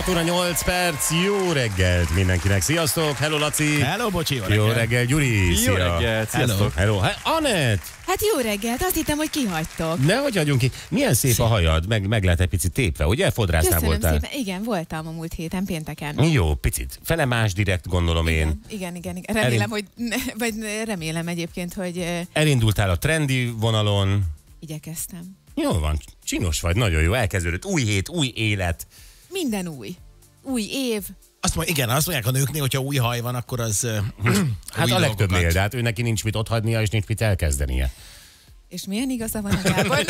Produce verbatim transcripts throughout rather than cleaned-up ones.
hat óra nyolc perc, jó reggelt mindenkinek. Sziasztok, hello Laci. Hello, bocsi, jó reggelt. Jó reggel, Gyuri. Jó Szia. reggelt, sziasztok. Hello. hello. Anett. Hát jó reggelt, azt hittem, hogy kihagytok. Nehogy hagyjunk ki. Milyen szép a hajad, meg, meg lehet egy picit tépve, ugye? Fodrásznál Köszönöm voltál. szépen. Igen, voltam a múlt héten, pénteken. Jó, picit. Felemás direkt, gondolom én. Igen, igen, igen. igen. Remélem, Elin... hogy, vagy remélem egyébként, hogy Elindultál a trendi vonalon. igyekeztem. Jó van, csinos vagy, nagyon jó. Elkezdődött új hét, új élet. Minden új. Új év. Azt mondja, igen, azt mondják a nőknél, hogyha új haj van, akkor az uh, Hát a legtöbbnél, de hát ő neki nincs mit otthagynia, és nincs mit elkezdenie. És milyen igaza van a Gábor?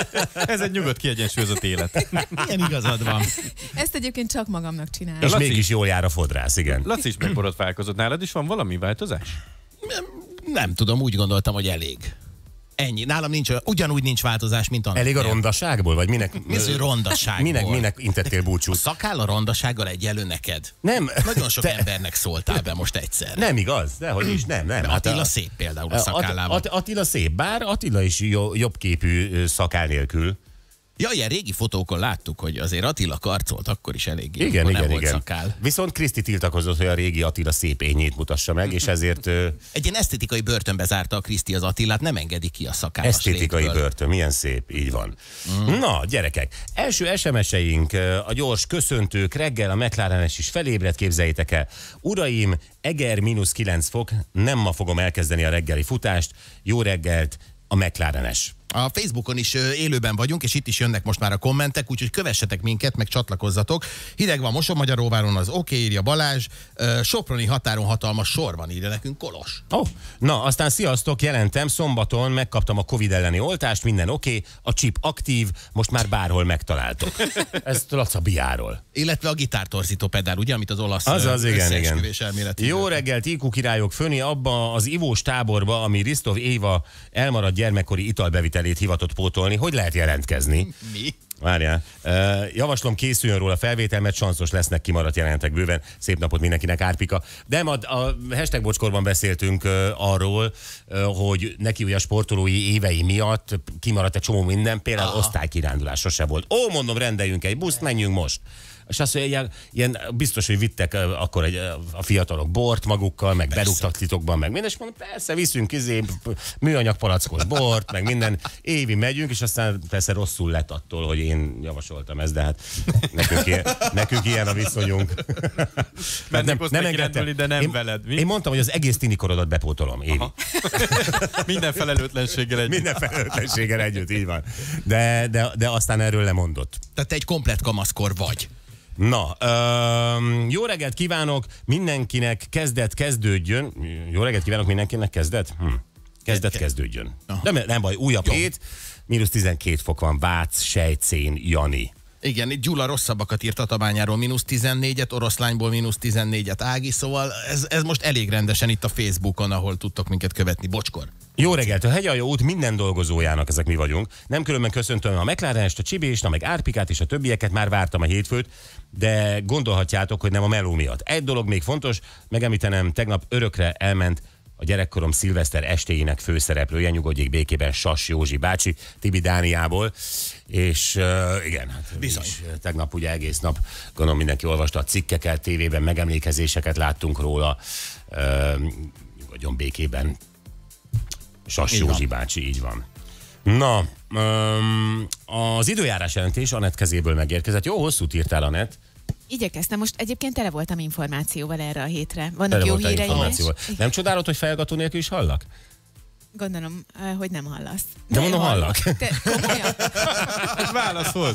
Ez egy nyugodt, kiegyensúlyozott élet. Milyen igazad van. Ezt egyébként csak magamnak csinálom. És Laci. mégis jól jár a fodrász, igen. Laci is megborotválkozott. Nálad is van valami változás? Nem, nem tudom, úgy gondoltam, hogy elég. Ennyi. Nálam nincs, ugyanúgy nincs változás, mint annak. Elég a rondaságból, vagy minek? Mi az, hogy rondaságból? Minek, minek intettél A búcsút? szakáll a rondasággal egyelő neked. Nem. Nagyon sok Te- embernek szóltál be most egyszer. Nem igaz, dehogy is, nem, nem. De Hát Attila a- szép például a At- szakállával. At- Attila szép, bár Attila is jo- jobb képű szakál nélkül. Ja, ilyen régi fotókon láttuk, hogy azért Attila karcolt, akkor is eléggé. Igen, akkor igen, nem volt igen. szakál. Viszont Kriszti tiltakozott, hogy a régi Attila szép ényét mutassa meg, és ezért ö, Egy ilyen esztétikai börtönbe zárta a Kriszti az Attilát, nem engedi ki a szakállas esztétikai légből. börtön, milyen szép, így van. Mm. Na, gyerekek, első es em es-eink, a gyors köszöntők, reggel a McLarenes is felébredt, képzeljétek el. Uraim, Eger mínusz kilenc fok, nem ma fogom elkezdeni a reggeli futást, jó reggelt, a McLarenes. A Facebookon is ö, élőben vagyunk, és itt is jönnek most már a kommentek, úgyhogy kövessetek minket, meg csatlakozzatok. Hideg van Mosonmagyaróváron, az oké, írja Balázs. Ö, Soproni határon hatalmas sor van, írja nekünk Kolos. Oh, na, aztán sziasztok, jelentem, szombaton megkaptam a Covid elleni oltást, minden oké, okay, a chip aktív, most már bárhol megtaláltok. Ez Laca Biáról. Illetve a gitártorzító pedál, ugye, amit az olasz Az az, igen, igen. összeesküvés elmélet Jó írott. reggelt, I Q királyok, Föni, abba az ivós táborba, ami Risztov Éva elmaradt gyermekkori italbevitelét hivatott pótolni, hogy lehet jelentkezni? Mi? Várjál. Uh, javaslom, készüljön róla felvétel, mert sanszos lesznek kimaradt jelentek bőven. Szép napot mindenkinek, Árpika. De a, a hashtag bocskorban beszéltünk uh, arról, uh, hogy neki ugye a sportolói évei miatt kimaradt egy csomó minden, például Aha. osztálykirándulás sose volt. Ó, mondom, rendeljünk egy buszt, menjünk most. És azt mondja, ilyen, ilyen biztos, hogy vittek uh, akkor egy, uh, a fiatalok bort magukkal, meg berúgtak titokban, meg minden, és mondom, persze, viszünk izé, műanyag palackos bort, meg minden, évi megyünk, és aztán persze rosszul lett attól, hogy én javasoltam ezt, de hát nekünk ilyen, nekünk ilyen a viszonyunk. Mennék osztálykirándulni, de nem én, veled, mi? Én mondtam, hogy az egész tinikorodat bepótolom, évi. Minden felelőtlenséggel együtt. Minden felelőtlenséggel együtt, így van. De, de, de aztán erről lemondott. Tehát te egy komplett kamaszkor vagy. Na, öm, jó reggelt kívánok mindenkinek, kezdet kezdődjön. Jó reggelt kívánok mindenkinek, kezdet? Hm. Kezdet kezdődjön. Nem, nem baj, újabb Jó. hét, mínusz tizenkét fok van, Vác, Sejcén, Jani. Igen, itt Gyula rosszabbakat írt Tatabányáról, mínusz tizennégyet, Oroszlányból mínusz tizennégyet, Ági, szóval ez, ez most elég rendesen itt a Facebookon, ahol tudtok minket követni. Bocskor. Jó reggelt, a Hegyalja út minden dolgozójának, ezek mi vagyunk. Nem különben köszöntöm a McLarenest, a Csibést, meg Árpikát és a többieket, már vártam a hétfőt, de gondolhatjátok, hogy nem a meló miatt. Egy dolog még fontos, megemlítenem, tegnap örökre elment a gyerekkorom szilveszter estéjének főszereplője, nyugodjék békében, Sas Józsi bácsi, Tibi Dániából, és uh, igen, hát Bizony. is, tegnap ugye egész nap, gondolom mindenki olvasta a cikkeket, tévében megemlékezéseket láttunk róla, uh, nyugodjon békében, Sas Így Józsi van. bácsi, így van. Na, um, az időjárás jelentés Anett kezéből megérkezett. Jó hosszút írtál, Anett. Igyekeztem, most egyébként tele voltam információval erre a hétre. Vannak Tele jó voltál híreim is. információval. Nem csodálod, hogy fejhallgató nélkül is hallak? Gondolom, eh, hogy nem hallasz. De mondom, hallak. Te komolyan? Ez válasz volt.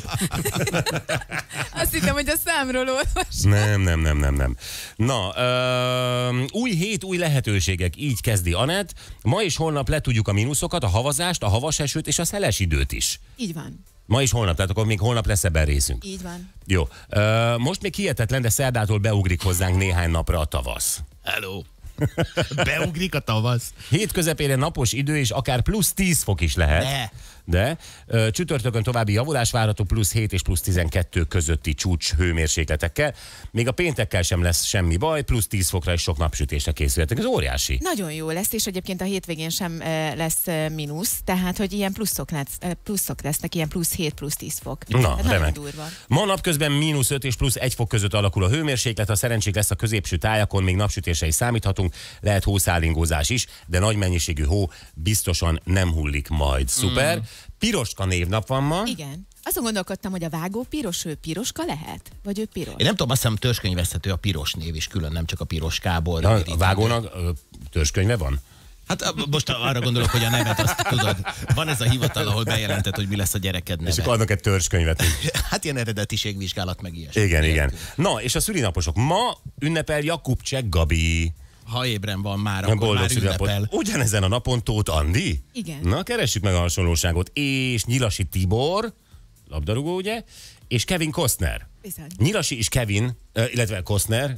Azt hittem, hogy a számról olvas. Nem, nem, nem, nem, nem. Na, ö, új hét, új lehetőségek, így kezdi Anett. Ma és holnap letudjuk a mínuszokat, a havazást, a havas esőt és a szeles időt is. Így van, Ma és holnap, tehát akkor még holnap lesz ebben részünk. így van. Jó. Ö, most még hihetetlen, de szerdától beugrik hozzánk néhány napra a tavasz. Hello. Beugrik a tavasz. Hét közepére napos idő, és akár plusz tíz fok is lehet. Ne. De ö, csütörtökön további javulás várható plusz hét és plusz tizenkettő közötti csúcs hőmérsékletekkel. Még a péntekkel sem lesz semmi baj, plusz tíz fokra és sok napsütésre készülhetünk. Ez óriási. Nagyon jó lesz, és egyébként a hétvégén sem e, lesz e, mínusz, tehát hogy ilyen pluszok, lesz, e, pluszok lesznek, ilyen plusz hét, plusz tíz fok. Na, tehát remek. durva. Ma napközben mínusz öt és plusz egy fok között alakul a hőmérséklet, ha szerencsénk lesz a középső tájakon, még napsütésre is számíthatunk, lehet hószálingózás is, de nagy mennyiségű hó biztosan nem hullik majd. Szuper. Mm. Piroska névnap van ma. Igen. Azon gondolkodtam, hogy a vágó piros, ő piroska lehet? Vagy ő piros? Én nem tudom, azt hiszem törzskönyveszthető a piros név is külön, nem csak a piroskából. Na, a vágónak ö, törzskönyve van? Hát most arra gondolok, hogy a nevet azt tudod. Van ez a hivatal, ahol bejelentett, hogy mi lesz a gyereked neve. És akkor adnak egy törzskönyvet. Hát ilyen eredetiségvizsgálat meg ilyesmi. Igen, igen. Na, és a szülinaposok. Ma ünnepel Jakubcsek Gabi. Ha ébren van már, akkor Boldog már szülinapot. ünnepel. Ugyanezen a napon Tóth Andi? Igen. Na, keressük meg a hasonlóságot. És Nyilasi Tibor, labdarúgó, ugye? És Kevin Costner. Bizony. Nyilasi és Kevin, illetve Costner,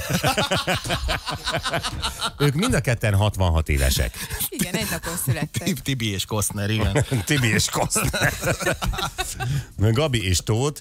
ők mind a ketten hatvanhat évesek. Igen, egy napon születtek. Tibi és Costner, igen. Tibi és Costner. Gabi és Tóth.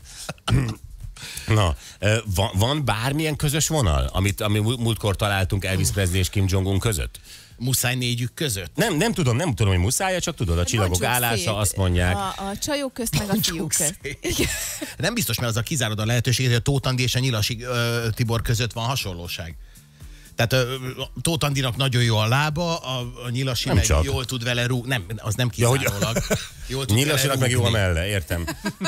Na, van, van bármilyen közös vonal, amit, ami múltkor találtunk Elvis Presley és Kim Jong-un között? Muszáj négyük között? Nem, nem tudom, nem tudom, hogy muszáj, csak tudod, a csillagok Bontsuk állása, szét. azt mondják. A, a csajok közt, meg a fiúk közt. Igen. Nem biztos, mert az a kizárod a lehetőség, hogy a Tóth Andi és a Nyilasi ö, Tibor között van hasonlóság. Tehát ö, Tóth Andinak nagyon jó a lába, a, a Nyilasi Nem meg csak. jól tud vele rúgni. Nem, az nem kizárólag. Jól tud Nyilasinak vele meg jó a rúgni. melle, értem.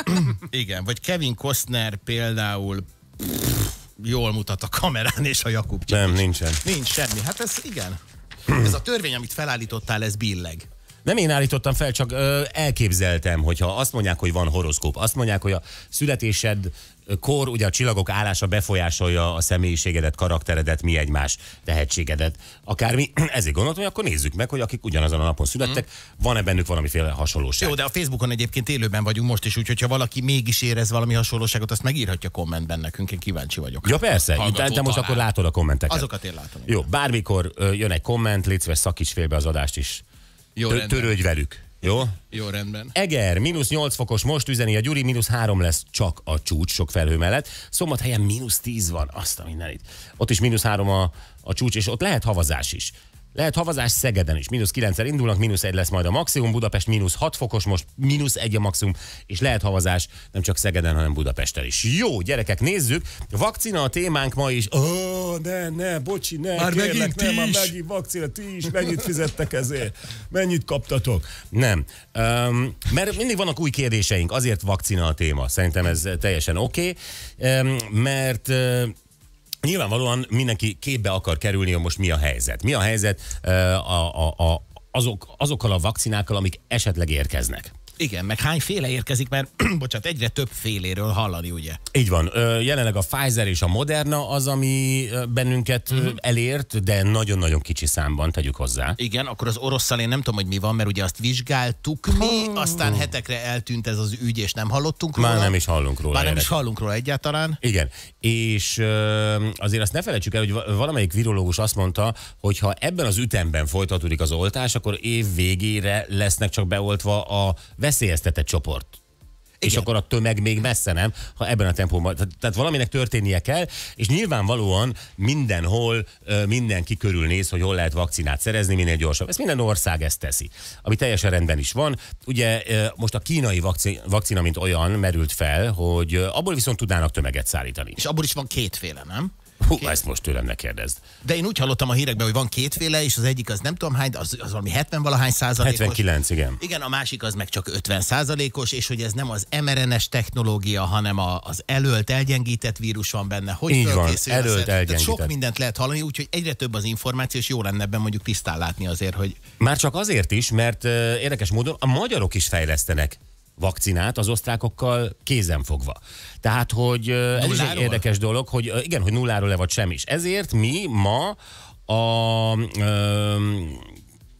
Igen, vagy Kevin Costner például pff, jól mutat a kamerán, és a Jakub csak Nem, is. nincsen. Nincs semmi. Hát ez igen. Ez a törvény, amit felállítottál, ez billeg. Nem én állítottam fel, csak ö, elképzeltem, hogyha azt mondják, hogy van horoszkóp, azt mondják, hogy a születésed kor, ugye a csillagok állása befolyásolja a személyiségedet, karakteredet, mi egymás tehetségedet. Akármi, ezért gondoltam, hogy akkor nézzük meg, hogy akik ugyanazon a napon születtek, mm. van-e bennük valamiféle hasonlóság. Jó, de a Facebookon egyébként élőben vagyunk most is, úgyhogy ha valaki mégis érez valami hasonlóságot, azt megírhatja kommentben nekünk, én kíváncsi vagyok. Ja persze, Hallgató te, te most talál. akkor látod a kommenteket. Azokat én látom. Jó, bármikor ö, jön egy komment, légy szíves, szakíts félbe az adást is. Jó, Tö- rendben. törődj velük. Jó? Jó, rendben. Eger, mínusz nyolc fokos, most üzeni a Gyuri, mínusz három lesz csak a csúcs sok felhő mellett. Szombathelyen mínusz tíz van, azt a mindenit. Ott is mínusz három a, a csúcs, és ott lehet havazás is. Lehet havazás Szegeden is, mínusz kilenccel indulnak, mínusz egy lesz majd a maximum, Budapest mínusz hat fokos, most mínusz egy a maximum, és lehet havazás nem csak Szegeden, hanem Budapesten is. Jó, gyerekek, nézzük, vakcina a témánk ma is. Ó, oh, ne, ne, bocsi, ne, Már kérlek, megint nem, ti már is. megint vakcina, ti is, mennyit fizettek ezért, mennyit kaptatok? Nem, um, mert mindig vannak új kérdéseink, azért vakcina a téma, szerintem ez teljesen oké, okay, um, mert uh, nyilvánvalóan mindenki képbe akar kerülni, hogy most mi a helyzet. Mi a helyzet uh, a, a, a, azok, azokkal a vakcinákkal, amik esetleg érkeznek. Igen, meg hányféle érkezik, mert bocsánat, egyre több féléről hallani, ugye? Így van. Ö, jelenleg a Pfizer és a Moderna az, ami ö, bennünket uh-huh. elért, de nagyon-nagyon kicsi számban, tegyük hozzá. Igen, akkor az orosszal én nem tudom, hogy mi van, mert ugye azt vizsgáltuk mi, aztán hetekre eltűnt ez az ügy, és nem hallottunk róla. Már nem is hallunk róla. Már nem is érdekes. hallunk róla egyáltalán. Igen, és ö, azért azt ne felejtsük el, hogy va- valamelyik virológus azt mondta, hogy ha ebben az ütemben folytatódik az oltás, akkor év végére lesznek csak beoltva a veszélyeztetett csoport. És Igen. akkor a tömeg még messze nem, ha ebben a tempóban. Tehát, tehát valaminek történnie kell, és nyilvánvalóan mindenhol ö, mindenki körülnéz, hogy hol lehet vakcinát szerezni minél gyorsabb. Ezt minden ország ezt teszi, ami teljesen rendben is van. Ugye ö, most a kínai vakci- vakcina, mint olyan merült fel, hogy ö, abból viszont tudnának tömeget szállítani. És abból is van kétféle, nem? Hú, ezt most tőlem ne kérdezd. De én úgy hallottam a hírekben, hogy van kétféle, és az egyik az nem tudom hány, az, az valami hetven-valahány százalékos. hetvenkilenc, igen. Igen, a másik az meg csak ötven százalékos, és hogy ez nem az em er en es technológia, hanem a, az elölt, elgyengített vírus van benne. Hogy Így van, fölkészül elölt, az- Tehát elgyengített. sok mindent lehet hallani, úgyhogy egyre több az információ, és jó lenne ebben mondjuk tisztán látni azért, hogy Már csak azért is, mert ö, érdekes módon a magyarok is fejlesztenek vakcinát az osztrákokkal kézenfogva. Tehát, hogy ö, ez is egy Nulláról? érdekes dolog, hogy ö, igen, hogy nulláról le vagy sem is. Ezért mi ma a ö,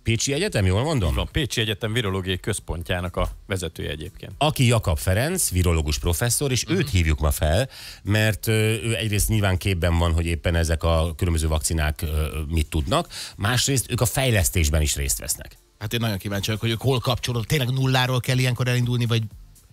Pécsi Egyetem, jól mondom? A Pécsi Egyetem virológiai központjának a vezetője egyébként. Aki Jakab Ferenc, virológus professzor, és őt hívjuk ma fel, mert ő egyrészt nyilván képben van, hogy éppen ezek a különböző vakcinák mit tudnak, másrészt ők a fejlesztésben is részt vesznek. Hát én nagyon kíváncsi vagyok, hogy ők hol kapcsolódnak. Tényleg nulláról kell ilyenkor elindulni, vagy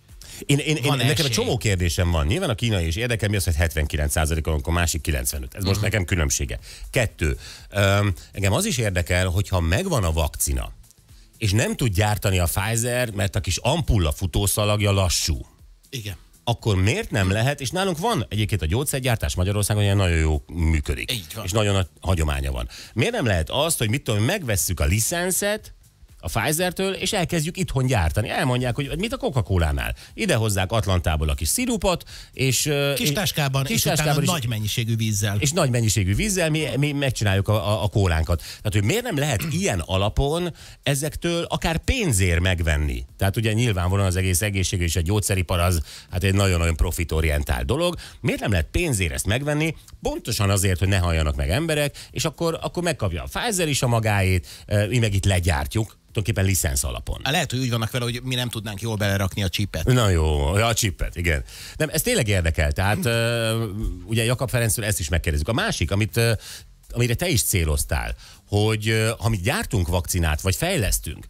Én, én, én, nekem egy csomó kérdésem van. Nyilván a kínai is érdekel, mi az, hogy hetvenkilenc százalékon, a másik kilencvenöt. Ez most uh-huh. nekem különbsége. Kettő. Um, engem az is érdekel, hogyha megvan a vakcina, és nem tud gyártani a Pfizer, mert a kis ampulla futószalagja lassú. Igen. Akkor miért nem lehet, és nálunk van egyébként a gyógyszergyártás Magyarországon ilyen nagyon jó működik. És nagyon nagy hagyománya van. Miért nem lehet azt, hogy mit tudom, megvesszük a licenszet a Pfizer-től, és elkezdjük itthon gyártani. Elmondják, hogy mit a Coca-Colánál. Ide hozzák Atlantából a kis szirupot, és... Kis táskában, és, és utána nagy mennyiségű vízzel. És nagy mennyiségű vízzel mi, mi megcsináljuk a, a, a kólánkat. Tehát, hogy miért nem lehet ilyen alapon ezektől akár pénzért megvenni? Tehát ugye nyilvánvalóan az egész egészségügy és a gyógyszeripar az hát egy nagyon-nagyon profitorientált dolog. Miért nem lehet pénzért ezt megvenni? Pontosan azért, hogy ne halljanak meg emberek, és akkor, akkor megkapja a Pfizer is a magáét, mi meg itt legyártjuk. Tulajdonképpen licensz alapon. Lehet, hogy úgy vannak vele, hogy mi nem tudnánk jól belerakni a csipet. Na jó, a csipet, igen. Nem, ez tényleg érdekel. Tehát uh, ugye Jakab Ferenctől ezt is megkérdezzük. A másik, amit, uh, amire te is céloztál, hogy uh, ha mi gyártunk vakcinát, vagy fejlesztünk,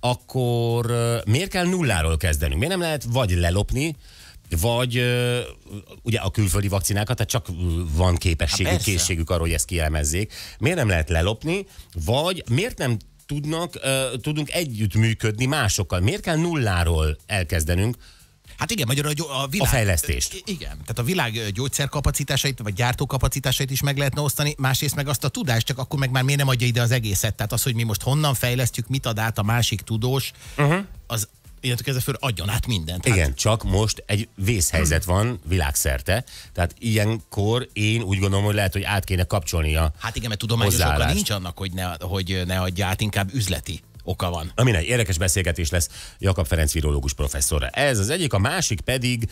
akkor uh, miért kell nulláról kezdenünk? Miért nem lehet vagy lelopni, vagy uh, ugye a külföldi vakcinákat, tehát csak van képességük, készségük arra, hogy ezt kielemezzék. Miért nem lehet lelopni, vagy miért nem tudnak, uh, tudunk együtt működni másokkal? Miért kell nulláról elkezdenünk Hát igen, magyarul a, a világ... A fejlesztést. Igen, tehát a világ gyógyszerkapacitásait, vagy gyártókapacitásait is meg lehetne osztani, másrészt meg azt a tudást, csak akkor meg már miért nem adja ide az egészet? Tehát az, hogy mi most honnan fejlesztjük, mit ad át a másik tudós, uh-huh. az illetve kezdve föl adjon át mindent. Hát... Igen, csak most egy vészhelyzet van világszerte, tehát ilyenkor én úgy gondolom, hogy lehet, hogy át kéne kapcsolni a Hát igen, mert tudományos oka nincs annak, hogy ne, hogy ne adja át, inkább üzleti oka van. Na mindegy, érdekes beszélgetés lesz Jakab Ferenc virológus professzorra. Ez az egyik, a másik pedig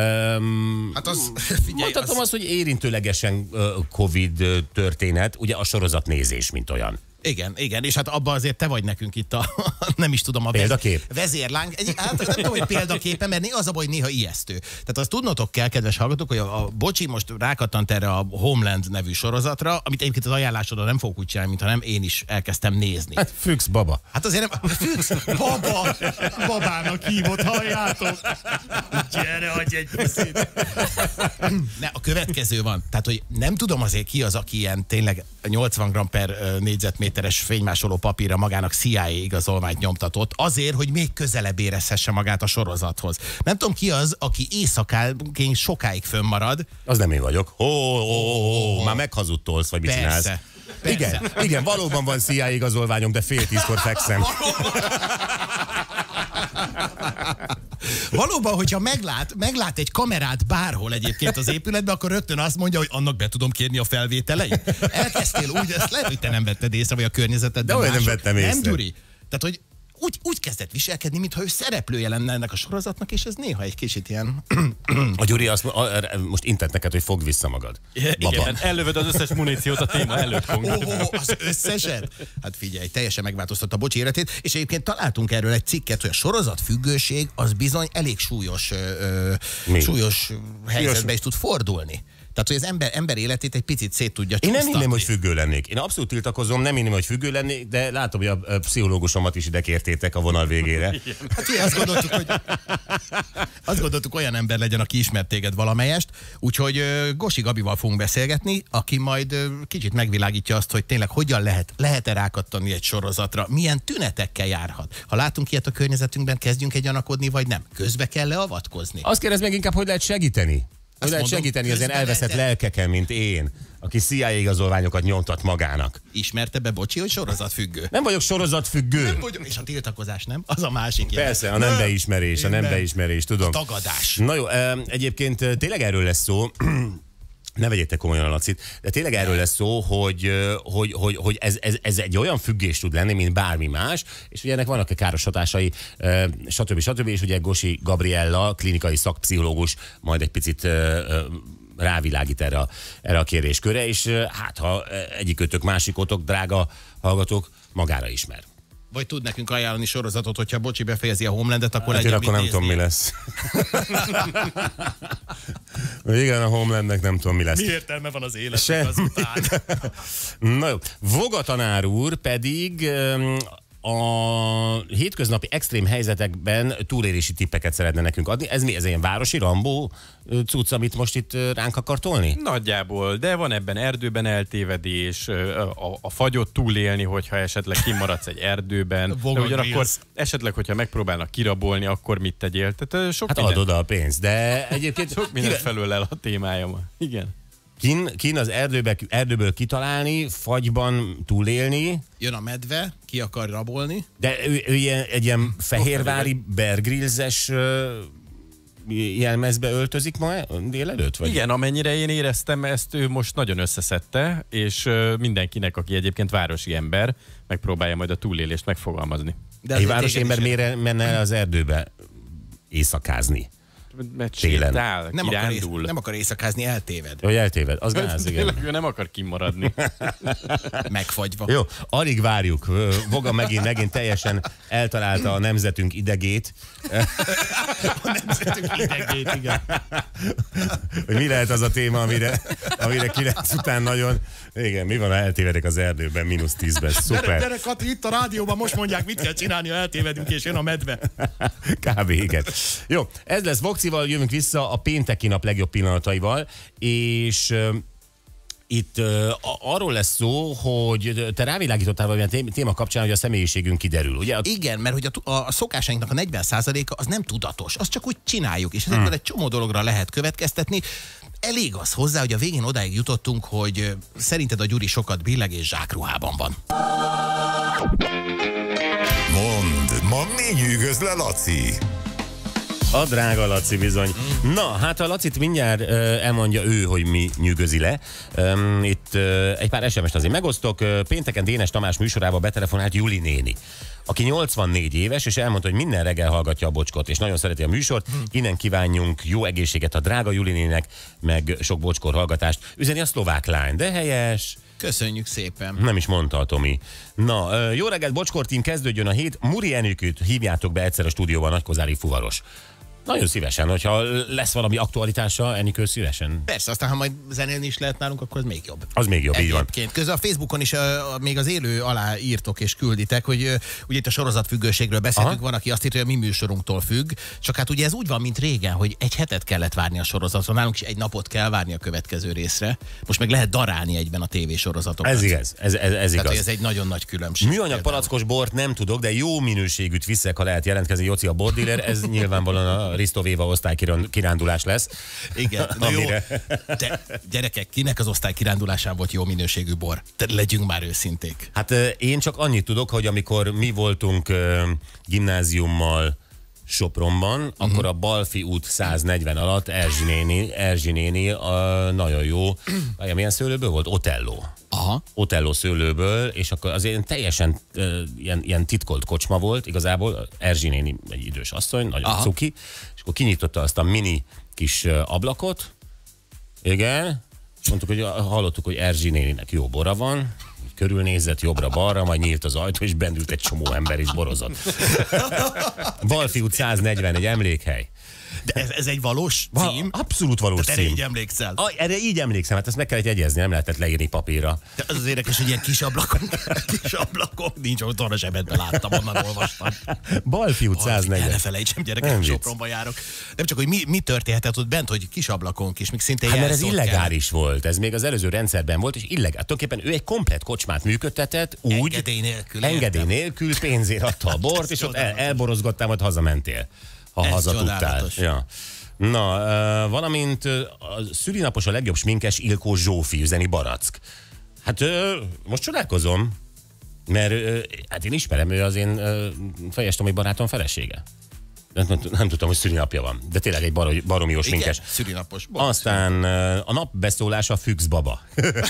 um, hát az, figyelj, mondhatom az... azt, hogy érintőlegesen uh, Covid történet, ugye a sorozatnézés, mint olyan. Igen, igen, és hát abban azért te vagy nekünk itt a, nem is tudom, a példakép. Vezérláng. Egy, hát nem tudom, hogy példaképe, mert az a baj, hogy néha ijesztő. Tehát azt tudnotok kell, kedves hallgatók, hogy a, a Bocsi most rákattant erre a Homeland nevű sorozatra, amit egyébként az ajánlásodra nem fogok úgy csinálni, mintha nem én is elkezdtem nézni. Hát Füchs baba. Hát azért nem... Füchs baba! Babának hívott, halljátok! Gyere, adj egy puszit! Ne, a következő van. Tehát, hogy nem tudom azért ki az, aki ilyen tényleg nyolcvan gramm per négyzetméteres fénymásoló papírra magának C I A igazolványt nyomtatott, azért, hogy még közelebb érezhesse magát a sorozathoz. Nem tudom ki az, aki éjszakánként sokáig fönnmarad. Az nem én vagyok. Ó, ó, ó, ó, már meghazudtolsz, vagy mit Persze. csinálsz? Persze. Igen, igen, valóban van C I A igazolványom, de fél tízkor fekszem. Valóban, hogyha meglát, meglát egy kamerát bárhol egyébként az épületben, akkor rögtön azt mondja, hogy annak be tudom kérni a felvételeit. Elkezdtél úgy, ezt lehet, hogy te nem vetted észre, vagy a környezeted. De olyan nem vettem észre. Nem, Gyuri? Tehát, hogy úgy, úgy kezdett viselkedni, mintha ő szereplője lenne ennek a sorozatnak, és ez néha egy kicsit ilyen... A Gyuri azt a, a, most intett neked, hogy fogd vissza magad. Igen, ellövöd az összes muníciót a téma előtt. Ó, oh, az összeset? Hát figyelj, teljesen megváltoztatta a Bocsi életét, és egyébként találtunk erről egy cikket, hogy a sorozatfüggőség az bizony elég súlyos, ö, súlyos helyzetbe is tud fordulni. Tehát, hogy az ember, ember életét egy picit szét tudja csúsztatni. Én nem hinném, hogy függő lennék. Én abszolút tiltakozom, nem hinném, hogy függő lennék, de látom, hogy a pszichológusomat is ide kértétek a vonal végére. Hát ilyen, azt gondoltuk, hogy azt gondoltuk, olyan ember legyen, aki ismert téged valamelyest. Úgyhogy uh, Gosi Gabival fogunk beszélgetni, aki majd uh, kicsit megvilágítja azt, hogy tényleg hogyan lehet, lehet-e rákattani egy sorozatra, milyen tünetekkel járhat. Ha látunk ilyet a környezetünkben, kezdjünk egy gyanakodni, vagy nem. Közbe kell-e avatkozni? Azt kérdez meg inkább, hogy lehet segíteni. Hogy lehet segíteni az ilyen elveszett lelkeken, mint én, aki C I A igazolványokat nyomtat magának. Ismerte be, Bocsi, hogy sorozatfüggő? Nem vagyok sorozatfüggő. Nem vagyok, és a tiltakozás nem? Az a másik. Persze, jelen. a nem beismerés, a nem beismerés, tudom. A tagadás. Na jó, egyébként tényleg erről lesz szó. Ne vegyétek komolyan a Lacit, de tényleg erről lesz szó, hogy, hogy, hogy, hogy ez, ez, ez egy olyan függés tud lenni, mint bármi más, és ugye ennek vannak-e káros hatásai, stb. stb. És ugye Gosi Gabriella, klinikai szakpszichológus, majd egy picit rávilágít erre a, erre a kérdéskörre, és hát ha egyikőtök, másikotok, drága hallgatók, magára ismer. Vagy tud nekünk ajánlani sorozatot, hogyha Bocsi befejezi a Homelandet, akkor Hát én legyen akkor nem mit tudom, mi nézni. lesz. Igen, a Homelandnek nem tudom, mi lesz. Mi értelme van az életnek Semmi. azután? Na jó. Voga tanár úr pedig öm, a hétköznapi extrém helyzetekben túlélési tippeket szeretne nekünk adni. Ez mi? Ez ilyen városi Rambó ö, cucc, amit most itt ö, ránk akar tolni? Nagyjából, de van ebben erdőben eltévedés, ö, a, a fagyot túlélni, hogyha esetleg kimaradsz egy erdőben, de Vogon ugyanakkor Grills. esetleg, hogyha megpróbálnak kirabolni, akkor mit tegyél? Tehát ö, sok Hát minden, ad oda a pénzt, de egyébként sok minden felől el a témája ma. Igen. kin, kin az erdőbe, erdőből kitalálni, fagyban túlélni, Jön a medve, ki akar rabolni. de ő, ő ilyen, egy ilyen fehérvári Bear Grylls-es ö, jelmezbe öltözik ma délelőtt? Vagy? Igen, amennyire én éreztem, ezt ő most nagyon összeszedte, és ö, mindenkinek, aki egyébként városi ember, megpróbálja majd a túlélést megfogalmazni. De Egy azért városi téged ember is- miért menne el az erdőbe éjszakázni? Mert Télen. sétál, nem akar, ész, kirándul. nem akar éjszakázni, eltéved. Hogy eltéved? Az gáz, igen. Tényleg ő nem akar kimaradni. Megfagyva. Jó, alig várjuk. Voga megint, megint teljesen eltalálta a nemzetünk idegét. A nemzetünk idegét, igen. Hogy mi lehet az a téma, amire, amire kilenc után nagyon... Igen, mi van, ha eltévedek az erdőben, mínusz tízben. Gyere, Szuper. gyere, Kati, itt a rádióban most mondják, mit kell csinálni, ha eltévedünk, és jön a medve. Kb. Igen. Jó, ez lesz Vokcival, jövünk vissza a pénteki nap legjobb pillanataival, és uh, itt uh, arról lesz szó, hogy te rávilágítottál valamilyen téma kapcsán, hogy a személyiségünk kiderül, ugye? A Igen, mert hogy a, a, a szokásainknak a negyven százaléka az nem tudatos, azt csak úgy csináljuk, és ezekből hmm. egy csomó dologra lehet következtetni. Elég az hozzá, hogy a végén odáig jutottunk, hogy ö, szerinted a Gyuri sokat billeg és zsákruhában van. Mondd, ma mi nyűgöz le, Laci? A drága Laci bizony. Na, hát a Lacit mindjárt uh, elmondja ő, hogy mi nyűgözi le. Um, itt uh, egy pár es em est azért megosztok. Uh, pénteken Dénes Tamás műsorába betelefonált Juli néni, aki nyolcvannégy éves, és elmondta, hogy minden reggel hallgatja a Bocskot, és nagyon szereti a műsort. Innen kívánjunk jó egészséget a drága Juli néninek, meg sok Bocskor hallgatást. Üzeni a szlovák lány, de helyes. Köszönjük szépen. Nem is mondta a Tomi. Na, jó reggelt, Bocskor team, kezdődjön a hét. Muri Enikőt hívjátok be egyszer a stúdióban, Nagykozári fuvaros. Nagyon szívesen, hogyha lesz valami aktualitása, Enikő szívesen. Persze, aztán ha majd zenélni is lehet nálunk, akkor az még jobb. Az még jobb, így van. Egyébként közben a Facebookon is uh, még az élő alá írtok és külditek, hogy uh, ugye itt a sorozatfüggőségről beszéltünk, Aha. van, aki azt írja, hogy a mi műsorunktól függ, csak hát ugye ez úgy van, mint régen, hogy egy hetet kellett várni a sorozatra, nálunk is egy napot kell várni a következő részre. Most meg lehet darálni egyben a tévésorozatokat. Ez igaz, ez, ez, ez Tehát, igaz. hogy ez egy nagyon nagy különbség. Műanyag például. palackos bort nem tudok, de jó minőségűt viszek, ha lehet jelentkezni, Joci a borddíler, ez nyilvánvalóan a Risztovéva osztálykirándulás lesz. Igen, na jó. Amire- De gyerekek, kinek az osztály kirándulásán volt jó minőségű bor? Te legyünk már őszinték. Hát ö, én csak annyit tudok, hogy amikor mi voltunk ö, gimnáziummal Sopronban, uh-huh. akkor a Balfi út száznegyven alatt Erzsi néni, Erzsi néni a nagyon jó, várjál, milyen szőlőből volt? Otello. Aha. Otello szőlőből, és akkor azért teljesen uh, ilyen, ilyen titkolt kocsma volt, igazából Erzsi néni egy idős asszony, nagyon Aha. cuki, és akkor kinyitotta azt a mini kis uh, ablakot, igen, és mondtuk, hogy uh, hallottuk, hogy Erzsi néninek jó bora van, körülnézett jobbra-balra, majd nyílt az ajtó, és bendült egy csomó ember, és borozott. Balfi út száznegyven, egy emlékhely. De ez, ez egy valós Va- cím? Abszolút valós Te erre cím. így emlékszel? A, erre így emlékszem, hát ezt meg kellett jegyezni, nem lehetett leírni papírra. De az az érdekes, hogy ilyen kis ablakon, kis ablakon nincs, ott van a zsebedben láttam, onnan olvastam. Balfi út El ne száznegyven. felejtsem, Nem gyerekek, vicc. Sopronba járok. Nem csak, hogy mi, mi történhetett ott bent, hogy kis ablakon kis, még szinte Hát mert ez jelszót illegális volt, ez még az előző rendszerben volt, és illegális. Tulajdonképpen ő egy komplett kocsmát működtetett, úgy, Engedély nélkül, engedély értem. nélkül, pénzért adta a bort, és ott el, csodálatos. elborozgattál, majd hazamentél, ha Ez haza tudtál. csodálatos. Ja. Na, uh, valamint uh, a szülinapos a legjobb sminkes Ilkó Zsófi, üzeni Barack. Hát uh, most csodálkozom, mert uh, hát én ismerem, ő az én uh, Fejes Tomi barátom felesége. Nem, nem, nem tudtam, hogy szülinapja van, de tényleg egy baromi, baromi jó sminkes. Igen, szülinapos. Aztán a napbeszólása Függsz baba.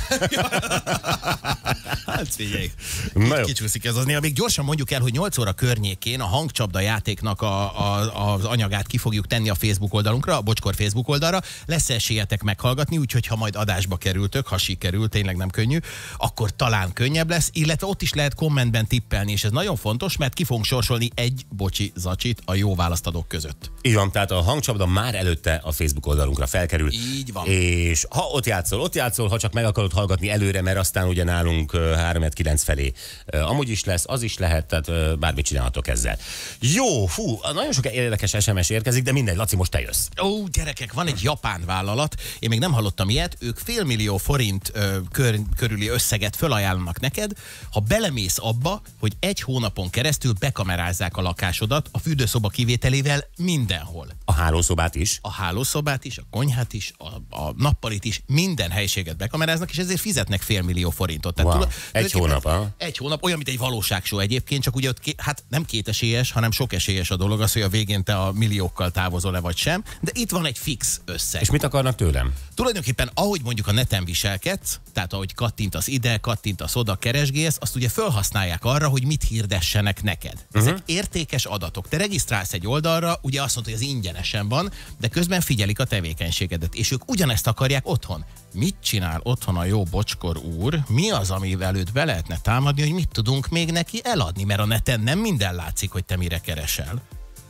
Hát figyelj, Na jó. kicsúszik ez az néha. Még gyorsan mondjuk el, hogy nyolc óra környékén a hangcsapda játéknak a, a, az anyagát ki fogjuk tenni a Facebook oldalunkra, a Bocskor Facebook oldalra. Lesz esélyetek meghallgatni, úgyhogy ha majd adásba kerültök, ha sikerül, tényleg nem könnyű, akkor talán könnyebb lesz, illetve ott is lehet kommentben tippelni, és ez nagyon fontos, mert ki fogunk sorsolni egy bocsi zacsit a jó választadók között. Így van, tehát a hangcsapda már előtte a Facebook oldalunkra felkerül. Így van. És ha ott játszol, ott játszol, ha csak meg akarod hallgatni előre, mert aztán ugye nálunk három kilenc felé amúgy is lesz, az is lehet, tehát bármit csinálhatok ezzel. Jó, fú, nagyon sok érdekes es em es érkezik, de mindegy, Laci, most te jössz. Ó, gyerekek, van egy japán vállalat, én még nem hallottam ilyet, ők félmillió forint ö, kör, körüli összeget fölajánlanak neked, ha belemész abba, hogy egy hónapon keresztül bekamerázzák a lakásodat, a fürdőszoba kivételével mindenhol. A hálószobát is. A hálószobát is, a konyhát is, a, a nappalit is, minden helyiséget bekameráznak, és ezért fizetnek félmillió forintot. Tehát Wow. tudod, Egy hónap, ha? Egy hónap, olyan, mint egy valóságshow egyébként, csak ugye ott ké, hát nem kétesélyes, hanem sok esélyes a dolog, az, hogy a végén te a milliókkal távozol-e vagy sem, de itt van egy fix összeg. És mit akarnak tőlem? Tulajdonképpen, ahogy mondjuk a neten viselkedsz, tehát ahogy kattintasz ide, kattintasz oda, keresgélsz, azt ugye felhasználják arra, hogy mit hirdessenek neked. Ezek uh-huh. értékes adatok. Te regisztrálsz egy oldalra, ugye azt mondod, hogy ez ingyenesen van, de közben figyelik a tevékenységedet, és ők ugyanezt akarják otthon. Mit csinál otthon a jó Bocskor úr? Mi az, amivel őt be lehetne támadni, hogy mit tudunk még neki eladni? Mert a neten nem minden látszik, hogy te mire keresel,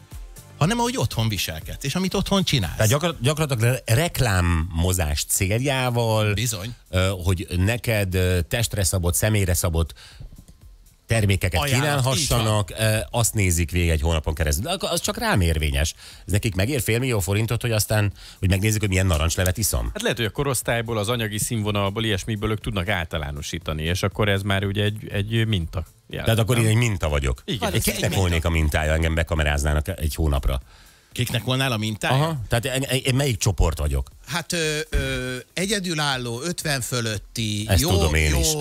hanem ahogy otthon viselkedsz, és amit otthon csinálsz. Tehát gyakor- gyakorlatilag reklámozás céljával, Bizony. hogy neked testre szabott, személyre szabott termékeket Ajánlat, kínálhassanak, azt nézik végig egy hónapon keresztül. De az csak rám érvényes. Ez nekik megér félmillió forintot, hogy aztán, hogy megnézzük, hogy milyen narancslevet iszom. Hát lehet, hogy a korosztályból, az anyagi színvonalból, ilyesmiből ők tudnak általánosítani, és akkor ez már ugye egy, egy minta. Jelent, Tehát akkor nem? én egy minta vagyok. Igen. Én kiknek volnék a mintája, engem bekameráznának egy hónapra? Kiknek volnál a mintája? Aha, tehát én, én melyik csoport vagyok? Hát ö, ö, egyedülálló, ötven fölötti, Ezt jó, tudom én jó, is.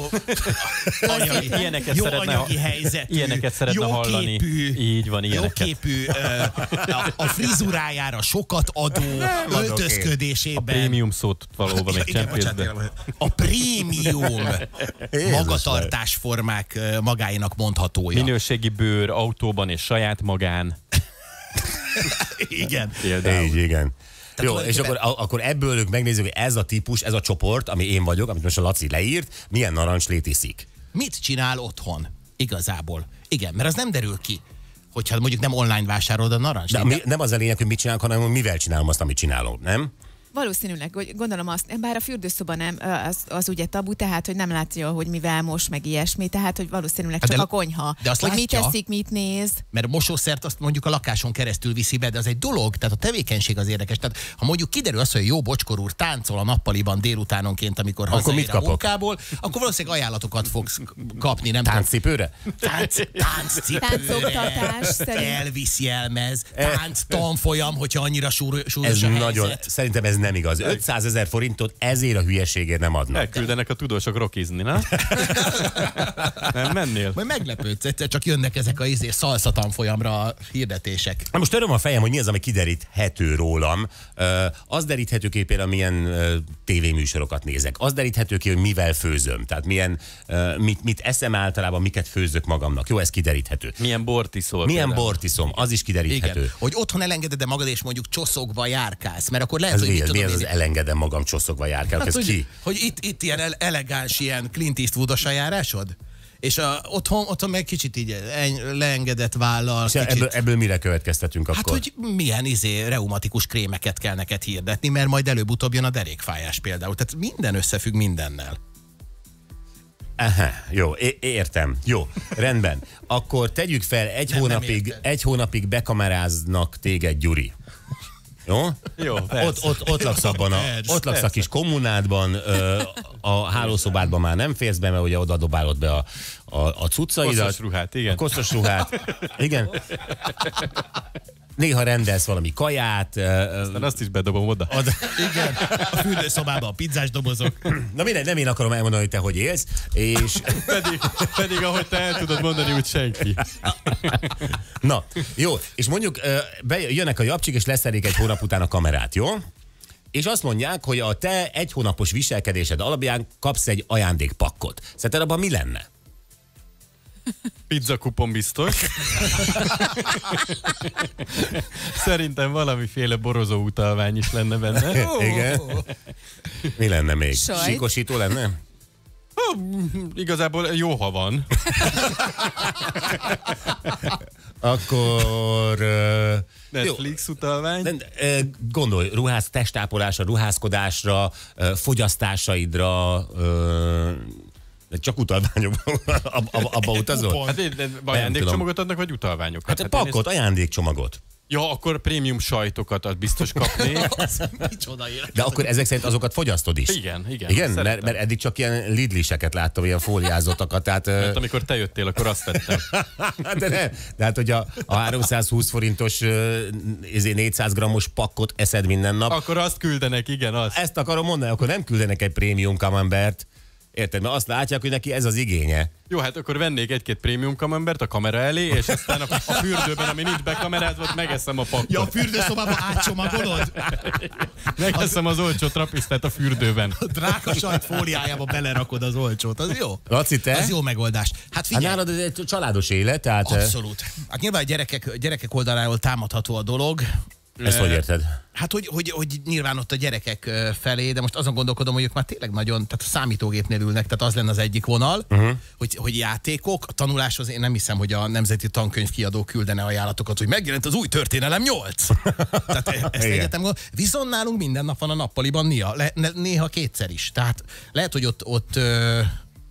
anyagi, Ilyeneket jó szeretne- anyagi helyzetű, ilyeneket szeretne jó hallani. képű, Így van, ilyeneket. jó képű, ö, a, a frizurájára sokat adó, adok én. A öltözködésében. prémium szót valóban még Igen, csempész be. bocsánat, a prémium magatartásformák ö, magáinak mondhatója. Minőségi bőr, autóban és saját magán. Igen. Például. Így, igen. Jó, és tulajdonképpen- akkor, a- akkor ebből ők megnézzük, hogy ez a típus, ez a csoport, ami én vagyok, amit most a Laci leírt, milyen narancslét iszik. Mit csinál otthon? Igazából. Igen, mert az nem derül ki, hogyha mondjuk nem online vásárolod a narancs. De mi, nem az a lényeg, hogy mit csinálok, hanem hogy mivel csinálom azt, amit csinálok, nem? Valószínűleg, hogy gondolom azt, bár a fürdőszoba nem, az, az ugye tabu, tehát hogy nem látja, hogy mivel most, meg ilyesmi, tehát hogy valószínűleg Hát csak de- a konyha. de azt hogy mit látja. teszik, mit néz. Mert mosószert azt mondjuk a lakáson keresztül viszi be, de az egy dolog, tehát a tevékenység az érdekes. Tehát ha mondjuk kiderül az, hogy jó Bocskor úr táncol a nappaliban délutánonként, amikor Akkor hazaér mit a kapok? munkából, akkor valószínűleg ajánlatokat fogsz kapni, nem tudom. Táncipőre? Tánc, tánccipőre, Táncoktatás szerint. Elvis jelmez, tánc tanfolyam, hogyha annyira súr, súlyos Ez a nagyon, helyzet. szerintem ez nem igaz. ötszázezer forintot ezért a hülyeségért nem adnak. Elküldenek a tudósok rockizni, na? Nem mennél? Majd meglepődsz, egyszer csak jönnek ezek a izé szalsza tanfolyamra a hirdetések. Na most töröm a fejem, hogy mi az, ami kideríthető rólam. Ö, az deríthető ki például, milyen ö, tévéműsorokat nézek. Az deríthető ki, hogy mivel főzöm. Tehát milyen, ö, mit, mit eszem általában, miket főzök magamnak. Jó, ez kideríthető. Milyen bort iszol? Milyen például? bort iszom, az is kideríthető. Igen. Hogy otthon elengeded magad, és mondjuk csoszogva járkálsz, mert akkor lehet, Ez hogy mi, mit ez, mi tudom ez az én- elengedem magam csosszogva járkálok? Hát, Ez hogy, ki? hogy itt, itt ilyen ele- elegáns, ilyen Clint Eastwood-os a járásod? És a, otthon, otthon meg kicsit így eny- leengedett vállal, És kicsit... ebből, ebből mire következtetünk Hát, akkor? hogy milyen izé reumatikus krémeket kell neked hirdetni, mert majd előbb-utóbb jön a derékfájás például. Tehát minden összefügg mindennel. Aha, jó, é- értem. Jó, rendben. Akkor tegyük fel, egy Nem, nem hónapig, érted. egy hónapig bekameráznak téged, Gyuri. Jó? Jó, persze. Ott, ott, ott laksz abban a, Persze, ott laksz a persze. kis kommunádban, ö, a hálószobádban már nem férsz be, mert ugye oda dobálod be a, a, a cuccaidat. Koszos ruhát, igen. A koszos ruhát. Igen. néha rendelsz valami kaját. Aztán azt is bedobom oda. Ad... Igen, a fürdőszobában a pizzás dobozok. Na mindegy, nem én akarom elmondani, hogy te hogy élsz, és... pedig, pedig ahogy te el tudod mondani, úgy senki. Na, jó, és mondjuk jönnek a japcsik, és leszerik egy hónap után a kamerát, jó? És azt mondják, hogy a te egy hónapos viselkedésed alapján kapsz egy ajándékpakkot. Szerinted abban mi lenne? Pizza kupon biztos. Szerintem valamiféle borozó utalvány is lenne benne. Igen. Mi lenne még? Sajt. Síkosító lenne? Igazából jó, ha van. Akkor... Uh, Netflix jó. Utalvány. De, uh, gondolj, ruhász, testápolásra, ruházkodásra, uh, fogyasztásaidra, uh, csak utalványokban abba, abba utazol? Hát de, de ajándékcsomagot adnak, vagy utalványokat? Hát, hát pakkot, ezt... ajándékcsomagot. Ja, akkor prémium sajtokat ad biztos kapnék. Micsoda élet. De akkor ezek szerint azokat fogyasztod is? Igen, igen. Igen, mert, mert eddig csak ilyen lidliseket láttam, ilyen fóliázottakat. Tehát, mert amikor te jöttél, akkor azt vettem. de, ne, de hát, hogy a, a háromszázhúsz forintos négyszáz grammos pakkot eszed minden nap. Akkor azt küldenek, igen, azt. Ezt akarom mondani, akkor nem küldenek egy prémium camembert. Érted? Mert azt látják, hogy neki ez az igénye. Jó, hát akkor vennék egy-két prémium camembert a kamera elé, és aztán a, a fürdőben, ami nincs bekamerázva, megeszem a pakkot. Ja, a fürdőszobában átcsomagolod? Megeszem az olcsó trapisztát a fürdőben. A drága sajt fóliájába belerakod az olcsót, az jó? Laci, te? Az jó megoldás. Hát figyelj. Hát nálad ez egy családos élet, tehát... Abszolút. Hát nyilván a gyerekek, gyerekek oldaláról támadható a dolog. Ezt hogy érted? Hát, hogy, hogy, hogy nyilván ott a gyerekek felé, de most azon gondolkodom, hogy ők már tényleg nagyon, tehát a számítógépnél ülnek, tehát az lenne az egyik vonal, uh-huh. hogy, hogy játékok, a tanuláshoz én nem hiszem, hogy a Nemzeti Tankönyvkiadó küldene ajánlatokat, hogy megjelent az új történelem nyolc. Tehát ezt egyetem gondol. Viszont nálunk minden nap van a nappaliban Nia, le, ne, néha kétszer is. Tehát lehet, hogy ott, ott ö,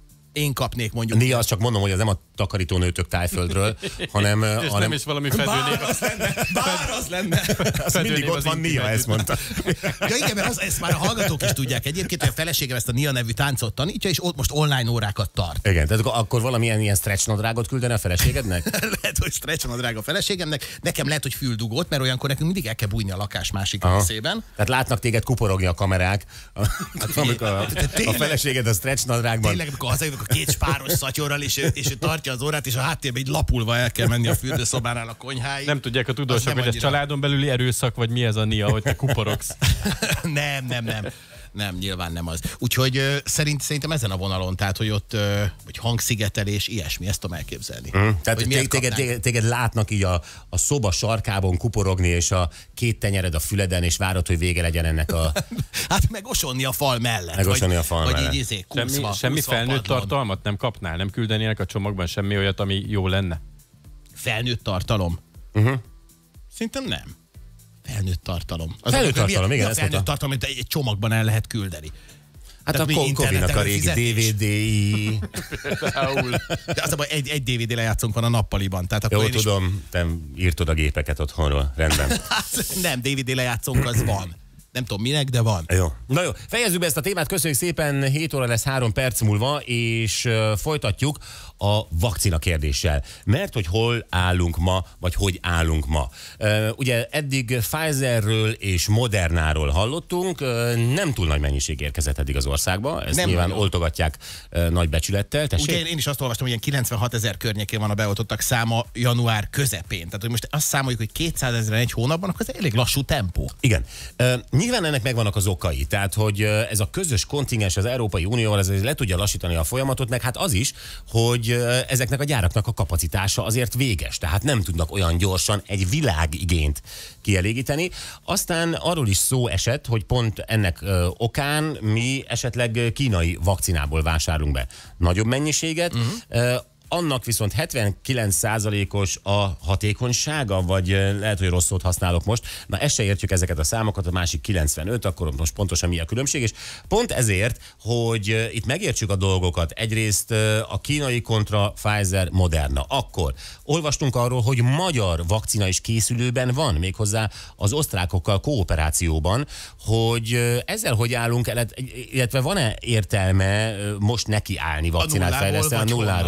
én kapnék mondjuk. Nia, azt csak mondom, hogy ez nem a takarítónőtök Tájföldről, hanem... És hanem... nem is valami fedőnév. Bár az lenne, bár az lenne. Az mindig ott van Nia, ezt mondta. Ja igen, mert az, ezt már a hallgatók is tudják egyébként, hogy a feleségem ezt a Nia nevű táncot tanítja, és ott most online órákat tart. Igen, tehát akkor valamilyen ilyen stretch nadrágot küldene a feleségednek? Lehet, hogy stretch nadrág a feleségemnek, nekem lehet, hogy füldugót, mert olyankor nekünk mindig el kell bújni a lakás másik Aha. részében. Tehát látnak téged kuporogni a kamerák, hát, amikor a, a feleséged a stretch nadrágban. Tényleg, amikor hazajövök a két spáros szatyorral, és, és ő tartja az órát, és a háttérben így lapulva el kell menni a fürdőszobánál a konyháig. Nem tudják a tudósok, hogy ez annyira... családon belüli erőszak, vagy mi ez a Nia, hogy te kuporogsz. nem, nem, nem. Nem, nyilván nem az. Úgyhogy uh, szerint, szerintem ezen a vonalon, tehát, hogy ott uh, hogy hangszigetelés, ilyesmi, ezt tudom elképzelni. Mm. Tehát téged, téged, téged, téged látnak így a, a szoba sarkában kuporogni, és a két tenyered a füleden, és várod, hogy vége legyen ennek a... hát megosonni a fal mellett. Megosonni a fal vagy mellett. Így izé, kuszva, semmi semmi felnőtt tartalmat nem kapnál? Nem küldenének a csomagban semmi olyat, ami jó lenne? Felnőtt tartalom? Uh-huh. Szerintem nem. Felnőtt tartalom. Az felnőtt a, tartalom, igen. A felnőtt tartalom, amit egy csomagban el lehet küldeni. Hát tehát a Kovinak a régi dé vé dé-i. De az a baj, egy, egy dé vé dé lejátszónk van a nappaliban. Tehát akkor jó, én tudom, is... te írtod a gépeket otthonról, rendben. nem, dé vé dé lejátszónk az van. Nem tudom minek, de van. Jó. Na jó, fejezzük be ezt a témát, köszönjük szépen, hét óra lesz három perc múlva, és uh, folytatjuk a vakcina kérdéssel. Mert hogy hol állunk ma, vagy hogy állunk ma. Uh, ugye eddig Pfizerről és Modernáról hallottunk, uh, nem túl nagy mennyiség érkezett eddig az országba, ezt nem nyilván nagyon oltogatják uh, nagy becsülettel. Tessék? Ugye én, én is azt olvastam, hogy ilyen kilencvenhat ezer környékén van a beoltottak száma január közepén. Tehát, hogy most azt számoljuk, hogy kétszázezren egy hónapban, akkor ez elég lassú tempó. Igen. Uh, Nyilván ennek megvannak az okai, tehát hogy ez a közös kontingens az Európai Unióval ez le tudja lassítani a folyamatot, meg hát az is, hogy ezeknek a gyáraknak a kapacitása azért véges, tehát nem tudnak olyan gyorsan egy világigényt kielégíteni. Aztán arról is szó esett, hogy pont ennek okán mi esetleg kínai vakcinából vásárolunk be nagyobb mennyiséget, uh-huh. Annak viszont hetvenkilenc százalékos a hatékonysága, vagy lehet, hogy rossz szót használok most. Na, ezt se értjük ezeket a számokat, a másik kilencvenöt, akkor most pontosan mi a különbség, és pont ezért, hogy itt megértsük a dolgokat, egyrészt a kínai kontra Pfizer Moderna. Akkor olvastunk arról, hogy magyar vakcina is készülőben van, méghozzá az osztrákokkal kooperációban, hogy ezzel hogy állunk, illetve van-e értelme most nekiállni vakcinát fejleszteni a nulláról?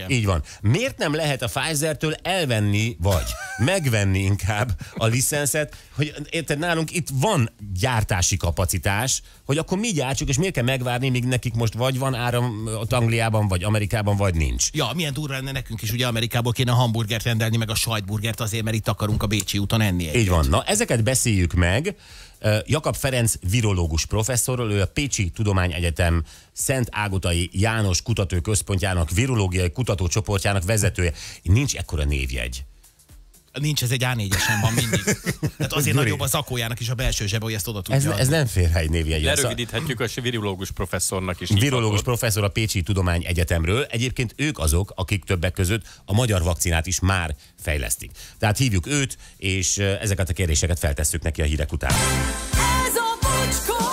Igen. Így van. Miért nem lehet a Pfizer-től elvenni, vagy megvenni inkább a licenszet, hogy érted, nálunk itt van gyártási kapacitás, hogy akkor mi gyártsuk, és miért kell megvárni, míg nekik most vagy van áram ott Angliában, vagy Amerikában, vagy nincs. Ja, milyen durva lenne nekünk is, ugye Amerikából kéne a hamburgert rendelni, meg a sajtburgert azért, mert itt akarunk a Bécsi úton enni egyet. Így van. Na, ezeket beszéljük meg. Jakab Ferenc virológus professzorról, ő a Pécsi Tudományegyetem Szent Ágotai János Kutatóközpontjának virológiai kutatócsoportjának vezetője. Nincs ekkora névjegy. Nincs, ez egy á négyesen van mindig. Tehát azért nagyobb a zakójának is a belső zsebe, hogy ezt oda tudja. Ez, ez nem fér rá egy névjegy. Lerövidíthetjük a virológus professzornak is. Virológus professzor a Pécsi Tudományegyetemről. Egyébként ők azok, akik többek között a magyar vakcinát is már fejlesztik. Tehát hívjuk őt, és ezeket a kérdéseket feltesszük neki a hírek után. Ez a Bocskor!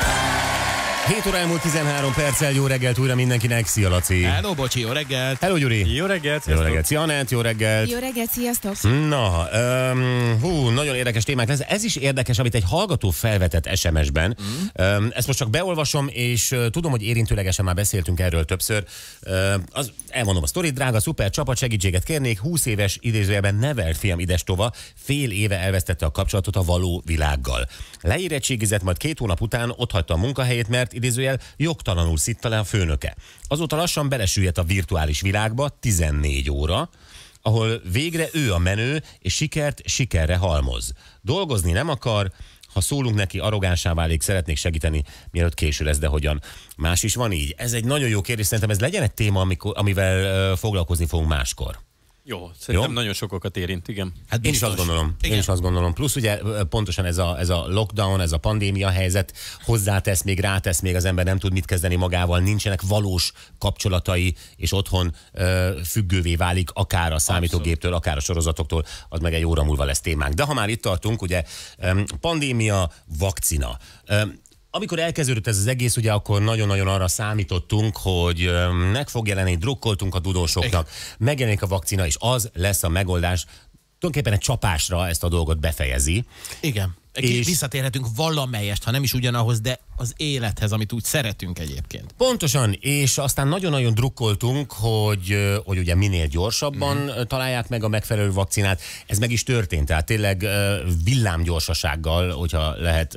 hét óra elmúlt tizenhárom perccel, jó reggelt újra mindenkinek, szia Laci! Hello, bocsi, jó reggelt! Hello, Gyuri! Jó reggelt! Jó reggelt, szia Anett, jó reggelt! Jó reggelt, sziasztok! Na, um, hú, nagyon érdekes témák lesz. Ez is érdekes, amit egy hallgató felvetett es em es-ben. Mm. Um, ezt most csak beolvasom, és uh, tudom, hogy érintőlegesen már beszéltünk erről többször. Uh, az, elmondom a sztorit, drága, szuper csapat, segítséget kérnék. húsz éves idézőjelben nevelt fiam Idestova fél éve elvesztette a kapcsolatot a való világgal. Leérettségizett, majd két hónap után otthagyta a munkahelyét, mert idézőjel jogtalanul szitta le a főnöke. Azóta lassan belesüllyedt a virtuális világba, tizennégy óra, ahol végre ő a menő, és sikert sikerre halmoz. Dolgozni nem akar, ha szólunk neki, arrogánsá válik, szeretnék segíteni, mielőtt késő lesz, de hogyan. Más is van így. Ez egy nagyon jó kérdés, szerintem ez legyen egy téma, amikor, amivel uh, foglalkozni fogunk máskor. Jó, szerintem Jó? nagyon sokakat érint, igen. Hát Én is azt gondolom. Én is azt gondolom. Plusz ugye pontosan ez a, ez a lockdown, ez a pandémia helyzet hozzátesz, még rátesz, még az ember nem tud mit kezdeni magával, nincsenek valós kapcsolatai, és otthon ö, függővé válik akár a számítógéptől, akár a sorozatoktól, az meg egy óra múlva lesz témánk. De ha már itt tartunk, ugye pandémia, vakcina. Amikor elkezdődött ez az egész, ugye akkor nagyon-nagyon arra számítottunk, hogy meg fog jelenni, drukkoltunk a tudósoknak, megjelenik a vakcina, és az lesz a megoldás. Tulajdonképpen egy csapásra ezt a dolgot befejezi. Igen. És És visszatérhetünk valamelyest, ha nem is ugyanahoz, de az élethez, amit úgy szeretünk egyébként. Pontosan, és aztán nagyon-nagyon drukkoltunk, hogy, hogy ugye minél gyorsabban mm. találják meg a megfelelő vakcinát. Ez meg is történt, tehát tényleg villámgyorsasággal, hogyha lehet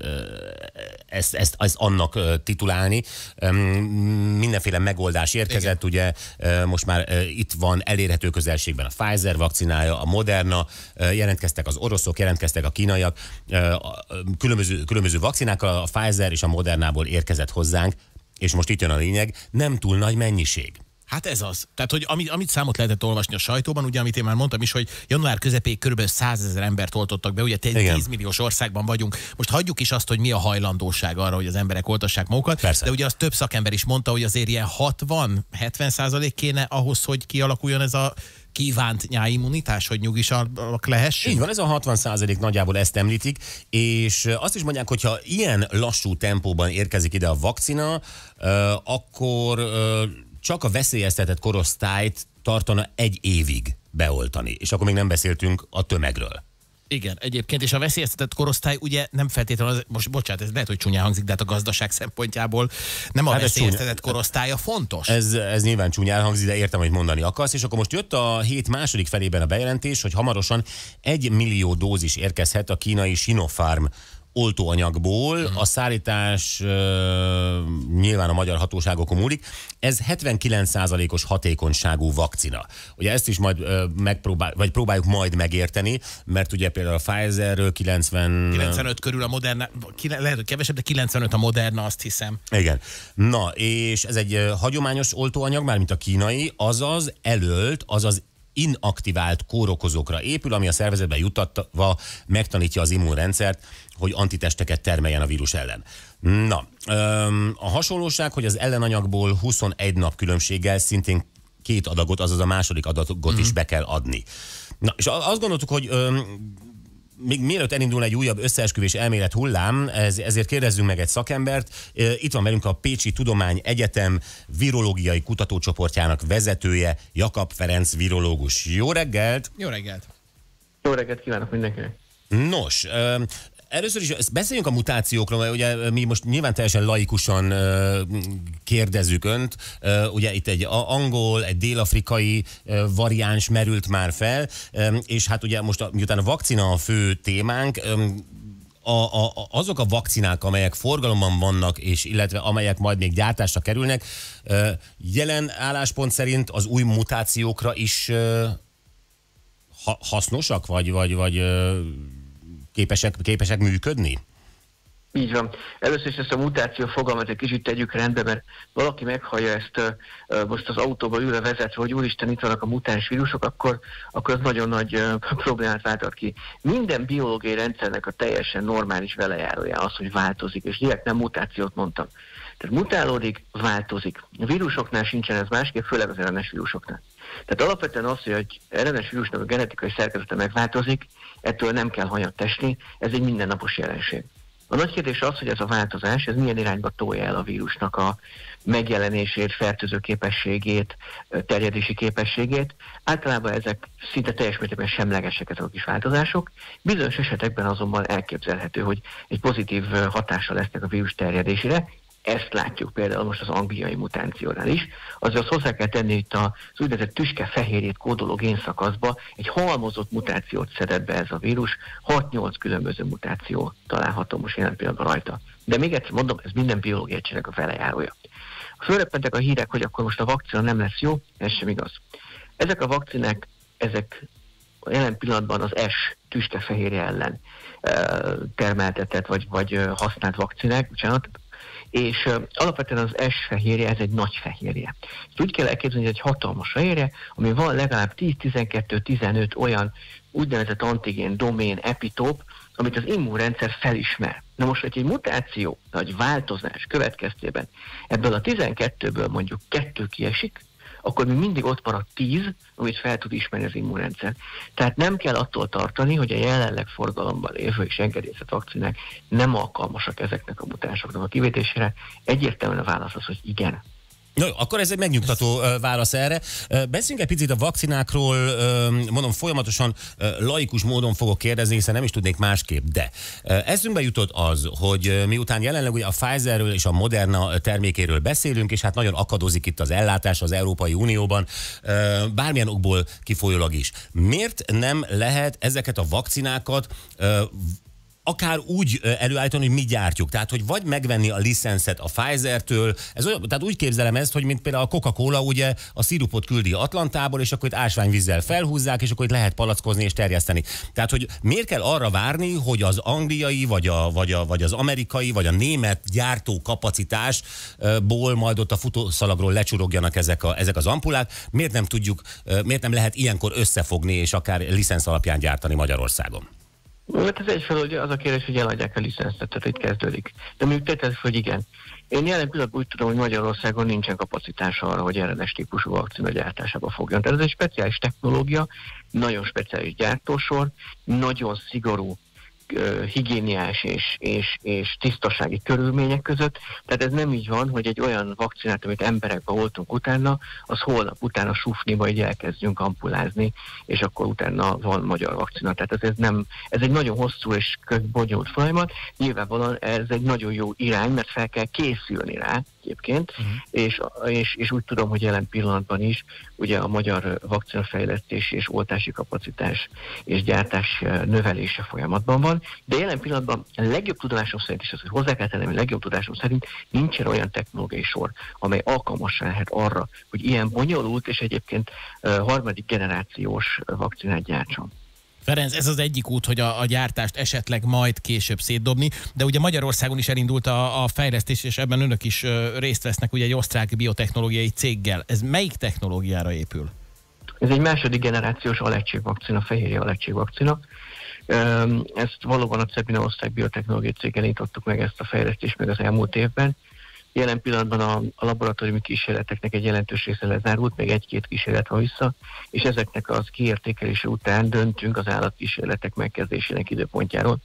ezt, ezt, ezt annak titulálni. Mindenféle megoldás érkezett, igen. Ugye most már itt van elérhető közelségben a Pfizer vakcinája, a Moderna, jelentkeztek az oroszok, jelentkeztek a kínaiak, különböző, különböző vakcinákkal, a Pfizer és a Modernából érkezett hozzánk, és most itt jön a lényeg, nem túl nagy mennyiség. Hát ez az. Tehát, hogy amit, amit számot lehetett olvasni a sajtóban, ugye, amit én már mondtam is, hogy január közepéig kb. százezer embert oltottak be, ugye tíz milliós országban vagyunk. Most hagyjuk is azt, hogy mi a hajlandóság arra, hogy az emberek oltassák magukat. Persze. De ugye az több szakember is mondta, hogy azért ilyen hatvan-hetven százalék kéne ahhoz, hogy kialakuljon ez a kívánt nyáimmunitás, hogy nyugisabbak lehessünk. Így van, ez a hatvan százalék nagyjából ezt említik, és azt is mondják, hogyha ilyen lassú tempóban érkezik ide a vakcina, akkor csak a veszélyeztetett korosztályt tartana egy évig beoltani, és akkor még nem beszéltünk a tömegről. Igen, egyébként, és a veszélyeztetett korosztály ugye nem feltétlenül, az, most bocsánat, ez lehet, hogy csúnyán hangzik, de hát a gazdaság szempontjából nem a hát veszélyeztetett korosztálya fontos. Ez, ez nyilván csúnyán hangzik, de értem, hogy mondani akarsz, és akkor most jött a hét második felében a bejelentés, hogy hamarosan egy millió dózis érkezhet a kínai Sinopharm oltóanyagból, uh-huh. a szállítás uh, nyilván a magyar hatóságokon múlik. Ez hetvenkilenc százalékos hatékonyságú vakcina. Ugye ezt is majd uh, megpróbál, vagy próbáljuk majd megérteni, mert ugye például a Pfizerről kilencven... kilencvenöt körül a Moderna, lehet, hogy kevesebb, de kilencvenöt a Moderna, azt hiszem. Igen. Na, és ez egy uh, hagyományos oltóanyag, mármint a kínai, azaz elölt, azaz inaktivált kórokozókra épül, ami a szervezetbe juttatva megtanítja az immunrendszert, hogy antitesteket termeljen a vírus ellen. Na, a hasonlóság, hogy az ellenanyagból huszonegy nap különbséggel szintén két adagot, azaz a második adagot mm. is be kell adni. Na, és azt gondoltuk, hogy még mielőtt elindul egy újabb összeesküvés elmélet hullám, ez, ezért kérdezzünk meg egy szakembert. Itt van velünk a Pécsi Tudományegyetem virológiai kutatócsoportjának vezetője, Jakab Ferenc virológus. Jó reggelt! Jó reggelt! Jó reggelt kívánok mindenkinek! Nos, Először is beszéljünk a mutációkról, mert ugye mi most nyilván teljesen laikusan uh, kérdezzük önt. Uh, ugye itt egy angol, egy dél-afrikai uh, variáns merült már fel, um, és hát ugye most a, miután a vakcina a fő témánk, um, A, a, azok a vakcinák, amelyek forgalomban vannak, és illetve amelyek majd még gyártásra kerülnek, jelen álláspont szerint az új mutációkra is ha, hasznosak, vagy, vagy, vagy képesek, képesek működni? Így van. Először is ezt a mutáció fogalmat egy kicsit tegyük rendbe, mert valaki meghallja ezt uh, most az autóba ülve vezetve, hogy úristen, itt vannak a mutáns vírusok, akkor, akkor az nagyon nagy uh, problémát váltat ki. Minden biológiai rendszernek a teljesen normális velejárója az, hogy változik, és direkt nem mutációt mondtam. Tehát mutálódik, változik. A vírusoknál sincsen ez másképp, főleg az er en es vírusoknál. Tehát alapvetően az, hogy egy er en es vírusnak a genetikai szerkezete megváltozik, ettől nem kell hanyat esni, ez egy mindennapos jelenség. A nagy kérdés az, hogy ez a változás, ez milyen irányba tolja el a vírusnak a megjelenését, fertőző képességét, terjedési képességét. Általában ezek szinte teljes mértékben semlegesek, ezek a kis változások. Bizonyos esetekben azonban elképzelhető, hogy egy pozitív hatással lesznek a vírus terjedésére. Ezt látjuk például most az angliai mutációnál is. Azért azt hozzá kell tenni, hogy az úgynevezett tüske-fehérjét kódoló génszakaszba egy halmozott mutációt szedett be ez a vírus, hat-nyolc különböző mutáció található most jelen pillanatban rajta. De még egyszer mondom, ez minden biológiai egységnek a velejárója. Fölreppentek a hírek, hogy akkor most a vakcina nem lesz jó, ez sem igaz. Ezek a vakcinák, ezek jelen pillanatban az S tüske-fehérje ellen termeltetett vagy, vagy használt vakcinák, bocsánat, és uh, alapvetően az S fehérje, ez egy nagy fehérje. Ezt úgy kell elképzelni, hogy egy hatalmas fehérje, ami van legalább tíz-tizenkettő-tizenöt olyan úgynevezett antigén, domén, epitóp, amit az immunrendszer felismer. Na most, hogy egy mutáció, vagy változás következtében ebből a tizenkettőből mondjuk kettő kiesik, akkor mi mindig ott marad tíz, amit fel tud ismerni az immunrendszer. Tehát nem kell attól tartani, hogy a jelenleg forgalomban lévő és engedélyezett vakcinák nem alkalmasak ezeknek a mutánsoknak a kivétésére. Egyértelműen a válasz az, hogy igen. No, akkor ez egy megnyugtató uh, válasz erre. Uh, beszéljünk egy picit a vakcinákról, uh, mondom, folyamatosan uh, laikus módon fogok kérdezni, hiszen nem is tudnék másképp, de uh, eszünkbe jutott az, hogy uh, miután jelenleg ugye a Pfizerről és a Moderna termékéről beszélünk, és hát nagyon akadozik itt az ellátás az Európai Unióban, uh, bármilyen okból kifolyólag is. Miért nem lehet ezeket a vakcinákat uh, akár úgy előállítani, hogy mi gyártjuk. Tehát, hogy vagy megvenni a licenszet a Pfizer-től, ez olyan, tehát úgy képzelem ezt, hogy mint például a Coca-Cola ugye a szirupot küldi Atlantából, és akkor itt ásványvízzel felhúzzák, és akkor itt lehet palackozni és terjeszteni. Tehát, hogy miért kell arra várni, hogy az angliai, vagy, a, vagy, a, vagy az amerikai, vagy a német gyártó kapacitásból majd ott a futószalagról lecsurogjanak ezek, a, ezek az ampulák. Miért nem tudjuk, miért nem lehet ilyenkor összefogni, és akár licensz alapján gyártani Magyarországon? Hát ez egyfelől ugye az a kérdés, hogy eladják a licenszet, tehát itt kezdődik. De mondjuk tételezzük, hogy igen. Én jelen pillanatban úgy tudom, hogy Magyarországon nincsen kapacitása arra, hogy er en es típusú vakcina gyártásába fogjon. Tehát ez egy speciális technológia, nagyon speciális gyártósor, nagyon szigorú uh, higiéniás és, és, és tisztasági körülmények között. Tehát ez nem így van, hogy egy olyan vakcinát, amit emberekbe oltunk utána, az holnap utána sufni, majd elkezdjünk ampulázni, és akkor utána van magyar vakcina. Tehát ez, ez, nem, ez egy nagyon hosszú és bonyolult folyamat. Nyilvánvalóan ez egy nagyon jó irány, mert fel kell készülni rá egyébként, uh-huh. és, és, és úgy tudom, hogy jelen pillanatban is ugye a magyar vakcinafejlesztés és oltási kapacitás és gyártás növelése folyamatban van, de jelen pillanatban a legjobb tudomásom szerint, és azt, hogy hozzá kell tennem, a legjobb tudomásom szerint nincsen olyan technológiai sor, amely alkalmassá lehet arra, hogy ilyen bonyolult és egyébként uh, harmadik generációs vakcinát gyártson. Ferenc, ez az egyik út, hogy a, a gyártást esetleg majd később szétdobni, de ugye Magyarországon is elindult a, a fejlesztés, és ebben önök is uh, részt vesznek ugye egy osztrák biotechnológiai céggel. Ez melyik technológiára épül? Ez egy második generációs alegységvakcina, fehérje alegységvakcina. Um, ezt valóban a Cebina osztrák biotechnológiai céggel nyitottuk meg ezt a fejlesztést meg az elmúlt évben. Jelen pillanatban a, a laboratóriumi kísérleteknek egy jelentős része lezárult, még egy-két kísérlet van vissza, és ezeknek az kiértékelése után döntünk az állatkísérletek megkezdésének időpontjáról,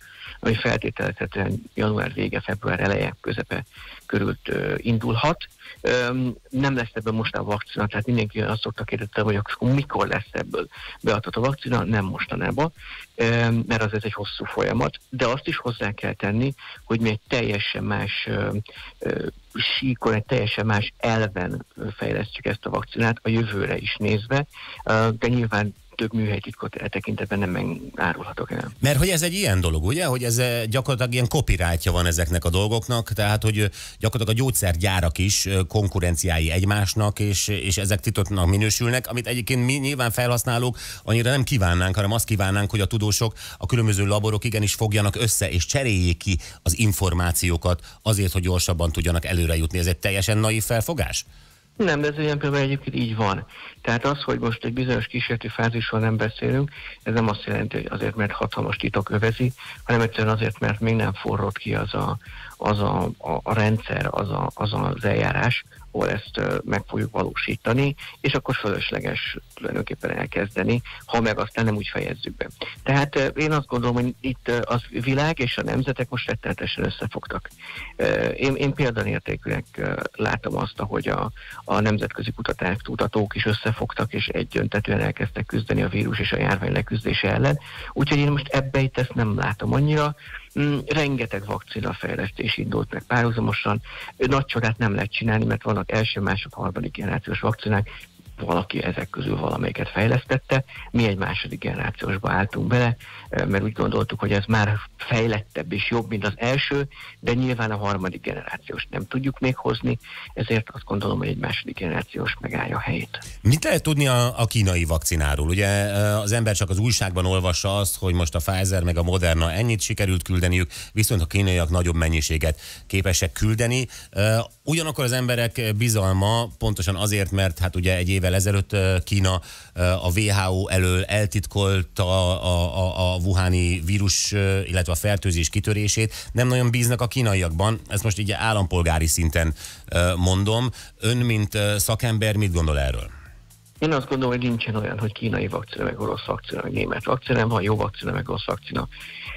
ami feltételezhetően január vége, február eleje, közepe körült uh, indulhat. Um, nem lesz ebből most a vakcina, tehát mindenki azt szokta kérdezni, hogy akkor mikor lesz ebből beadható a vakcina, nem mostanában, um, mert az ez egy hosszú folyamat, de azt is hozzá kell tenni, hogy mi egy teljesen más uh, uh, síkon, egy teljesen más elven fejlesztjük ezt a vakcinát a jövőre is nézve, uh, de nyilván több műhelytitkot e tekintetben nem árulhatok el. Mert hogy ez egy ilyen dolog, ugye, hogy ez gyakorlatilag ilyen copyrightja van ezeknek a dolgoknak, tehát hogy gyakorlatilag a gyógyszergyárak is konkurenciái egymásnak, és, és ezek titoknak minősülnek, amit egyébként mi nyilván felhasználók annyira nem kívánnánk, hanem azt kívánnánk, hogy a tudósok, a különböző laborok igenis fogjanak össze, és cseréljék ki az információkat azért, hogy gyorsabban tudjanak előre jutni. Ez egy teljesen naív felfogás? Nem, de ez ilyen például egyébként így van. Tehát az, hogy most egy bizonyos kísérleti fázisról nem beszélünk, ez nem azt jelenti, hogy azért, mert hatalmas titok övezi, hanem egyszerűen azért, mert még nem forrott ki az a, az a, a, a rendszer, az, a, az az eljárás, ahol ezt uh, meg fogjuk valósítani, és akkor fölösleges tulajdonképpen elkezdeni, ha meg aztán nem úgy fejezzük be. Tehát uh, én azt gondolom, hogy itt uh, az világ és a nemzetek most rettenetesen összefogtak. Uh, én, én példanértékűnek uh, látom azt, hogy a, a nemzetközi kutatás, kutatók is összefogtak, és egyöntetően elkezdtek küzdeni a vírus és a járvány leküzdése ellen. Úgyhogy én most ebbe itt ezt nem látom annyira. Mm, rengeteg vakcinafejlesztés indult meg párhuzamosan. Nagy csodát nem lehet csinálni, mert vannak első, másod, harmadik generációs vakcinák, valaki ezek közül valamelyiket fejlesztette. Mi egy második generációsba álltunk bele, mert úgy gondoltuk, hogy ez már fejlettebb és jobb, mint az első, de nyilván a harmadik generációs nem tudjuk még hozni, ezért azt gondolom, hogy egy második generációs megállja a helyét. Mit lehet tudni a, a kínai vakcináról? Ugye az ember csak az újságban olvassa azt, hogy most a Pfizer meg a Moderna ennyit sikerült küldeniük, viszont a kínaiak nagyobb mennyiséget képesek küldeni. Ugyanakkor az emberek bizalma pontosan azért, mert hát ugye egy évvel ezelőtt Kína a vé há ó elől eltitkolta a, a, a wuhani vírus, illetve a fertőzés kitörését. Nem nagyon bíznak a kínaiakban, ezt most így állampolgári szinten mondom. Ön, mint szakember, mit gondol erről? Én azt gondolom, hogy nincsen olyan, hogy kínai vakcina, meg orosz vakcina, meg német vakcina, van jó vakcina, meg rossz vakcina.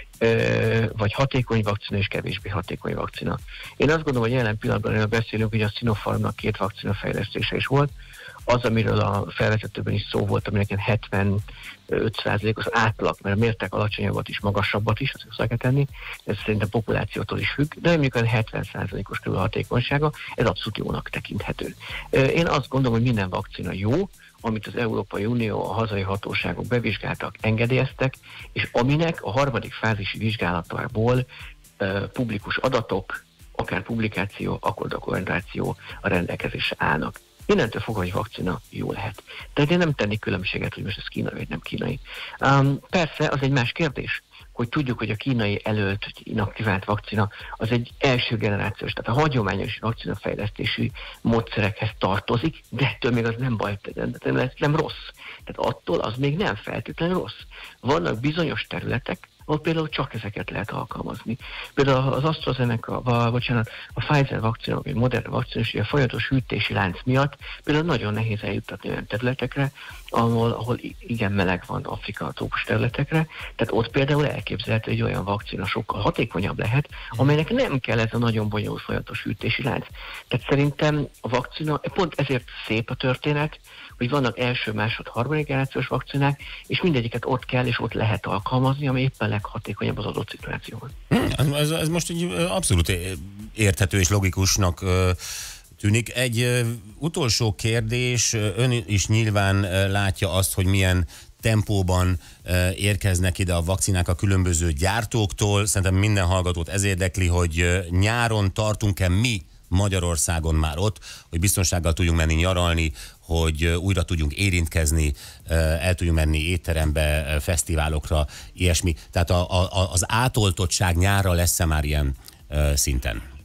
Vagy hatékony vakcina és kevésbé hatékony vakcina. Én azt gondolom, hogy jelen pillanatban beszélünk, hogy a Sinopharmnak két vakcina fejlesztése is volt. Az, amiről a felvezetőben is szó volt, aminek hetvenöt százalékos átlag, mert a mértek alacsonyabbat is, magasabbat is, azt hozzá kell tenni, ez szerintem populációtól is függ, de mondjuk hetven százalékos körül hatékonysága, ez abszolút jónak tekinthető. Én azt gondolom, hogy minden vakcina jó, amit az Európai Unió, a hazai hatóságok bevizsgáltak, engedélyeztek, és aminek a harmadik fázisi vizsgálatából uh, publikus adatok, akár publikáció, akár dokumentáció a rendelkezésre állnak. Innentől fogva, hogy vakcina jó lehet. Tehát én nem tenni különbséget, hogy most ez kínai vagy nem kínai. Um, persze, az egy más kérdés, hogy tudjuk, hogy a kínai előtt inaktivált vakcina az egy első generációs, tehát a hagyományos vakcinafejlesztési módszerekhez tartozik, de ettől még az nem baj, nem, nem rossz. Tehát attól az még nem feltétlenül rossz. Vannak bizonyos területek, ahol például csak ezeket lehet alkalmazni. Például az AstraZeneca, a, bocsánat, a Pfizer vakcina, vagy Moderna vakcina, és a folyamatos hűtési lánc miatt például nagyon nehéz eljuttatni olyan területekre, ahol, ahol igen meleg van, Afrika, trópus területekre, tehát ott például elképzelhető, hogy olyan vakcina sokkal hatékonyabb lehet, amelynek nem kell ez a nagyon bonyolult folyamatos hűtési lánc. Tehát szerintem a vakcina, pont ezért szép a történet, hogy vannak első, másod, harmadik generációs vakcinák, és mindegyiket ott kell és ott lehet alkalmazni, ami éppen leghatékonyabb az adott szituációban. Hmm, ez, ez most egy abszolút érthető és logikusnak tűnik. Egy utolsó kérdés, ön is nyilván látja azt, hogy milyen tempóban érkeznek ide a vakcinák a különböző gyártóktól. Szerintem minden hallgatót ez érdekli, hogy nyáron tartunk-e mi Magyarországon már ott, hogy biztonsággal tudjunk menni nyaralni, hogy újra tudjunk érintkezni, el tudjunk menni étterembe, fesztiválokra, ilyesmi. Tehát a, a, az átoltottság nyára lesz-e már ilyen szinten?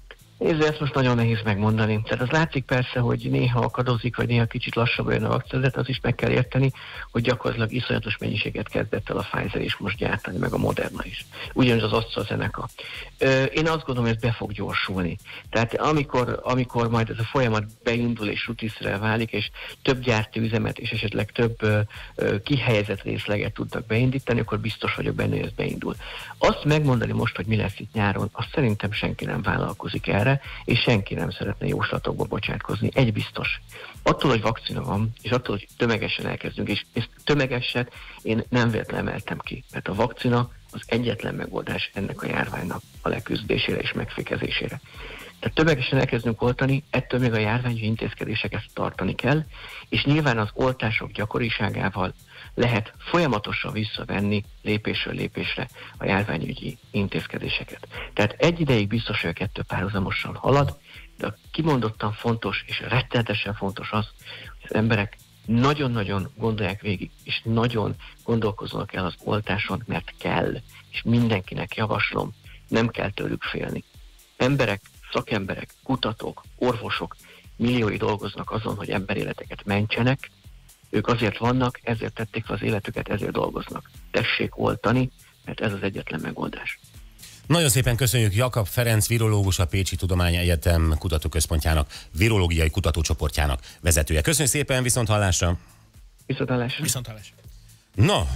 Nézd, ezt most nagyon nehéz megmondani. Tehát az látszik persze, hogy néha akadozik, vagy néha kicsit lassabb jön a vakcina, de az is meg kell érteni, hogy gyakorlatilag iszonyatos mennyiséget kezdett el a Pfizer is most gyártani, meg a Moderna is. Ugyanaz az AstraZeneca. Én azt gondolom, hogy ez be fog gyorsulni. Tehát amikor, amikor majd ez a folyamat beindul és rutinszerűen válik, és több gyártóüzemet és esetleg több kihelyezett részleget tudnak beindítani, akkor biztos vagyok benne, hogy ez beindul. Azt megmondani most, hogy mi lesz itt nyáron, azt szerintem senki nem vállalkozik erre, és senki nem szeretne jóslatokba bocsátkozni. Egy biztos. Attól, hogy vakcina van, és attól, hogy tömegesen elkezdünk, és ezt tömegeset én nem véletlenül emeltem ki, mert a vakcina az egyetlen megoldás ennek a járványnak a leküzdésére és megfékezésére. Tehát tömegesen elkezdünk oltani, ettől még a járványügyi intézkedéseket tartani kell, és nyilván az oltások gyakoriságával lehet folyamatosan visszavenni lépésről lépésre a járványügyi intézkedéseket. Tehát egy ideig biztos, hogy a kettő párhuzamosan halad, de a kimondottan fontos és rettenetesen fontos az, hogy az emberek nagyon-nagyon gondolják végig, és nagyon gondolkoznak el az oltáson, mert kell, és mindenkinek javaslom, nem kell tőlük félni. Emberek, szakemberek, kutatók, orvosok milliói dolgoznak azon, hogy emberéleteket mentsenek, ők azért vannak, ezért tették fel az életüket, ezért dolgoznak. Tessék oltani, mert ez az egyetlen megoldás. Nagyon szépen köszönjük Jakab Ferenc, virológus, a Pécsi Tudományegyetem Kutatóközpontjának, virológiai kutatócsoportjának vezetője. Köszönjük szépen, viszont hallásra! Viszont hallásra! Viszont hallásra. Na,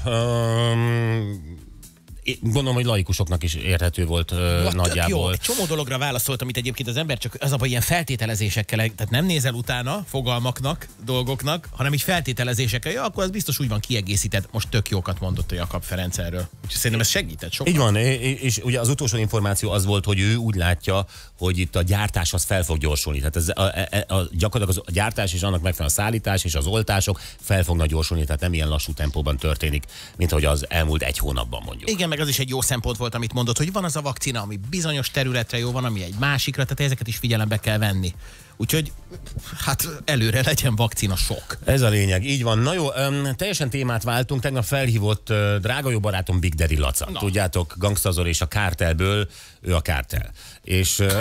um, gondolom, hogy laikusoknak is érthető volt uh, nagyjából. Jó, egy csomó dologra válaszolt, amit egyébként az ember csak az abban ilyen feltételezésekkel, tehát nem nézel utána fogalmaknak, dolgoknak, hanem így feltételezésekkel, ja, akkor az biztos úgy van kiegészített. Most tök jókat mondott a Jakab Ferenc erről. Úgyhogy szerintem ez segített sokat. Így van, és, és ugye az utolsó információ az volt, hogy ő úgy látja, hogy itt a gyártás az fel fog gyorsulni. Tehát ez a, a, a, gyakorlatilag a gyártás és annak megfelelően a szállítás és az oltások fel fognak gyorsulni, tehát nem ilyen lassú tempóban történik, mint ahogy az elmúlt egy hónapban mondjuk. Igen, meg az is egy jó szempont volt, amit mondott, hogy van az a vakcina, ami bizonyos területre jó, van, ami egy másikra, tehát ezeket is figyelembe kell venni. Úgyhogy hát előre legyen vakcina sok. Ez a lényeg, így van. Na jó, um, teljesen témát váltunk. Tegnap felhívott uh, drága jó barátom Big Daddy Laca. Na. Tudjátok, Gangstazor és a Kártelből, ő a Kártel. És... Uh,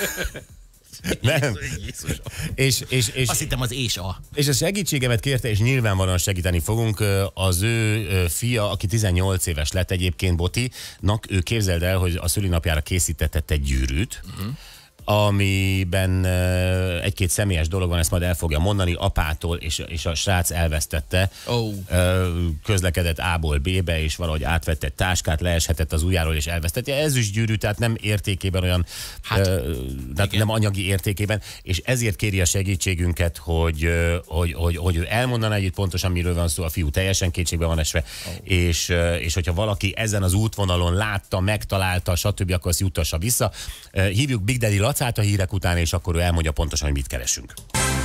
nem. És, és, és, Azt hittem az és a. És a segítségemet kérte, és nyilvánvalóan segíteni fogunk. Az ő fia, aki tizennyolc éves lett egyébként, Botinak, ő képzeld el, hogy a szülinapjára készítetett egy gyűrűt, uh-huh. amiben egy-két személyes dolog van, ezt majd el fogja mondani, apától, és, és a srác elvesztette, oh. közlekedett A-ból B-be, és valahogy átvette egy táskát, leeshetett az ujjáról, és elvesztette. Ezüstgyűrű, tehát nem értékében olyan, hát, tehát nem anyagi értékében, és ezért kéri a segítségünket, hogy, hogy, hogy, hogy ő elmondaná együtt pontosan, miről van szó, a fiú teljesen kétségbe van esve, oh. és, és hogyha valaki ezen az útvonalon látta, megtalálta, stb., akkor azt juttassa vissza. Hívjuk Big Daddy Lacát a hírek után, és akkor ő elmondja pontosan, hogy mit keresünk.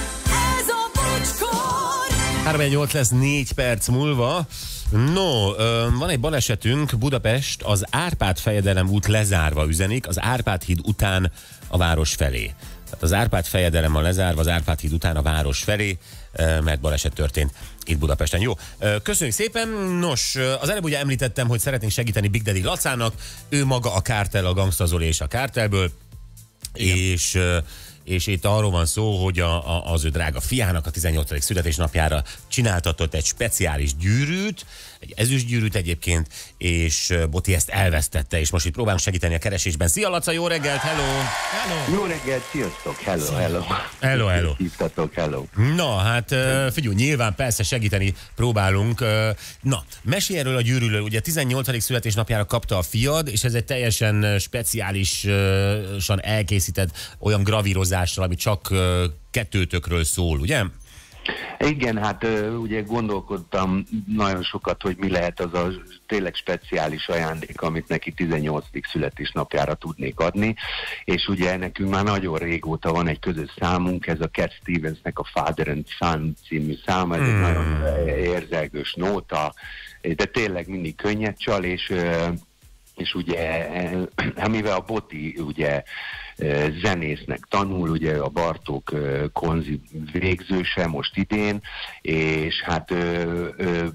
Ez a Bocskor! három nyolc lesz négy perc múlva. No, van egy balesetünk, Budapest az Árpád-fejedelem út lezárva üzenik, az Árpád híd után a város felé. Tehát az Árpád-fejedelem van lezárva, az Árpád híd után a város felé, mert baleset történt itt Budapesten. Jó, köszönjük szépen. Nos, az előbb ugye említettem, hogy szeretnénk segíteni Big Daddy Lacának, ő maga a Kártel, a Gangstazor és a Kártelből. És, és itt arról van szó, hogy a, a, az ő drága fiának a tizennyolcadik születésnapjára csináltatott egy speciális gyűrűt, egy ezüstgyűrűt egyébként, és Boti ezt elvesztette, és most itt próbálunk segíteni a keresésben. Szia Laca, jó reggelt, hello! Hello. Jó reggelt, sziasztok, hello, hello. Hello, hello. Hívtatok, hello. Na, hát figyelj, nyilván persze segíteni próbálunk. Na, mesélj erről a gyűrűről, ugye tizennyolcadik születésnapjára kapta a fiad, és ez egy teljesen speciálisan elkészített olyan gravírozással, ami csak kettőtökről szól, ugye? Igen, hát ugye gondolkodtam nagyon sokat, hogy mi lehet az a tényleg speciális ajándék, amit neki tizennyolcadik születésnapjára tudnék adni, és ugye nekünk már nagyon régóta van egy közös számunk, ez a Cat Stevensnek a Father and Son című szám, ez hmm. egy nagyon érzelgős nóta, de tényleg mindig könnyed csal, és, és ugye, mivel a Boti ugye zenésznek tanul, ugye a Bartók konzi végzőse most idén, és hát ö, ö,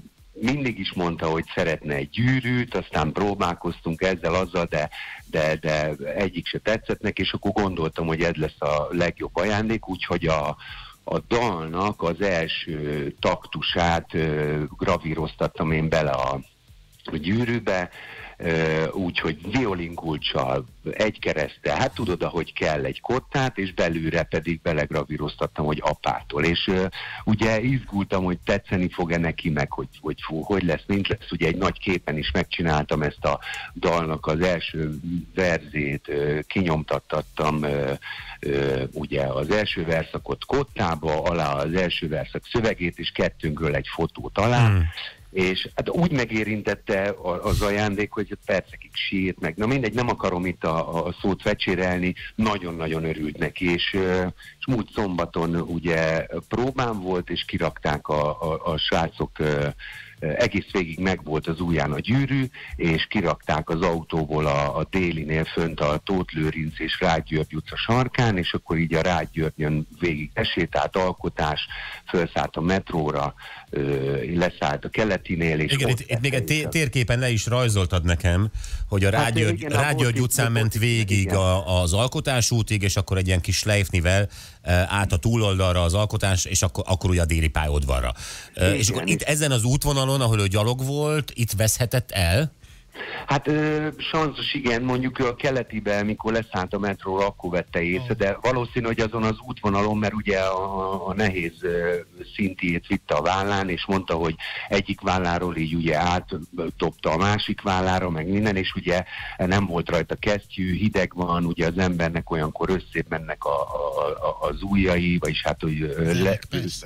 mindig is mondta, hogy szeretne egy gyűrűt, aztán próbálkoztunk ezzel, azzal, de, de, de egyik se tetszett neki, és akkor gondoltam, hogy ez lesz a legjobb ajándék, úgyhogy a a dalnak az első taktusát gravíroztattam én bele a, a gyűrűbe, úgyhogy violinkulccsal, egy kereszttel, hát tudod, ahogy kell, egy kottát, és belülre pedig belegravíroztattam, hogy apától. És uh, ugye izgultam, hogy tetszeni fog-e neki, meg hogy, hogy fú, hogy lesz, mint lesz. Ugye egy nagy képen is megcsináltam ezt a dalnak az első verzét, uh, kinyomtattattam uh, uh, ugye az első verszakot kottába, alá az első verszak szövegét, és kettőnkről egy fotót alá, hmm. és hát úgy megérintette az ajándék, hogy percekig sírt meg. Na mindegy, nem akarom itt a, a szót fecsérelni, nagyon-nagyon örült neki, és, és múlt szombaton ugye próbám volt, és kirakták a, a, a srácok, egész végig megvolt az ujján a gyűrű, és kirakták az autóból a, a délinél fönt a Tóth Lőrinc és Rágy György utca sarkán, és akkor így a Rágy Györgyön végig esétált alkotás, felszállt a metróra, leszállt a Keletinél, és igen, itt, itt még egy térképen le is rajzoltad nekem, hogy a Rágy György, hát, Rágy György utcán ment végig a, az alkotásútig, és akkor egy ilyen kis slejfnivel át a túloldalra az alkotás, és akkor, akkor ugye a déli pályaudvarra. Igen, és akkor itt ezen az útvonalon, ahol ő gyalog volt, itt veszhetett el? Hát ö, sanszos igen, mondjuk a keletiben, mikor leszállt a metróra, akkor vette észre, de valószínű, hogy azon az útvonalon, mert ugye a, a nehéz ö, szintiét vitte a vállán, és mondta, hogy egyik válláról így ugye átdobta a másik vállára, meg minden, és ugye nem volt rajta kesztyű, hideg van, ugye az embernek olyankor összébb mennek a, a, a, az ujjai, vagyis hát, hogy le,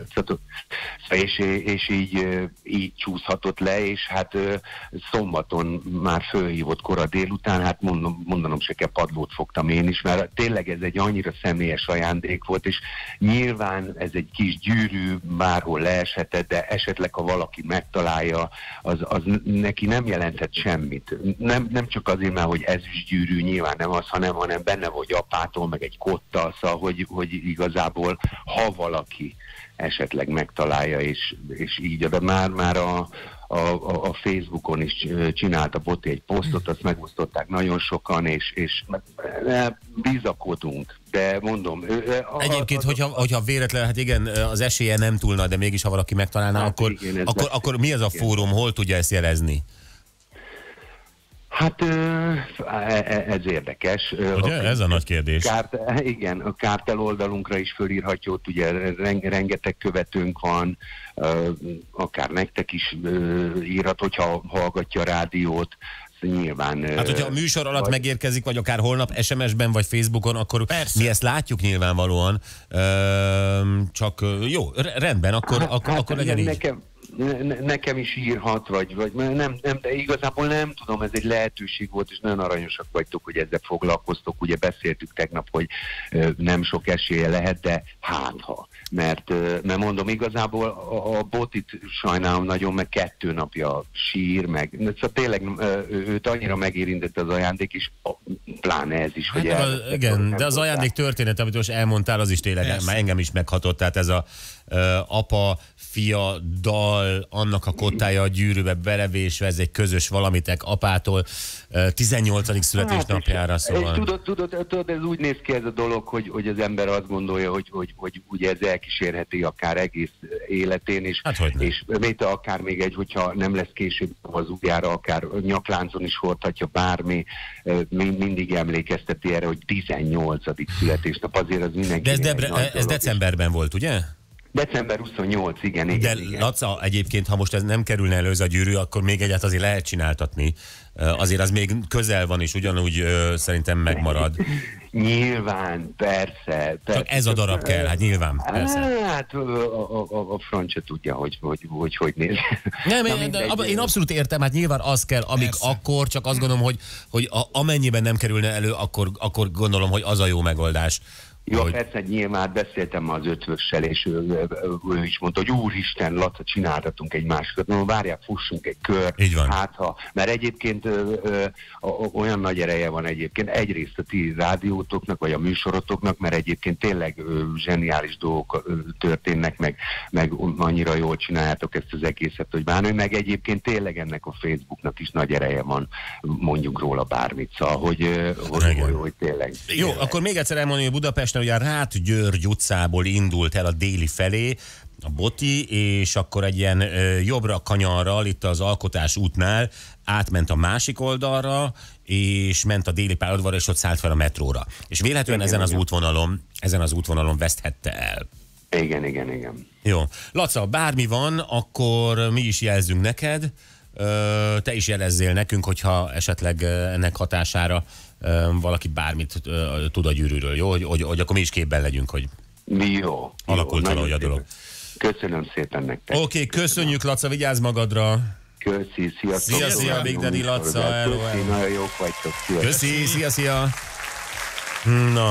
és, és így, így csúszhatott le, és hát szombaton már fölhívott kora délután, hát mondom, mondanom se kell, padlót fogtam én is, mert tényleg ez egy annyira személyes ajándék volt, és nyilván ez egy kis gyűrű, bárhol leeshetett, de esetleg, ha valaki megtalálja, az, az neki nem jelenthet semmit. Nem, nem csak azért, mert hogy ezüstgyűrű, nyilván nem az, hanem, hanem benne vagy apától, meg egy kotta, szóval, hogy, hogy igazából, ha valaki esetleg megtalálja, és, és így, de már, már a A, a, a Facebookon is csinált a Boti egy posztot, azt megosztották nagyon sokan, és, és bizakodunk, de mondom... A, Egyébként, a, a, hogyha, hogyha véletlen, hát igen, az esélye nem túl nagy, de mégis, ha valaki megtalálná, hát akkor, igen, akkor, akkor mi ez a fórum, hol tudja ezt jelezni? Hát ez érdekes. Ugye? Ez a nagy kérdés. Kárt, igen, a Kártel oldalunkra is fölírhatja, ott ugye rengeteg követőnk van, akár nektek is írhat, hogyha hallgatja a rádiót. Nyilván, hát, hogyha a műsor alatt vagy... megérkezik, vagy akár holnap es em es-ben, vagy Facebookon, akkor persze. Mi ezt látjuk nyilvánvalóan. Csak jó, rendben, akkor, hát, akkor, hát, akkor legyen így. Nekem, nekem is írhat, vagy, vagy nem, nem, de igazából nem tudom, ez egy lehetőség volt, és nagyon aranyosak vagytok, hogy ezzel foglalkoztok. Ugye beszéltük tegnap, hogy nem sok esélye lehet, de hát ha. Mert, mert mondom, igazából a, a Botit sajnálom nagyon, meg kettő napja sír, meg szóval tényleg őt annyira megérintett az ajándék, és pláne ez is, hogy hát, el, igen, de az ajándék történet, amit most elmondtál, az is tényleg már engem is meghatott, tehát ez a uh, apa, fia, dal, annak a kottája a gyűrűbe belevésve, ez egy közös valamitek apától, uh, tizennyolcadik születésnapjára, hát, szóval. Tudod, tudod, tudod, ez úgy néz ki ez a dolog, hogy, hogy az ember azt gondolja, hogy, hogy, hogy ugye ez elkísérheti akár egész életén, és, hát, és még akár még egy, hogyha nem lesz később az ujjára, akár nyakláncon is hordhatja bármi, mindig emlékezteti erre, hogy tizennyolcadik születésnap, azért az mindenki. De ez, Debre, ez decemberben volt, ugye? december huszonnyolc, igen, igen. De igen. Laca, egyébként, ha most ez nem kerülne elő ez a gyűrű, akkor még egyet azért lehet csináltatni. Azért az még közel van, és ugyanúgy ö, szerintem megmarad. Nyilván, persze, persze. Csak ez a darab kell, hát nyilván, persze. Hát a, a, a, a franc se tudja, hogy hogy, hogy, hogy néz. Nem, én, mindegy, én abszolút értem, hát nyilván az kell, amik persze. Akkor, csak azt gondolom, hogy, hogy a, amennyiben nem kerülne elő, akkor, akkor gondolom, hogy az a jó megoldás, Jó, Hogy- persze, nyilván beszéltem az ötvössel, és ő, ő, ő is mondta, hogy úristen, Laca, csináltatunk egy másikat. No, várják, fussunk egy kör. Így van. Hát, ha, mert egyébként ö, ö, olyan nagy ereje van egyébként egyrészt a ti rádiótoknak, vagy a műsorotoknak, mert egyébként tényleg ö, zseniális dolgok ö, történnek, meg, meg annyira jól csináljátok ezt az egészet, hogy bánni, meg egyébként tényleg ennek a Facebooknak is nagy ereje van, mondjunk róla bármit, szóval, hogy, ö, hogy, Igen. hogy, hogy tényleg. Jó, akkor még egyszer elmondani, hogy Budapesten ugye a Ráth György utcából indult el a déli felé a Boti, és akkor egy ilyen ö, jobbra kanyarral itt az Alkotás útnál átment a másik oldalra, és ment a déli pályaudvarra, és ott szállt fel a metróra. És véletlenül Igen, ezen az igen. útvonalon, ezen az útvonalon veszthette el. Igen, igen, igen. Jó. Laca, bármi van, akkor mi is jelzünk neked, Ö, te is jelezzél nekünk, hogyha esetleg ö, ennek hatására ö, valaki bármit ö, tud a gyűrűről, jó? Hogy, hogy, hogy akkor mi is képben legyünk, hogy Jó. alakult jó, valahogy a nagyon dolog. szépen. Köszönöm szépen nektek. Oké, okay, köszönjük, Laca, vigyázz magadra. Köszi, sziasztok. Szia, szia, Big Daddy Laca, hello, Köszi, hello. nagyon jók vagytok. Sziasztok. Köszi, szia, szia. Na.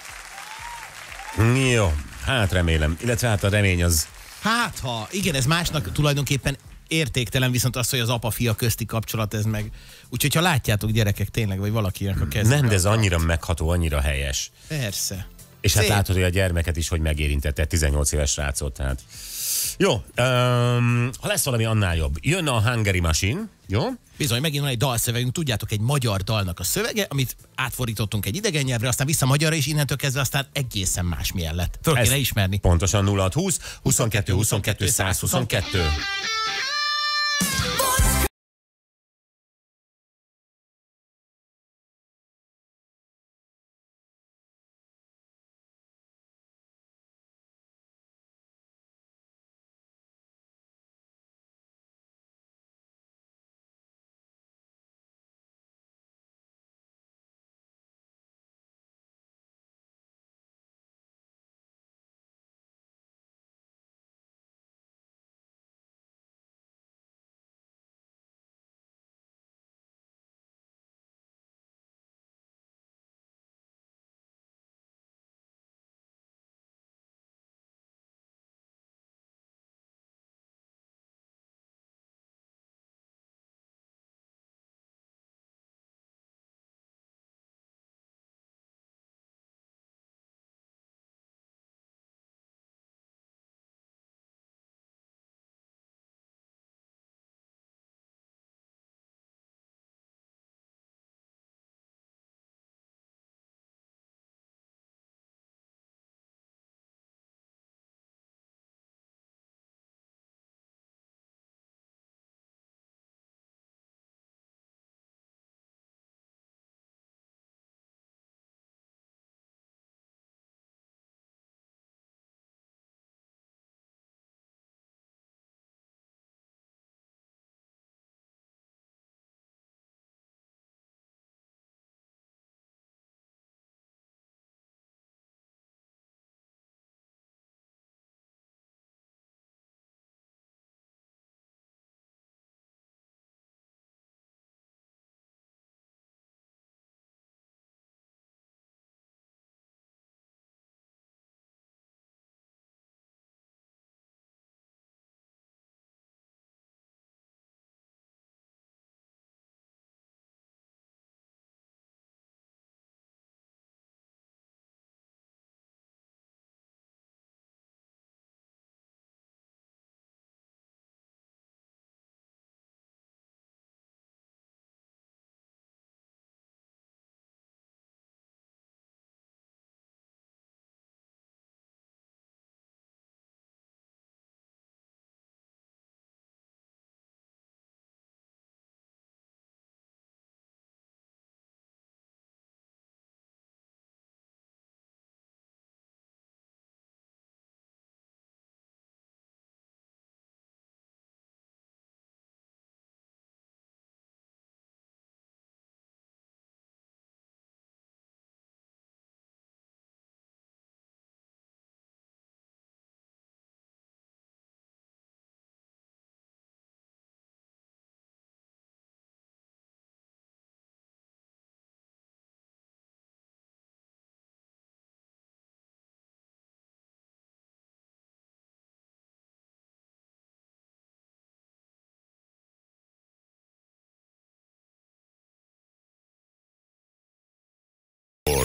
Jó, hát remélem. Illetve hát a remény az... Hát ha, igen, ez másnak tulajdonképpen értéktelen, viszont az, hogy az apa-fia közti kapcsolat, ez meg... Úgyhogy ha látjátok gyerekek tényleg, vagy valakinek a kezében. Nem, de ez annyira megható, annyira helyes. Persze. És hát Szép. látod, hogy a gyermeket is, hogy megérintette, tizennyolc éves srácot, tehát. Jó, um, ha lesz valami annál jobb, jön a Hungary Machine, jó? Bizony, megint van egy dalszövegünk, tudjátok, egy magyar dalnak a szövege, amit átfordítottunk egy idegen nyelvre, aztán vissza magyarra, és innentől kezdve aztán egészen másmilyen lett. Föl kéne Ez ismerni. Pontosan nulla hat húsz huszonkettő huszonkettő száz huszonkettő.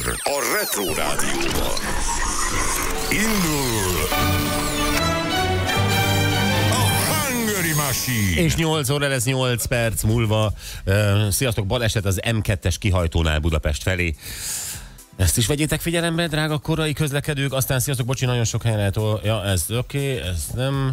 a Retro Rádióban. Indul a Hungary Machine. És nyolc óra lesz nyolc perc múlva. Uh, sziasztok, baleset az em kettes kihajtónál Budapest felé. Ezt is vegyétek figyelembe, drága korai közlekedők. Aztán sziasztok, bocsi, nagyon sok helyen lehet... Ja, ez oké, okay, ez nem...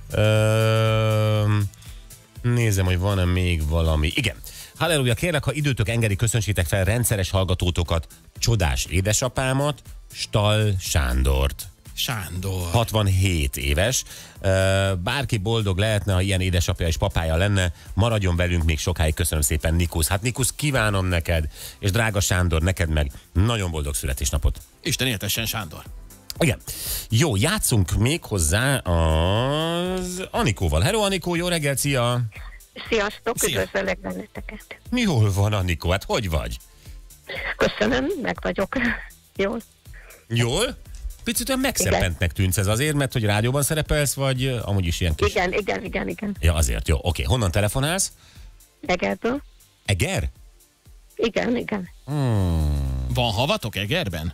Uh, nézem, hogy van-e még valami. Igen. Halleluja, kérlek, ha időtök engedi, köszönsítek fel rendszeres hallgatótokat, csodás édesapámat, Stall Sándort. Sándor. hatvanhét éves. Bárki boldog lehetne, ha ilyen édesapja és papája lenne. Maradjon velünk még sokáig. Köszönöm szépen, Nikusz. Hát Nikusz, kívánom neked, és drága Sándor, neked meg nagyon boldog születésnapot. Isten éltessen, Sándor. Igen. Jó, játszunk még hozzá az Anikóval. Hello, Anikó, jó reggelt, szia! Sziasztok, Szia. üdvözöllek benneteket. Jól van, Anikó, hát hogy vagy? Köszönöm, meg vagyok. Jól. Jól? Picit olyan megszeppentnek tűnsz, ez azért, mert hogy rádióban szerepelsz, vagy uh, amúgy is ilyen kis... Igen, igen, igen, igen. Ja, azért, jó. Oké, honnan telefonálsz? Egerből? Eger? Igen, igen. Hmm. Van havatok Egerben?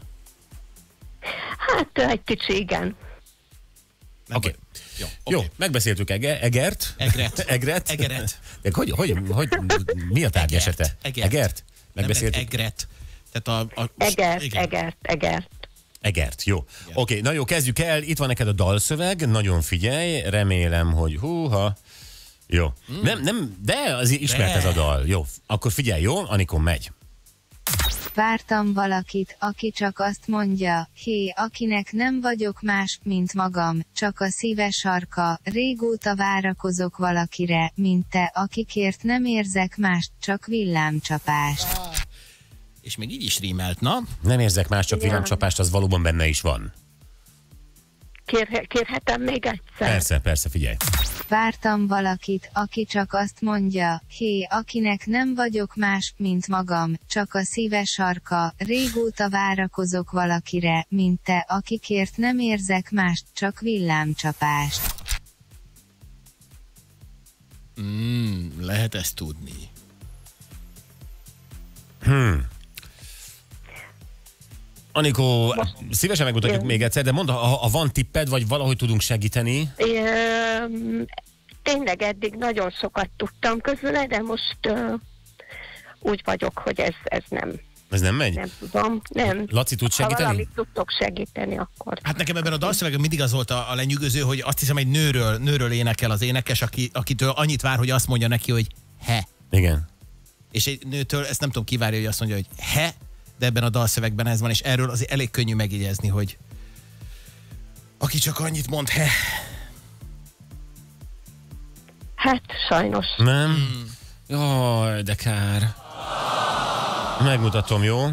Hát egy kicsi, igen. Oké. Jó, Jó, oké. megbeszéltük Ege, Egert. Egret. Egret. Egeret. De hogy, hogy, hogy, mi a tárgyesete? Egert. Egert? Megbeszéltük? Egret. Tehát a, a, Egert, igen. egert, egert. Egert, jó. Oké, na jó, kezdjük el. Itt van neked a dalszöveg, nagyon figyelj, remélem, hogy húha. Jó. Mm. Nem, nem, de azért ismert De. ez a dal. Jó, akkor figyelj, jó? Anikon megy. Vártam valakit, aki csak azt mondja, hé, akinek nem vagyok más, mint magam, csak a szíve sarka, régóta várakozok valakire, mint te, akikért nem érzek mást, csak villámcsapást. És még így is rímelt, na? Nem érzek más, csak Ja. villámcsapást, az valóban benne is van. Kér, kérhetem még egyszer? Persze, persze, figyelj. Vártam valakit, aki csak azt mondja, hé, akinek nem vagyok más, mint magam, csak a szíve sarka, régóta várakozok valakire, mint te, akikért nem érzek mást, csak villámcsapást. Mm, lehet ezt tudni. Hmm. Anikó, szívesen megmutatjuk még egyszer, de mondd, ha, ha van tipped, vagy valahogy tudunk segíteni. É, tényleg eddig nagyon sokat tudtam közüle, de most ö, úgy vagyok, hogy ez, ez nem, Ez nem megy? nem tudom. Nem. Laci, tud Ha segíteni? valamit tudtok segíteni, akkor... Hát nekem ebben a dalszövegben mindig az volt a, a lenyűgöző, hogy azt hiszem egy nőről, nőről énekel az énekes, aki, akitől annyit vár, hogy azt mondja neki, hogy he. Igen. És egy nőtől ezt nem tudom, kivárja, hogy azt mondja, hogy he, de ebben a dalszövegben ez van, és erről azért elég könnyű megjegyezni, hogy aki csak annyit mond, he. Hát, sajnos. Nem? Hmm. Jaj, de kár. Megmutatom, jó?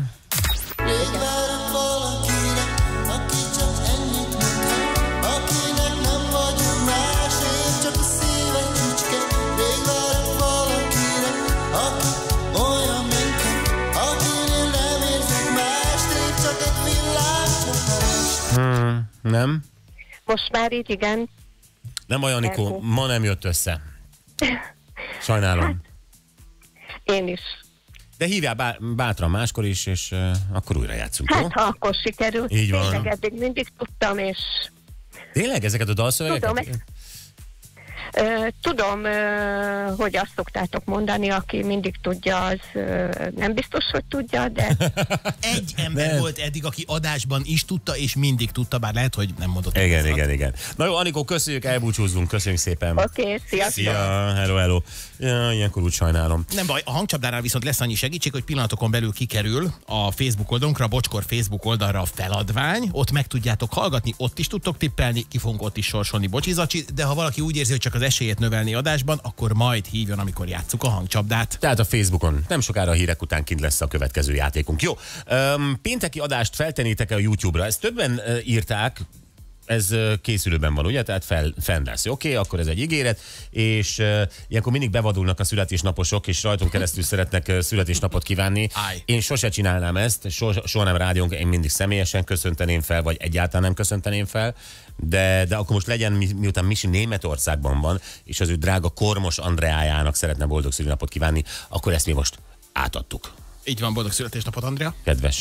Hmm, nem? Most már így, igen. Nem baj, Anikó, Ergo. ma nem jött össze. Sajnálom. Én is. De hívjál bá- bátran máskor is, és uh, akkor újra játszunk, jó? Hát, ha akkor sikerült. Így van. Tényleg eddig mindig tudtam, és Tényleg ezeket a dalszövegeket? Tudom, ö, tudom, ö, hogy azt szoktátok mondani, aki mindig tudja, az ö, nem biztos, hogy tudja, de Egy ember Nem. volt eddig, aki adásban is tudta, és mindig tudta, bár lehet, hogy nem mondott. Igen, igazat. igen, igen. Na jó, Anikó, köszönjük, elbúcsúzzunk, köszönjük szépen. oké, okay, sziasztok! Szia, hello, hello. Ja, ilyenkor úgy sajnálom. Nem baj, a hangcsapdánál viszont lesz annyi segítség, hogy pillanatokon belül kikerül a Facebook oldalunkra, a Bocskor Facebook oldalra a feladvány, ott meg tudjátok hallgatni, ott is tudtok tippelni, ki fogunk ott is sorsolni Bocsizacsi, de ha valaki úgy érzi, hogy csak az esélyét növelni adásban, akkor majd hívjon, amikor játsszuk a hangcsapdát. Tehát a Facebookon nem sokára a hírek után kint lesz a következő játékunk. Jó, öm, pénteki adást feltenétek-e a YouTube-ra? Ezt többen ö, írták, ez ö, készülőben van, ugye? Tehát fel, fenn lesz. Oké, okay, akkor ez egy ígéret, és ö, ilyenkor mindig bevadulnak a születésnaposok, és rajtunk keresztül szeretnek ö, születésnapot kívánni. Állj. Én sose csinálnám ezt, so, soha nem rádiónk, én mindig személyesen köszönteném fel, vagy egyáltalán nem köszönteném fel, de, de akkor most legyen, mi, miután Misi Németországban van, és az ő drága Kormos Andreájának szeretne boldog születésnapot kívánni, akkor ezt mi most átadtuk. Így van, boldog születésnapot, Andrea. Kedves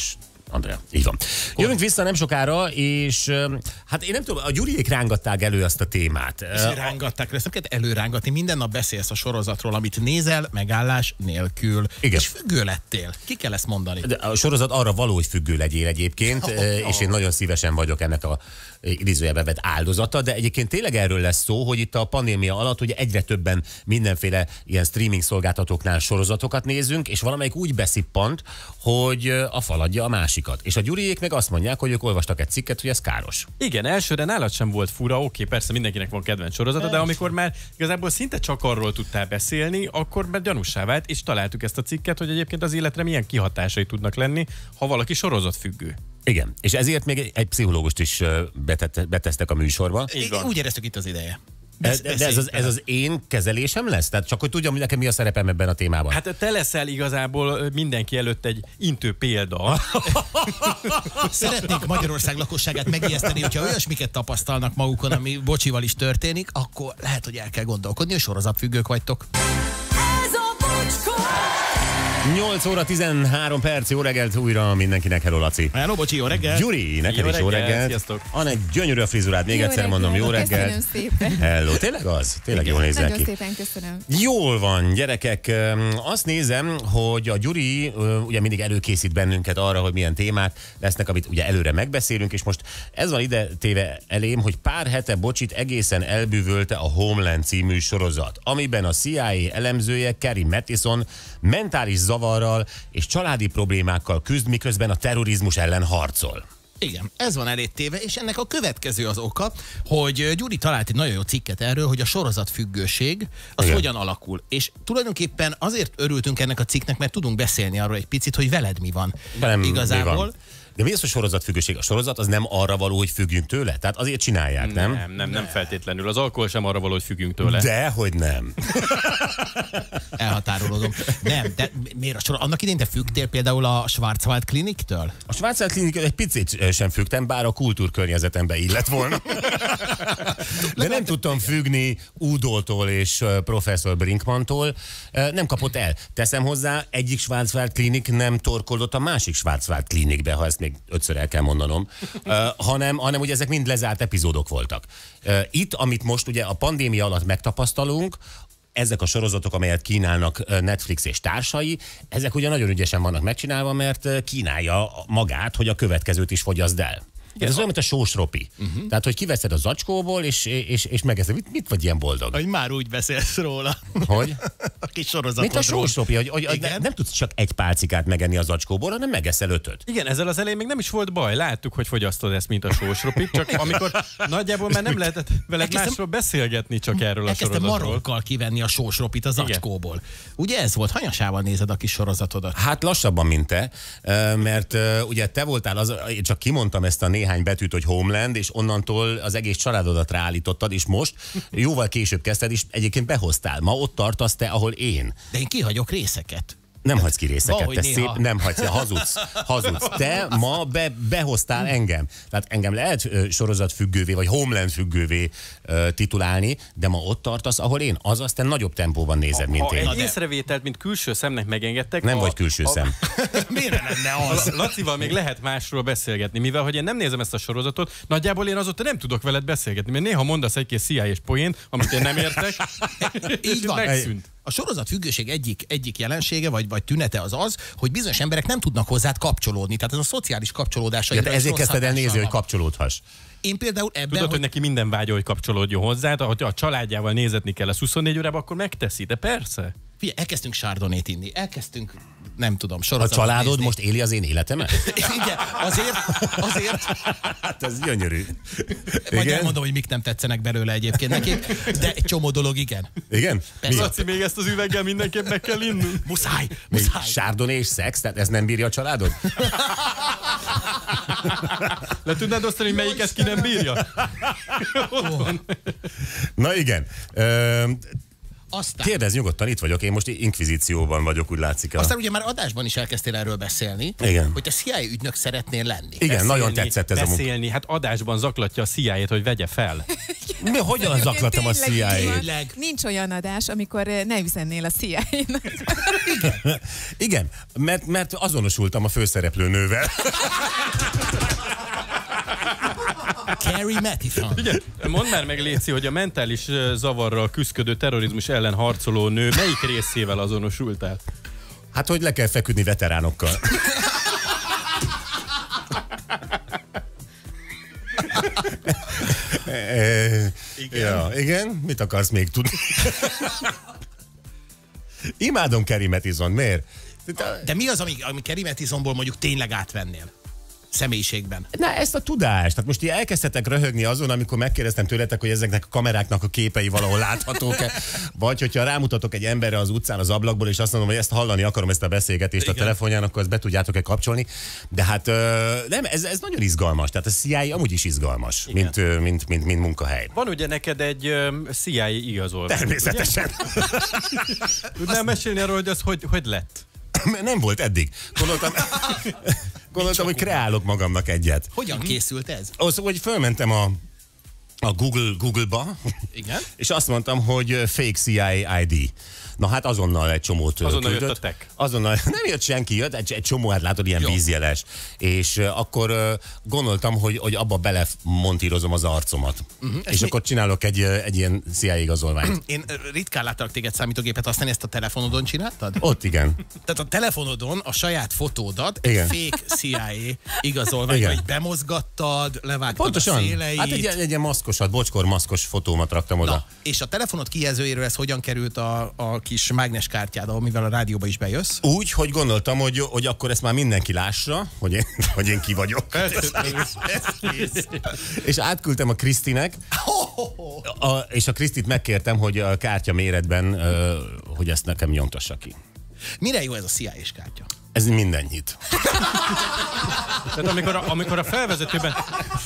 Andrea, így van. Jövünk vissza nem sokára, és hát én nem tudom, a Gyuriék rángatták elő azt a témát. És rángatták, ezt nem kell előrángatni, minden nap beszélsz a sorozatról, amit nézel, megállás nélkül. Igen. És függő lettél. Ki kell ezt mondani? De a sorozat arra való, hogy függő legyél egyébként, oh, és én nagyon szívesen vagyok ennek a idézőjelbe vett áldozata, de egyébként tényleg erről lesz szó, hogy itt a pandémia alatt ugye egyre többen mindenféle ilyen streaming szolgáltatóknál sorozatokat nézünk, és valamelyik úgy beszippant, hogy a fal adja a másikat. És a Gyuriék meg azt mondják, hogy ők olvastak egy cikket, hogy ez káros. Igen, elsőre nálad sem volt fura, oké, persze mindenkinek van kedvenc sorozata, de amikor már igazából szinte csak arról tudtál beszélni, akkor már gyanússá vált, és találtuk ezt a cikket, hogy egyébként az életre milyen kihatásai tudnak lenni, ha valaki sorozatfüggő. Igen, és ezért még egy pszichológust is betett, betesztek a műsorba. Úgy éreztük itt az ideje. De, de ez, az, ez az én kezelésem lesz? Tehát csak hogy tudjam, hogy nekem mi a szerepem ebben a témában. Hát te leszel igazából mindenki előtt egy intő példa. Szeretnék Magyarország lakosságát megijeszteni, hogyha olyasmiket tapasztalnak magukon, ami bocsival is történik, akkor lehet, hogy el kell gondolkodni, hogy sorozatfüggők vagytok. Ez a Bocskor! nyolc óra tizenhárom perc, jó reggelt újra mindenkinek, hello Laci. Hello, bocsi, jó reggelt. Gyuri, neked is jó reggelt. Sziasztok. Van egy gyönyörű a frizurád, még Jó egyszer reggelt, mondom, jó reggelt. Köszönöm szépen. Hello, tényleg az? Tényleg jól nézel Nagyon ki. szépen köszönöm. Jól van, gyerekek. Azt nézem, hogy a Gyuri ugye mindig előkészít bennünket arra, hogy milyen témák lesznek, amit ugye előre megbeszélünk, és most ez van ide téve elém, hogy pár hete Bocsit egészen elbűvölte a Homeland című sorozat, amiben a C I A elemzője Carrie Mathison mentális zavarral és családi problémákkal küzd, miközben a terrorizmus ellen harcol. Igen, ez van elé téve, és ennek a következő az oka, hogy Gyuri talált egy nagyon jó cikket erről, hogy a sorozatfüggőség az igen. hogyan alakul. És tulajdonképpen azért örültünk ennek a cikknek, mert tudunk beszélni arról egy picit, hogy veled mi van. Velem igazából. Mi van? De mi az a sorozatfüggőség? A sorozat az nem arra való, hogy függjünk tőle? Tehát azért csinálják, nem? Nem, nem, nem feltétlenül. Az alkohol sem arra való, hogy függjünk tőle. Dehogy nem. Elhatárolódom. Nem, de miért a sorozat? Annak idején te függtél például a Schwarzwald Kliniktől? A Schwarzwald Kliniktől egy picit sem függtem, bár a kultúrkörnyezetembe illett volna. De nem tudtam függni Udoltól és professzor Brinkmantól. Nem kapott el. Teszem hozzá, egyik Schwarzwald Klinik nem torkoldott a másik Schwarzwald Klinikbe, ha ezt még ötször el kell mondanom, uh, hanem, hanem ugye ezek mind lezárt epizódok voltak. Uh, itt, amit most ugye a pandémia alatt megtapasztalunk, ezek a sorozatok, amelyet kínálnak Netflix és társai, ezek ugye nagyon ügyesen vannak megcsinálva, mert kínálja magát, hogy a következőt is fogyaszd el. Ez olyan, mint a sós ropi. Uh-huh. Tehát, hogy kiveszed a zacskóból, és, és, és megeszed. Mit, mit vagy ilyen boldog? Hogy már úgy beszélsz róla. Hogy? A kis sorozatodról. Mint a sós ropi, hogy, hogy ne, nem tudsz csak egy pálcikát megenni a zacskóból, hanem megeszel ötöt. Igen, ezzel az elején még nem is volt baj. Láttuk, hogy fogyasztod ezt, mint a sós ropit, csak amikor nagyjából már nem lehetett veled elkezdtem, másról beszélgetni csak erről a sorozatról. Elkezdtem marokkal kivenni a sós ropit a zacskóból. Igen. Ugye ez volt? Hanyasával nézed a kis sorozatodat? Hát lassabban, mint te, mert ugye te voltál az, én csak kimondtam ezt a néhány betűt, hogy Homeland, és onnantól az egész családodat ráállítottad, és most jóval később kezdted, és egyébként behoztál. Ma ott tartasz te, ahol én. De én kihagyok részeket. Nem hagysz ki részeket, te néha. szép, nem hagysz, hazudsz, hazudsz. Te ma be, behoztál engem. Tehát engem lehet ö, sorozatfüggővé, vagy Homeland függővé ö, titulálni, de ma ott tartasz, ahol én. Azaz te nagyobb tempóban nézed, mint ha én. egy észrevételt, mint külső szemnek megengedtek. Nem a, vagy külső a, szem. Miért lenne az? Lacival még lehet másról beszélgetni, mivel hogy én nem nézem ezt a sorozatot, nagyjából én azóta nem tudok veled beszélgetni, mert néha mondasz egy-két C I A-s poént, amit én nem értek, így van. Megszűnt. A sorozatfüggőség egyik, egyik jelensége, vagy, vagy tünete az az, hogy bizonyos emberek nem tudnak hozzád kapcsolódni. Tehát ez a szociális kapcsolódása. Ja, ezért kezdted el nézni, hogy kapcsolódhass. Én például ebben... Tudod, hogy, hogy neki minden vágya, hogy kapcsolódjon hozzá, de ha a családjával nézetni kell a huszonnégy órában, akkor megteszi, de persze. Figyelj, elkezdtünk Chardonnay-t inni, elkezdtünk, nem tudom, A sorozatot családod nézni. most éli az én életemet? Igen, azért, azért. Hát ez gyönyörű. Majd elmondom, hogy mik nem tetszenek belőle egyébként nekik, de egy csomó dolog igen. Igen? Persze. Laci, még ezt az üveggel mindenképp meg kell innunk. Muszáj, Még muszáj. Chardonnay és szex? Tehát ez nem bírja a családod? Le tudnád osztani, hogy melyiket ki nem bírja? Na igen. Ö, Aztán, kérdezz nyugodtan, itt vagyok. Én most inkvizícióban vagyok, úgy látszik. A... aztán ugye már adásban is elkezdtél erről beszélni, Igen. hogy te C I A ügynök szeretnél lenni. Igen, Beszélni, nagyon tetszett ez a munka. Beszélni, hát adásban zaklatja a C I A-t, hogy vegye fel. Mi, hogyan zaklattam a C I A-t? Nincs olyan adás, amikor ne üzennél a C I A-nak. Igen, Igen mert, mert azonosultam a főszereplőnővel. Carrie Mathison. Mondd már meg, Léci, hogy a mentális zavarral küzdködő terrorizmus ellen harcoló nő melyik részével azonosultál? Hát, hogy le kell feküdni veteránokkal. e, igen. Ja, igen? Mit akarsz még tudni? Imádom Carrie Mathison, miért? De mi az, ami, ami Carrie Mathisonból mondjuk tényleg átvennél? Személyiségben. Na, ezt a tudást. Tehát most ti elkezdtetek röhögni azon, amikor megkérdeztem tőletek, hogy ezeknek a kameráknak a képei valahol láthatók-e. Vagy hogyha rámutatok egy emberre az utcán az ablakból, és azt mondom, hogy ezt hallani akarom, ezt a beszélgetést Igen. a telefonján, akkor ezt be tudjátok-e kapcsolni. De hát nem, ez, ez nagyon izgalmas. Tehát a C I A amúgy is izgalmas, mint, mint, mint, mint munkahely. Van ugye neked egy C I A igazolvány. Természetesen. Tudnál mesélni arról, hogy az hogy, hogy lett? Nem volt eddig. Gondoltam, gondoltam hogy kreálok magamnak egyet. Hogyan készült ez? Az, hogy fölmentem a, a Google, Google-ba, Igen? és azt mondtam, hogy fake C I A I D. Na hát azonnal egy csomót Azonnal küldött. jött a tech. Azonnal nem jött senki, jött egy, egy csomó, hát látod, ilyen Jó. vízjeles. És uh, akkor uh, gondoltam, hogy, hogy abba belemontírozom az arcomat. Uh-huh. És mi... akkor csinálok egy, egy ilyen C I A igazolványt. Én ritkán láttalak téged számítógépet használni, ezt a telefonodon csináltad? Ott igen. Tehát a telefonodon a saját fotódat igen. egy fake C I A igazolványra így bemozgattad, levágtad Pontosan. a széleit. Hát egy, egy ilyen maszkosat, bocskor maszkos fotómat raktam oda. Na, és a telefonod kijelzőjéről ez hogyan került a, a kis mágneskártyád, amivel a rádióba is bejössz? Úgy, hogy gondoltam, hogy, hogy akkor ezt már mindenki lássa, hogy én, hogy én ki vagyok. És átküldtem a Krisztinek, a, és a Krisztit megkértem, hogy a kártya méretben, hogy ezt nekem nyomtassa ki. Mire jó ez a C I A-s kártya? Ez minden hit. Tehát amikor a, amikor a felvezetőben...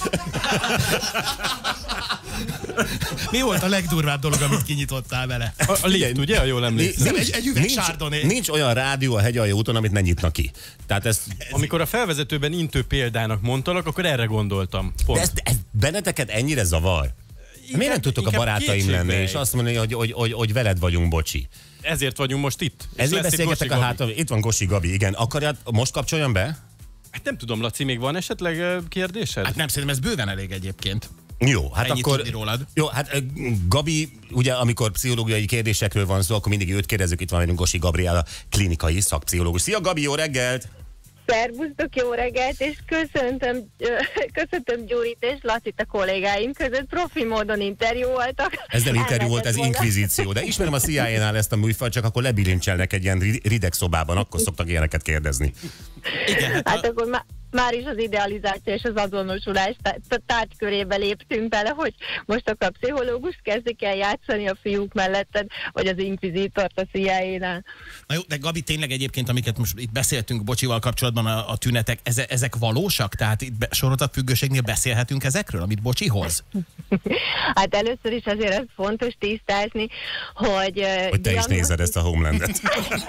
Mi volt a legdurvább dolog, amit kinyitottál vele? A, a lift, ugye? Jól emlékszem. Egy, egy üveg nincs, nincs olyan rádió a Hegyalja úton, amit ne nyitna ki. Tehát ez... Amikor a felvezetőben intő példának mondtalak, akkor erre gondoltam. Pont. De ez, ez benneteket ennyire zavar? Inkább, miért nem tudtok a barátaim lenni, és azt mondani, hogy, hogy, hogy, hogy veled vagyunk, bocsi? Ezért vagyunk most itt. Ezért beszélgetek a hátam. Itt van Gosi Gabi, igen. Akarjad, most kapcsoljon be? Hát nem tudom, Laci, még van esetleg kérdésed? Hát nem, szerintem ez bőven elég egyébként. Jó, hát Ennyit akkor... tudni rólad. Jó, hát Gabi, ugye amikor pszichológiai kérdésekről van szó, akkor mindig őt kérdezzük, itt van velünk Gosi Gabriella, klinikai szakpszichológus. Szia Gabi, jó reggelt! Szervusztok, jó reggelt, és köszöntöm, köszöntöm Gyurit és Lacit a kollégáim között, profi módon interjú voltak. Ez nem interjú volt, ez inkvizíció, de ismerem a C I A-nál ezt a műfajt, csak akkor lebilincselnek egy ilyen rideg szobában, akkor szoktak ilyeneket kérdezni. Igen, hát, hát akkor már már is az idealizáció és az azonosulás tárgykörébe léptünk bele, hogy most akkor a pszichológus kezdik el játszani a fiúk melletted, vagy az inkvizítort a C I A-nál. Na jó, de Gabi, tényleg egyébként, amiket most itt beszéltünk Bocsival kapcsolatban a, a tünetek, eze, ezek valósak? Tehát itt be, sorozatfüggőségnél beszélhetünk ezekről, amit Bocsi hoz? Hát először is azért ez fontos tisztázni, hogy... Hogy te is nézed ezt a Homelandet.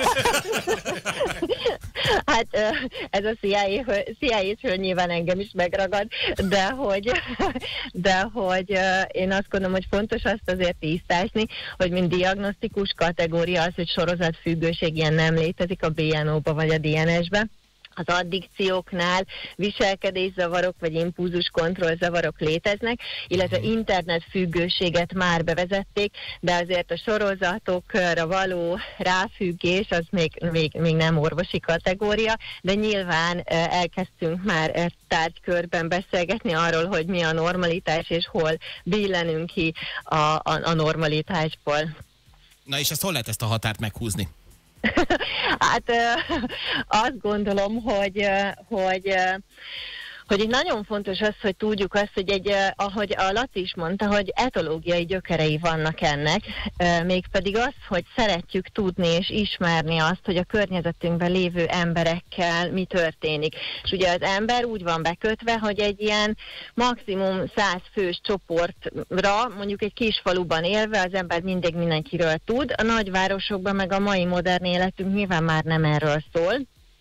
Hát ez a C I A-től nyilván engem is megragad, de hogy, de hogy én azt gondolom, hogy fontos azt azért tisztázni, hogy mint diagnosztikus kategória az, hogy sorozatfüggőség ilyen nem létezik a B N O-ba vagy a D N S-be. Az addikcióknál viselkedészavarok vagy impulzuskontrollzavarok léteznek, illetve internetfüggőséget már bevezették, de azért a sorozatokra való ráfüggés az még, még, még nem orvosi kategória, de nyilván elkezdtünk már tárgykörben beszélgetni arról, hogy mi a normalitás és hol billenünk ki a, a, a normalitásból. Na és ezt hol lehet ezt a határt meghúzni? Hát azt gondolom, hogy, hogy, hogy itt nagyon fontos az, hogy tudjuk azt, hogy egy, ahogy a Laci is mondta, hogy etológiai gyökerei vannak ennek, mégpedig az, hogy szeretjük tudni és ismerni azt, hogy a környezetünkben lévő emberekkel mi történik. És ugye az ember úgy van bekötve, hogy egy ilyen maximum száz fős csoportra, mondjuk egy kis faluban élve, az ember mindig mindenkiről tud. A nagyvárosokban meg a mai modern életünk nyilván már nem erről szól.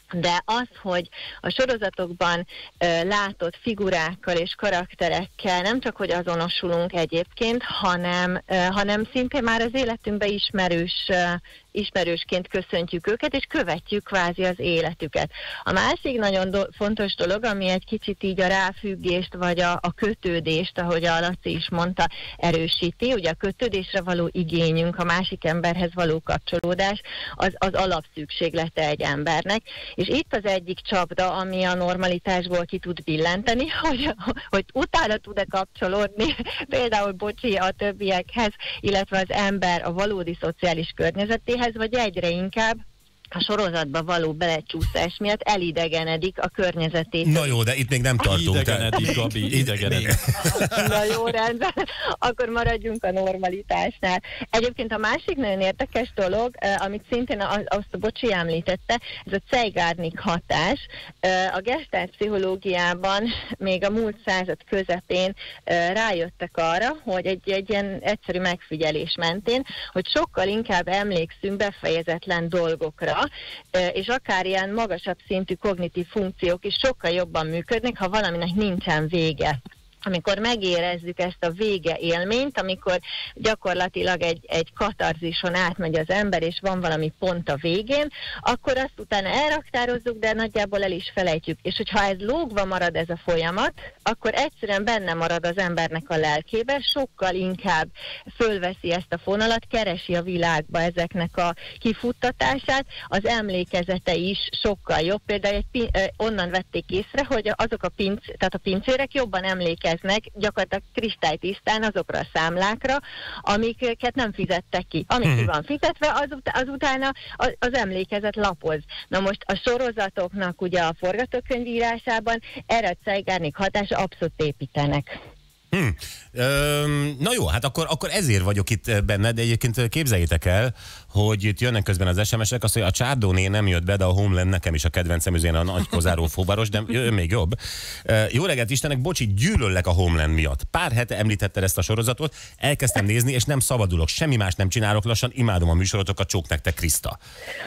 De az, hogy a sorozatokban ö, látott figurákkal és karakterekkel nem csak, hogy azonosulunk egyébként, hanem, ö, hanem szinte már az életünkben ismerős, ö, ismerősként köszöntjük őket, és követjük kvázi az életüket. A másik nagyon do- fontos dolog, ami egy kicsit így a ráfüggést, vagy a, a kötődést, ahogy a Laci is mondta, erősíti. Ugye a kötődésre való igényünk, a másik emberhez való kapcsolódás, az, az alapszükséglete egy embernek. És itt az egyik csapda, ami a normalitásból ki tud billenteni, hogy, hogy utána tud-e kapcsolódni, például bocsi a többiekhez, illetve az ember a valódi szociális környezetéhez, vagy egyre inkább a sorozatba való belecsúszás miatt elidegenedik a környezetét. Na jó, de itt még nem tartunk. Idegenedik, Gabi, idegenedik. Na jó, rendben, akkor maradjunk a normalitásnál. Egyébként a másik nagyon érdekes dolog, amit szintén azt a Bocsi említette, ez a Zeigarnik hatás. A gestalt pszichológiában még a múlt század közepén rájöttek arra, hogy egy, egy ilyen egyszerű megfigyelés mentén, hogy sokkal inkább emlékszünk befejezetlen dolgokra, és akár ilyen magasabb szintű kognitív funkciók is sokkal jobban működnek, ha valaminek nincsen vége. Amikor megérezzük ezt a vége élményt, amikor gyakorlatilag egy, egy katarzison átmegy az ember, és van valami pont a végén, akkor azt utána elraktározzuk, de nagyjából el is felejtjük. És hogyha ez lógva marad ez a folyamat, akkor egyszerűen benne marad az embernek a lelkébe, sokkal inkább fölveszi ezt a fonalat, keresi a világba ezeknek a kifuttatását, az emlékezete is sokkal jobb. Például egy, onnan vették észre, hogy azok a, pinc, tehát a pincérek jobban emlékeznek gyakorlatilag kristálytisztán azokra a számlákra, amiket nem fizettek ki. Amik ki van fizetve, azut, azutána az, az emlékezet lapoz. Na most a sorozatoknak ugye a forgatókönyvírásában erre a Zeigarnik hatása abszolút építenek. Hmm. Öm, na jó, hát akkor, akkor ezért vagyok itt benne, de egyébként képzeljétek el, hogy itt jönnek közben az es em esek, azt, hogy a Csárdóné nem jött be, de a Homeland nekem is a kedvencem, üzén a nagy kozáró fóvaros, de jön még jobb. Jó reggelt Istenek, bocsi, gyűlöllek a Homeland miatt. Pár hete említetted ezt a sorozatot, elkezdtem nézni, és nem szabadulok, semmi más nem csinálok, lassan imádom a műsorotokat, csók nektek, Kriszta.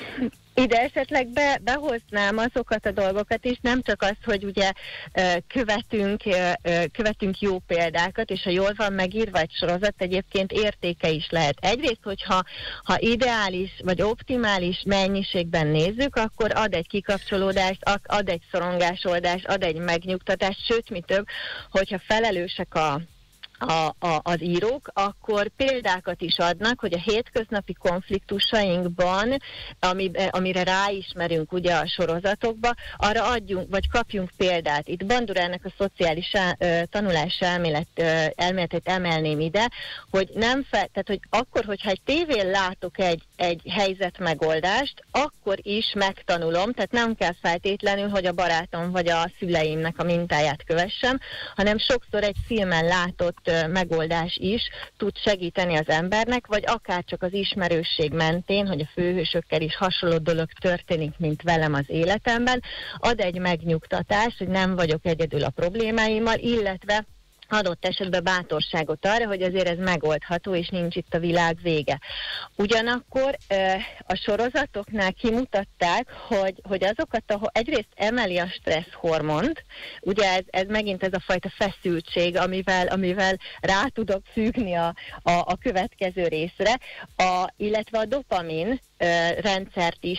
Ide esetleg be, behoznám azokat a dolgokat is, nem csak az, hogy ugye követünk, követünk jó példákat, és ha jól van megírva egy sorozat, egyébként értéke is lehet. Egyrészt, hogyha ha ideális vagy optimális mennyiségben nézzük, akkor ad egy kikapcsolódást, ad egy szorongásoldást, ad egy megnyugtatást, sőt, mi több, hogyha felelősek a A, a, az írók, akkor példákat is adnak, hogy a hétköznapi konfliktusainkban, ami, amire ráismerünk ugye a sorozatokba, arra adjunk, vagy kapjunk példát. Itt Bandurának a szociális uh, tanulás elmélet, uh, elméletét emelném ide, hogy nem fel, tehát, hogy akkor, hogyha egy tévén látok egy, egy helyzet megoldást, akkor is megtanulom, tehát nem kell feltétlenül, hogy a barátom vagy a szüleimnek a mintáját kövessem, hanem sokszor egy filmen látott megoldás is tud segíteni az embernek, vagy akár csak az ismerősség mentén, hogy a főhősökkel is hasonló dolog történik, mint velem az életemben, ad egy megnyugtatást, hogy nem vagyok egyedül a problémáimmal, illetve adott esetben bátorságot arra, hogy azért ez megoldható, és nincs itt a világ vége. Ugyanakkor a sorozatoknál kimutatták, hogy, hogy azokat a, egyrészt emeli a stressz hormont, ugye ez, ez megint ez a fajta feszültség, amivel, amivel rá tudok függni a, a, a következő részre, a, illetve a dopamin rendszert is,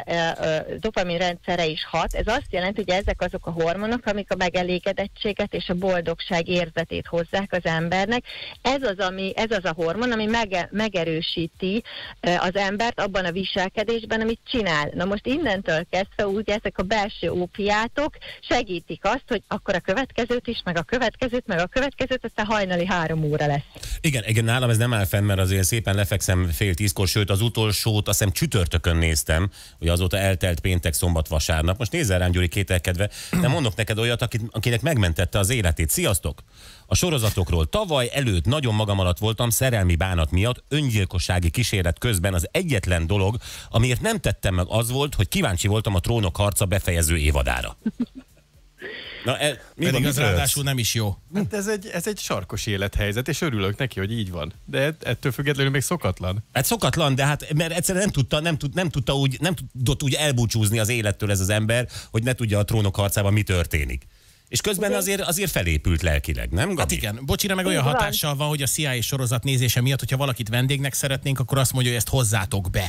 dopamin rendszerre is hat. Ez azt jelenti, hogy ezek azok a hormonok, amik a megelégedettséget és a boldogság érzetét hozzák az embernek. Ez az, ami, ez az a hormon, ami mege, megerősíti az embert abban a viselkedésben, amit csinál. Na most innentől kezdve úgy ezek a belső ópiátok segítik azt, hogy akkor a következőt is, meg a következőt, meg a következőt, aztán hajnali három óra lesz. Igen, igen, nálam ez nem áll fenn, mert azért szépen lefekszem fél tízkor, sőt az utolsót, azt hiszem csütörtökön néztem, hogy azóta eltelt péntek, szombat, vasárnap. Most nézzel rám, Gyuri, kételkedve, de mondok neked olyat, akit, akinek megmentette az életét. Sziasztok! A sorozatokról tavaly előtt nagyon magam alatt voltam szerelmi bánat miatt, öngyilkossági kísérlet közben az egyetlen dolog, amiért nem tettem meg, az volt, hogy kíváncsi voltam a Trónok harca befejező évadára. Na, e, mi Pedig van, az ráadásul nem is jó. Hát ez egy, ez egy sarkos élethelyzet, és örülök neki, hogy így van. De ettől függetlenül még szokatlan. Hát szokatlan, de hát mert egyszerűen nem tudta, nem, tud, nem tudta úgy, nem tudott úgy elbúcsúzni az élettől ez az ember, hogy ne tudja a trónok harcában mi történik. És közben azért, azért felépült lelkileg, nem, Gabi? Hát igen, Bocsira meg olyan hatással van, hogy a C I A sorozat nézése miatt, hogyha valakit vendégnek szeretnénk, akkor azt mondja, hogy ezt hozzátok be.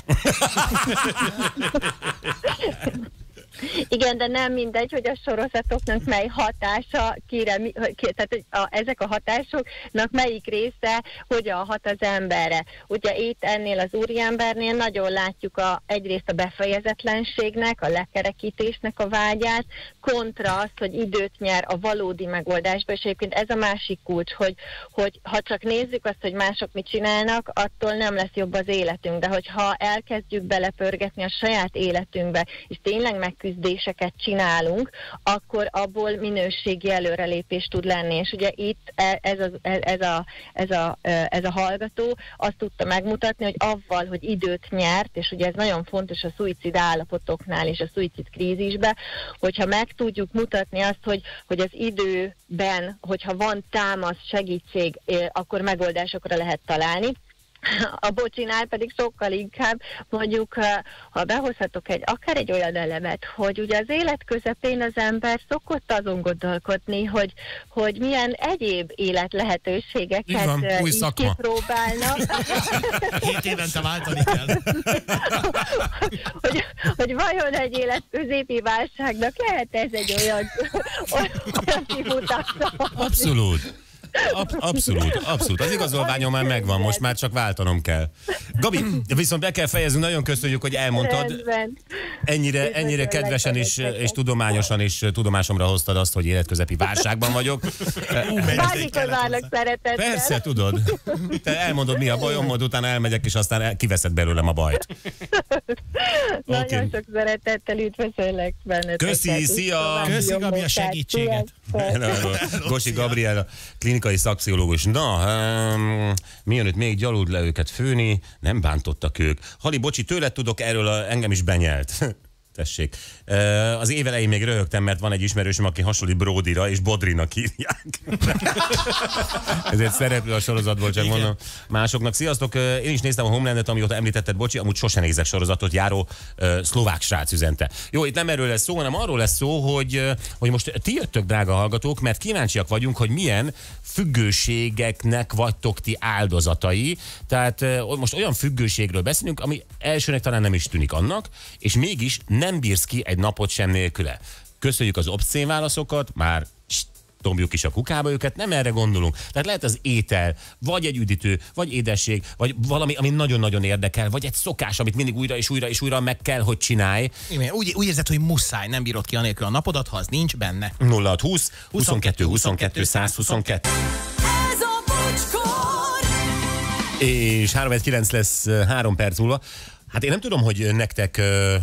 Igen, de nem mindegy, hogy a sorozatoknak mely hatása, kire, mi, ki, tehát hogy a, ezek a hatásoknak melyik része hogyan hat az emberre. Ugye itt ennél az úriembernél nagyon látjuk a, egyrészt a befejezetlenségnek, a lekerekítésnek a vágyát, kontra azt, hogy időt nyer a valódi megoldásba, és egyébként ez a másik kulcs, hogy, hogy ha csak nézzük azt, hogy mások mit csinálnak, attól nem lesz jobb az életünk, de hogyha elkezdjük belepörgetni a saját életünkbe, és tényleg megküzdéseket csinálunk, akkor abból minőségi előrelépés tud lenni. És ugye itt ez a, ez a, ez a, ez a hallgató azt tudta megmutatni, hogy avval, hogy időt nyert, és ugye ez nagyon fontos a szuicid állapotoknál és a szuicid krízisben, hogyha meg tudjuk mutatni azt, hogy, hogy az időben, hogyha van támasz, segítség, akkor megoldásokra lehet találni. A Bocsinál pedig sokkal inkább, mondjuk, ha behozhatok egy, akár egy olyan elemet, hogy ugye az élet közepén az ember szokott azon gondolkodni, hogy, hogy milyen egyéb élet lehetőségeket van, új így szakma. kipróbálnak. Két évente váltani kell. hogy, hogy vajon egy élet középi válságnak lehet ez egy olyan, olyan kimutatása. Abszolút. Ab, abszolút, abszolút. Az igazolványom már megvan, most már csak váltanom kell. Gabi, viszont be kell fejezni, nagyon köszönjük, hogy elmondtad. Rendben. Ennyire, ennyire kedvesen és, és tudományosan és tudomásomra hoztad azt, hogy életközepi válságban vagyok. Bármikor várlak szeretettel. Persze, tudod. Te elmondod, mi a bajom, majd utána elmegyek, és aztán el, kiveszed belőlem a bajt. Nagyon Oké. sok szeretettel üdvözöllek benneteket. Köszi, szia! Köszi, Gabi, a segítséget. Gosi Gabriela, klinikai szakpszichológus. Na, um, mi jön itt még, gyalud le őket főni, nem bántottak ők. Hali, bocsi, tőled tudok, erről a, engem is benyelt. Tessék. Uh, az év elején még röhögtem, mert van egy ismerősöm, aki hasonlít Brodyra, és Bodrinak hívják. Ezért szereplő a sorozatból, csak igen. Mondom másoknak. Sziasztok, én is néztem a Homelandet, amióta említetted, bocsi, amúgy sosem nézek sorozatot, járó uh, szlovák srác üzente. Jó, itt nem erről lesz szó, hanem arról lesz szó, hogy, uh, hogy most ti jöttök, drága hallgatók, mert kíváncsiak vagyunk, hogy milyen függőségeknek vagytok ti áldozatai. Tehát uh, most olyan függőségről beszélünk, ami elsőnek talán nem is tűnik annak, és mégis nem bírsz ki egy napot sem nélküle. Köszönjük az obszcén válaszokat, már tombjuk is a kukába őket, nem erre gondolunk. Tehát lehet az étel, vagy egy üdítő, vagy édesség, vagy valami, ami nagyon-nagyon érdekel, vagy egy szokás, amit mindig újra és újra és újra meg kell, hogy csinálj. Igen, úgy, úgy érzed, hogy muszáj, nem bírod ki anélkül a napodat, ha az nincs benne. nulla hat húsz huszonkettő huszonkettő száz huszonkettő. Ez a Bocskor! És három kilenc lesz három perc múlva. Hát én nem tudom, hogy nektek...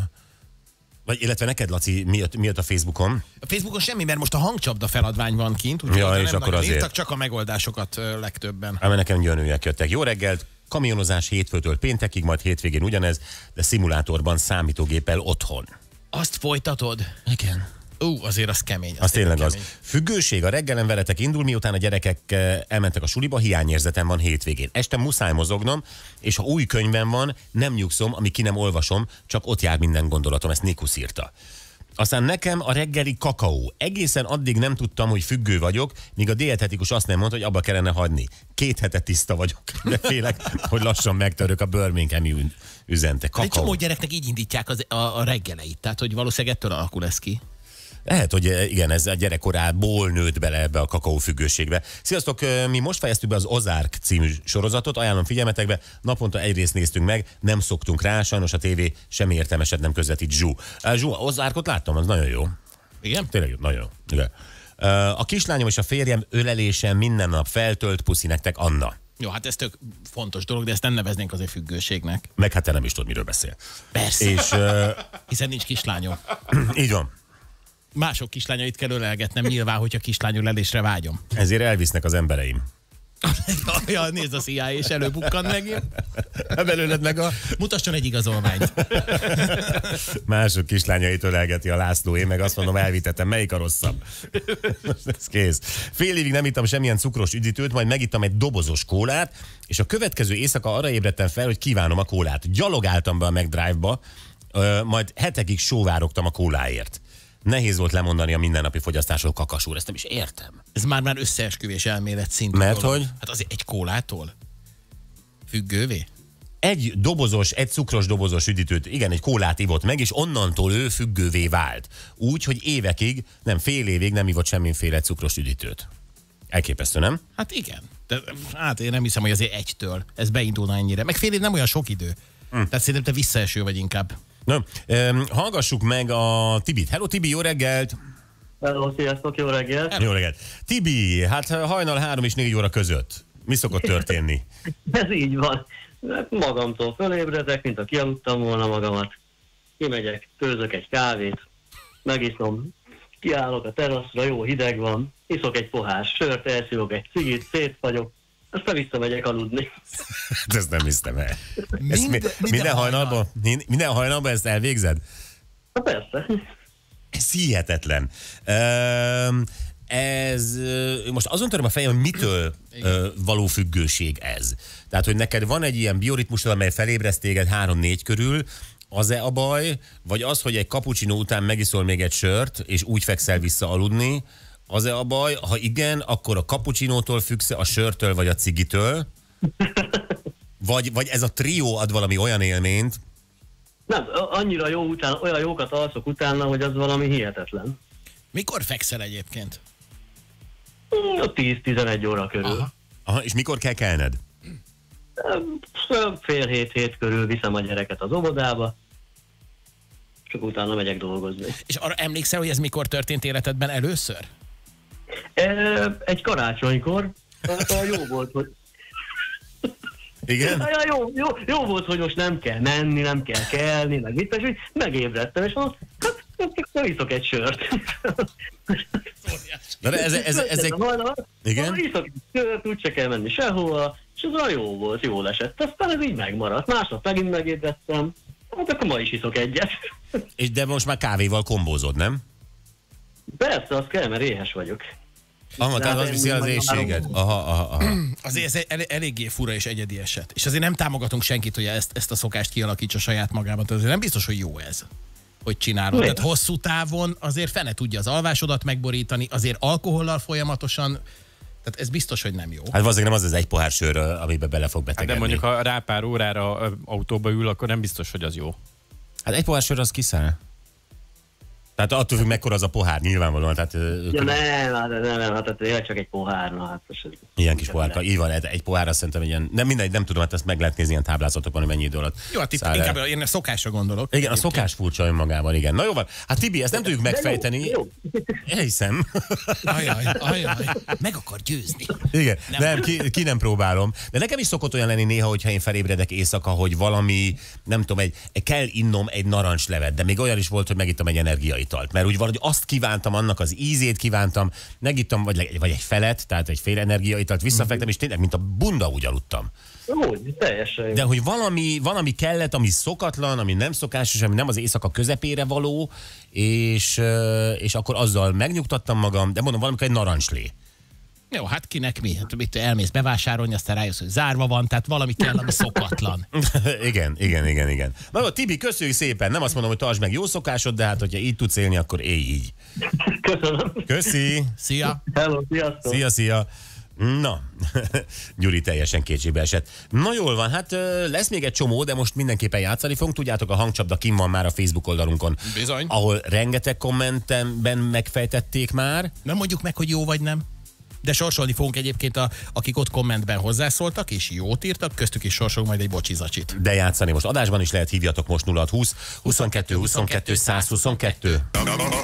Vagy illetve neked, Laci, mi jött, mi jött a Facebookon? A Facebookon semmi, mert most a hangcsapda feladvány van kint, úgyhogy Ja, oda és nem akkor nagyon azért. írtak, csak a megoldásokat ö, legtöbben. Ám nekem gyönőek jöttek. Jó reggelt, kamionozás hétfőtől péntekig, majd hétvégén ugyanez, de szimulátorban, számítógéppel otthon. Azt folytatod? Igen. Ú, azért az kemény. Az tényleg kemény. az. Függőség, a reggelen veletek indul, miután a gyerekek eh, elmentek a suliba, hiányérzetem van hétvégén. Este muszáj mozognom, és ha új könyvem van, nem nyugszom, ami ki nem olvasom, csak ott jár minden gondolatom, ezt Nikusz írta. Aztán nekem a reggeli kakaó. Egészen addig nem tudtam, hogy függő vagyok, míg a dietetikus azt nem mondta, hogy abba kellene hagyni. Két hete tiszta vagyok, de félek, hogy lassan megtörök a Birminghami üzente. Egy Kakaó. csomó gyereknek így indítják az, a, a reggeleit, tehát hogy valószínűleg ettől alakul ez ki. Lehet, hogy igen, ez a gyerekkorából nőtt bele ebbe a kakaófüggőségbe. Sziasztok, mi most fejeztük be az Ozark című sorozatot, ajánlom figyelmetekbe, naponta egy részt néztünk meg, nem szoktunk rá, sajnos a tévé semmi értelmeset nem közvetít. Zsú. Zsú, Ozarkot láttam, az nagyon jó. Igen? Tényleg nagyon jó. Igen. A kislányom és a férjem ölelésen minden nap feltölt, puszi nektek, Anna. Jó, hát ez tök fontos dolog, de ezt nem neveznénk azért függőségnek. Meg hát te nem is tudod, miről beszél. Persze. És uh, Hiszen nincs kislányom. így van. Mások kislányait kell ölelgetnem, nyilván, hogyha kislányölelésre vágyom. Ezért elvisznek az embereim. Ja, nézd, a C I A és előbukkan megint. Belőled meg a... Mutasson egy igazolványt. Mások kislányait ölelgeti a László, én meg azt mondom, elvitetem, melyik a rosszabb? Ez kész. Fél évig nem ittam semmilyen cukros üdítőt, majd megittam egy dobozos kólát, és a következő éjszaka arra ébredtem fel, hogy kívánom a kólát. Gyalogáltam be a McDrive-ba, majd hetekig sóvárogtam a kóláért. Nehéz volt lemondani a mindennapi fogyasztásról, kakasúr, ezt nem is értem. Ez már-már összeesküvés elmélet szintű. Mert dolog. hogy? Hát azért egy kólától? Függővé? Egy dobozos, egy cukros dobozos üdítőt, igen, egy kólát ivott meg, és onnantól ő függővé vált. Úgy, hogy évekig, nem fél évig nem ivott semmiféle cukros üdítőt. Elképesztő, nem? Hát igen. De, hát én nem hiszem, hogy azért egytől ez beindulna ennyire. Meg fél év nem olyan sok idő. Hm. Tehát szerintem te visszaeső vagy inkább. Na, um, hallgassuk meg a Tibit. Hello Tibi, jó reggelt! Hello, sziasztok, jó reggelt! Jó reggelt! Tibi, hát hajnal három és négy óra között. Mi szokott történni? Ez így van. Magamtól fölébredek, mint ha kialudtam volna magamat. Kimegyek, főzök egy kávét, megiszom, kiállok a teraszra, jó hideg van, iszok egy pohár sört, elszívok egy cigit, szétfagyok, aztán visszamegyek aludni. Ezt nem hiszem el. Mind, Ezt mi, minden, minden hajnalban? Minden hajnalban ezt elvégzed? Na persze. Ez hihetetlen. Um, ez, most azon töröm a fejem, hogy mitől uh, való függőség ez. Tehát, hogy neked van egy ilyen bioritmusod, amely felébreszt téged három-négy körül, az-e a baj, vagy az, hogy egy cappuccino után megiszol még egy sört, és úgy fekszel vissza aludni, az-e a baj? Ha igen, akkor a cappuccinótól függsz, a sörtől vagy a cigitől? Vagy, vagy ez a trió ad valami olyan élményt? Nem, annyira jó után, olyan jókat alszok utána, hogy az valami hihetetlen. Mikor fekszel egyébként? A tíz-tizenegy óra körül. Aha. Aha, és mikor kell kelned? Fél hét-hét körül viszem a gyereket az óvodába, csak utána megyek dolgozni. És arra emlékszel, hogy ez mikor történt életedben először? Egy karácsonykor, jó volt, hogy... Igen? Ja, jó, jó, jó volt, hogy most nem kell menni, nem kell kelni, meg mit, és úgy megébredtem, és mondom, hát nem iszok egy sört. Na de ez, ez, ez egy... Igen? Iszok egy sört, úgyse kell menni sehova, és ez olyan jó volt, jól esett. Aztán ez így megmaradt. Másnap megint megébredtem, hát akkor ma is iszok egyet. És de most már kávéval kombózod, nem? Persze, az kell, mert éhes vagyok. Aha, tehát az viszi az éhséged. Aha, aha, aha. Azért ez el, eléggé fura és egyedi eset. És azért nem támogatunk senkit, hogy ezt, ezt a szokást kialakítsa saját magában. Tehát azért nem biztos, hogy jó ez, hogy csinálod. Tehát hosszú távon azért fene tudja az alvásodat megborítani, azért alkohollal folyamatosan, tehát ez biztos, hogy nem jó. Hát valószínűleg nem az az egy pohár sör, amiben bele fog betegedni. Hát de mondjuk, ha rá pár órára autóba ül, akkor nem biztos, hogy az jó. Hát egy pohár sör az kiszáll. Tehát attól függ, mekkora az a pohár, nyilvánvalóan. Tehát, ja, nem, hát nem, nem, hát tényleg csak egy pohár, na hát most... Ilyen kis pohárka, így van, egy pohár azt szerintem egy ilyen, nem mindegy, nem tudom, hát ezt meg lehet nézni ilyen táblázatokban, hogy mennyi idő alatt. Jó, hát itt inkább én a szokásra gondolok. Igen, a szokás furcsa önmagában, igen. Na jó van, hát Tibi, ezt nem tudjuk megfejteni. Elhiszem. Ajaj, ajaj, meg akar győzni. Igen, nem, nem ki, ki nem próbálom. De nekem is szokott olyan lenni néha, hogyha én felébredek éjszaka, hogy valami, nem tudom, egy, kell innom egy narancslevet, de még olyan is volt, hogy megittam egy energiaitalt. Mert úgy valahogy azt kívántam, annak az ízét kívántam, megittam, vagy, vagy egy felet, tehát egy fél energiaitalt, visszafektem, és tényleg, mint a bunda úgy aludtam. Úgy, teljesen. De hogy valami, valami kellett, ami szokatlan, ami nem szokásos, ami nem az éjszaka közepére való, és, és akkor azzal megnyugtattam magam, de mondom, valamikor egy narancslé. Jó, hát kinek mi? Hát mit elmész bevásárolni, aztán rájössz, hogy zárva van, tehát valami kell, ami szokatlan. igen, igen, igen, igen. Na jó, Tibi, köszönjük szépen. Nem azt mondom, hogy tartsd meg jó szokásod, de hát, hogyha így tudsz élni, akkor élj így. Köszönöm. Köszi. Szia. Hello, sziasztok. Szia, szia. Na, Gyuri teljesen kétségbe esett. Na jól van, hát lesz még egy csomó, de most mindenképpen játszani fogunk. Tudjátok, a hangcsapda kim van már a Facebook oldalunkon. Bizony. Ahol rengeteg kommentemben megfejtették már. Nem mondjuk meg, hogy jó vagy nem. De sorsolni fogunk egyébként, a, akik ott kommentben hozzászóltak, és jót írtak, köztük is sorsolunk majd egy bocsizacsit. De játszani most adásban is lehet, hívjatok most nulla hat húsz huszonkettő huszonkettő száz huszonkettő.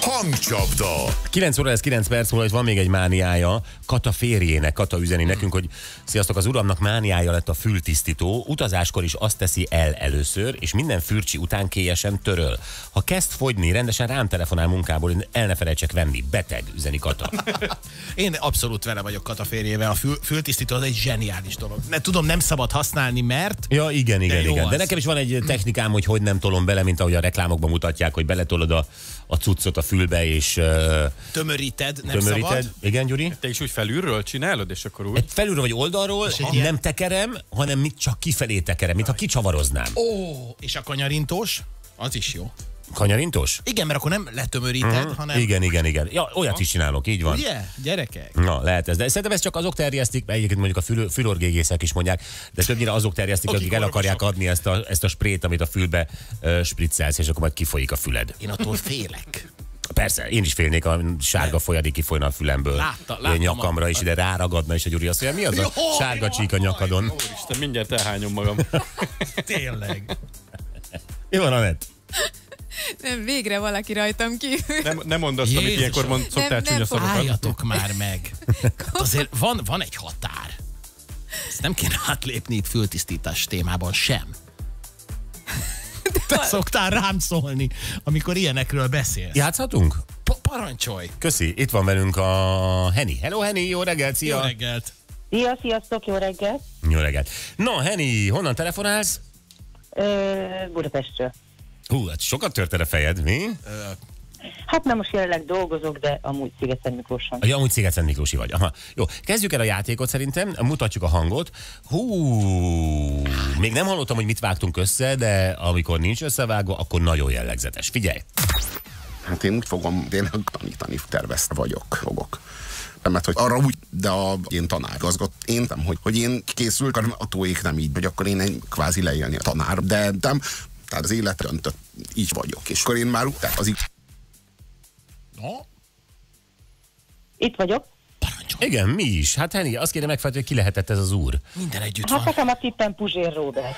Hangcsapda. kilenc óra lesz kilenc perc múlva, hogy van még egy mániája Kata férjének. Kata üzeni nekünk, hogy sziasztok, az uramnak mániája lett a fültisztító, utazáskor is azt teszi el először, és minden fürcsi után kélyesen töröl. Ha kezd fogyni, rendesen rám telefonál munkából, hogy el ne felejtsek venni. Beteg, üzeni Kata. Én abszolút vele vagyok Kata férjével. A fül, fültisztító az egy zseniális dolog. Ne, tudom, nem szabad használni, mert... Ja, igen, igen, de igen. az. De nekem is van egy technikám, hogy hogy nem tolom bele, mint ahogy a reklámokban mutatják, hogy beletolod a, a cuccot a fülbe, és... Uh, tömöríted, nem tömöríted. szabad. Igen, Gyuri? Te is úgy felülről csinálod, és akkor úgy? Felülről vagy oldalról, egy nem ilyen- tekerem, hanem mit csak kifelé tekerem, mintha kicsavaroznám. Ó, és a kanyarintós, az is jó. Kanyarintós? Igen, mert akkor nem letömöríted, Mhm. hanem... Igen, igen, igen. Ja, olyat is csinálok, így van. Ugye? Gyerekek. Na, lehet ez. De szerintem ezt csak azok terjesztik, mert egyébként mondjuk a fül, fülorgégészek is mondják, de többnyire azok terjesztik, Akik akik el orvosok. akarják adni ezt a, ezt a sprét, amit a fülbe uh, spriccelsz, és akkor majd kifolyik a füled. Én attól félek. Persze, én is félnék, a sárga folyadék kifolyna a fülemből. Látta- Én láttam nyakamra a- is ide ráragadna, és a Gyuri azt mondja, mi az a Jó, sárga jó, csík a nyakadon? Úristen, mindjárt elhányom magam. Tényleg. Mi van, Anett? Nem, végre valaki rajtam kívül. Nem, nem mondd azt, amit Jézusom. ilyenkor mond, szoktál Nem, csúnya nem szavakat. Álljatok már meg. Hát azért van, van egy határ. Ezt nem kéne átlépni itt fültisztítás témában sem. Te szoktál rám szólni, amikor ilyenekről beszélsz. Játszhatunk? Pa- parancsolj. Köszi, itt van velünk a Henny. Hello, Henny, jó reggelt, szia! Jó reggelt. Szia, sziasztok, jó reggelt! Jó reggelt. Na, Henny, honnan telefonálsz? Ö, Budapestről. Hú, hát sokat törted a fejed, mi? Hát nem most jelenleg dolgozok, de amúgy Szigeten Miklóson. Ja, amúgy Sziget-Szent Miklósi vagy. Aha. Jó, kezdjük el a játékot szerintem, mutatjuk a hangot. Hú, még nem hallottam, hogy mit vágtunk össze, de amikor nincs összevágva, akkor nagyon jellegzetes. Figyelj! Hát én úgy fogom tényleg tanítani, tervezte vagyok, fogok. Mert hogy arra úgy, de a, én tanárgazgat, én nem, hogy, hogy én készült, a tóék nem így, hogy akkor én egy kvázi leélni a tanár, de nem, tehát az élet döntött, így vagyok, és akkor én már tehát az így... No? Itt vagyok. Igen, mi is. Hát Henny, azt kéne megfelelni, hogy ki lehetett ez az úr. Minden együtt Hát van. nekem a tippem Puzsér Róbert.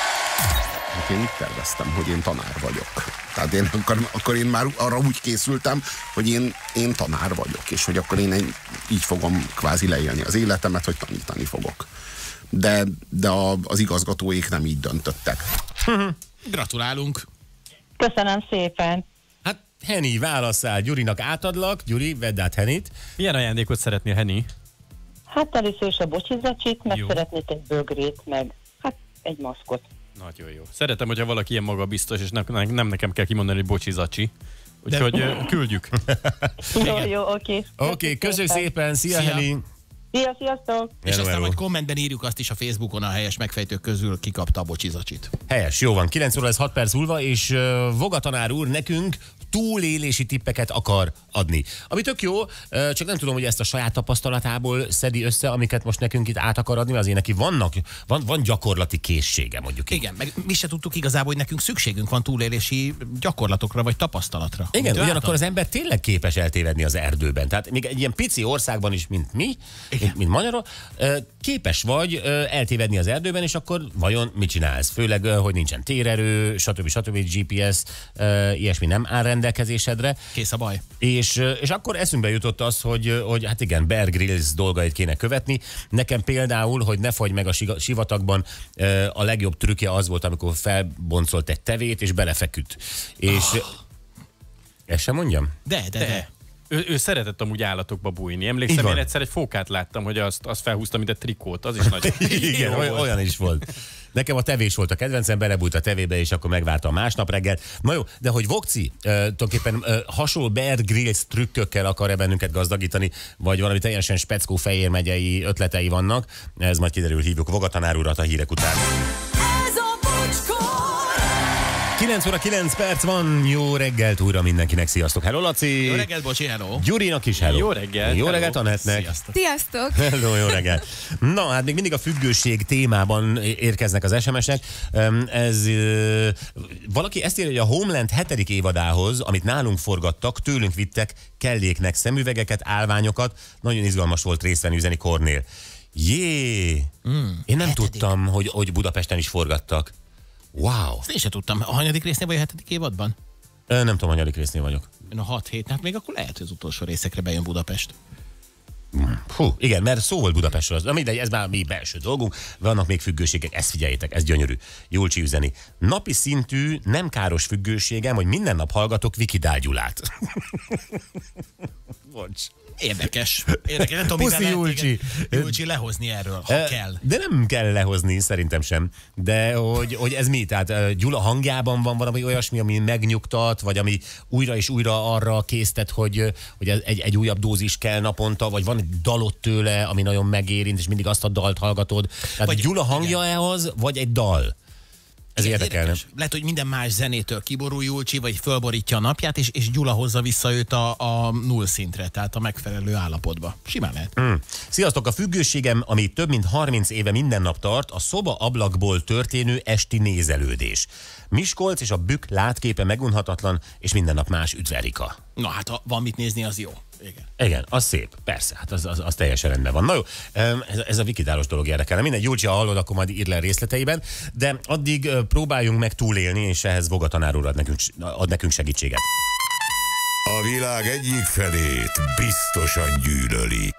Hát én úgy terveztem, hogy én tanár vagyok. Tehát én akkor, akkor én már arra úgy készültem, hogy én, én tanár vagyok, és hogy akkor én egy, így fogom kvázi leélni az életemet, hogy tanítani fogok. De, de a, az igazgatóék nem így döntöttek. Gratulálunk. Köszönöm szépen. Hát Henny, válasszál. Gyurinak átadlak. Gyuri, vedd át Hennyt. Milyen ajándékot szeretnél, Henny? Hát először is a bocsizacsit, meg Jó. szeretnék egy bögrét, meg hát egy maszkot. Nagyon jó. Szeretem, hogyha valaki ilyen magabiztos, és nem, nem nekem kell kimondani, hogy bocsi zacsi. Úgyhogy ö, küldjük. Jó, jó, oké. Oké, okay, köszönjük szépen. Szia, Szia. Henny. Szia, sziasztok! És Hello, aztán hello. majd kommentben írjuk azt is a Facebookon, a helyes megfejtők közül kikapta a bocsizacsit. Helyes, jó van. kilenc óra lesz hat perc múlva, és uh, Voga tanár úr nekünk túlélési tippeket akar adni. Ami tök jó, uh, csak nem tudom, hogy ezt a saját tapasztalatából szedi össze, amiket most nekünk itt át akar adni, mert azért neki vannak, van, van gyakorlati készsége, mondjuk így. Igen, meg mi se tudtuk igazából, hogy nekünk szükségünk van túlélési gyakorlatokra vagy tapasztalatra. Igen, Amit ő ugyanakkor átad. az ember tényleg képes eltévedni az erdőben. Tehát még egy ilyen pici országban is, mint mi, mint, mint magyarok, ö, képes vagy ö, eltévedni az erdőben, és akkor vajon mit csinálsz? Főleg, ö, hogy nincsen térerő, stb. stb. gé pé es, ö, ilyesmi nem áll rendelkezésedre. Kész a baj. És, ö, és akkor eszünkbe jutott az, hogy, ö, hogy hát igen, Bear Grylls dolgait kéne követni. Nekem például, hogy ne fagy meg a siga- sivatagban, ö, a legjobb trükkje az volt, amikor felboncolt egy tevét, és belefeküdt. És oh. ezt sem mondjam? De, de, de. de. Ő, ő szeretett amúgy állatokba bújni. Így Emlékszem, van. én egyszer egy fókát láttam, hogy azt, azt felhúzta, mint egy trikót. Az is nagy. Igen, jó olyan, volt. olyan is volt. Nekem a tevés volt a kedvencem, belebújt a tevébe, és akkor megvárta a másnap reggel. Na jó, de hogy Vokci uh, tulajdonképpen uh, hasonló Bear Grylls trükkökkel akar-e bennünket gazdagítani, vagy valami teljesen speckó Fejér megyei ötletei vannak, ez majd kiderül, hívjuk Voga tanár urat a hírek után. Ez a Bocskor! kilenc óra kilenc perc van, jó reggelt újra mindenkinek, sziasztok. Hello, Laci! Jó reggelt, bocsi, hello. Gyurinak is hello. Jó reggelt, Jó hello. reggelt Anettnek. Sziasztok. Sziasztok! Hello, jó reggelt. Na, hát még mindig a függőség témában érkeznek az es em esek. Öm, Ez, ö, valaki ezt írja, hogy a Homeland hetedik évadához, amit nálunk forgattak, tőlünk vittek kelléknek szemüvegeket, állványokat. Nagyon izgalmas volt részt venni, üzeni Kornél. Jé! Mm, Én nem hetedik. tudtam, hogy, hogy Budapesten is forgattak. Wow! Ezt én se tudtam. A hanyadik résznél vagy a hetedik évadban? Ö, Nem tudom, hanyadik résznél vagyok. A hat hét, hát még akkor lehet, hogy az utolsó részekre bejön Budapest. Hú, igen, mert szó volt Budapestről. Na mindegy, ez már mi belső dolgunk. Vannak még függőségek, ezt figyeljétek, ez gyönyörű. Júlcsi üzeni. Napi szintű, nem káros függőségem, hogy minden nap hallgatok Viki Dál Gyulát. Bocs. Érdekes. Érdekes. Nem tudom, Puszi Júlcsi. Júlcsi lehozni erről, ha kell. De nem kell lehozni, szerintem sem. De hogy, hogy ez mi? Tehát Gyula hangjában van valami olyasmi, ami megnyugtat, vagy ami újra és újra arra késztet, hogy, hogy egy, egy újabb dózis kell naponta, vagy van egy dalot tőle, ami nagyon megérint, és mindig azt a dalt hallgatod. Tehát vagy, Gyula hangja-e az, vagy egy dal? Ez érdekelne. Lehet, hogy minden más zenétől kiborul Júlcsi, vagy fölborítja a napját, és, és Gyula hozza vissza őt a, a null szintre, tehát a megfelelő állapotba. Simán lehet. Mm. Sziasztok, a függőségem, ami több mint harminc éve minden nap tart, a szoba ablakból történő esti nézelődés. Miskolc és a Bükk látképe megunhatatlan, és minden nap más. Üdv Erika. Na hát, ha van mit nézni, az jó. Igen. Igen, az szép, persze, hát az, az, az teljesen rendben van. Na jó, ez, ez a vikidálos dolog érdekelne. Minden Júlcsi, ha hallod, akkor majd írd le részleteiben, de addig próbáljunk meg túlélni, és ehhez Voga tanár úr ad nekünk, ad nekünk segítséget. A világ egyik felét biztosan gyűlöli.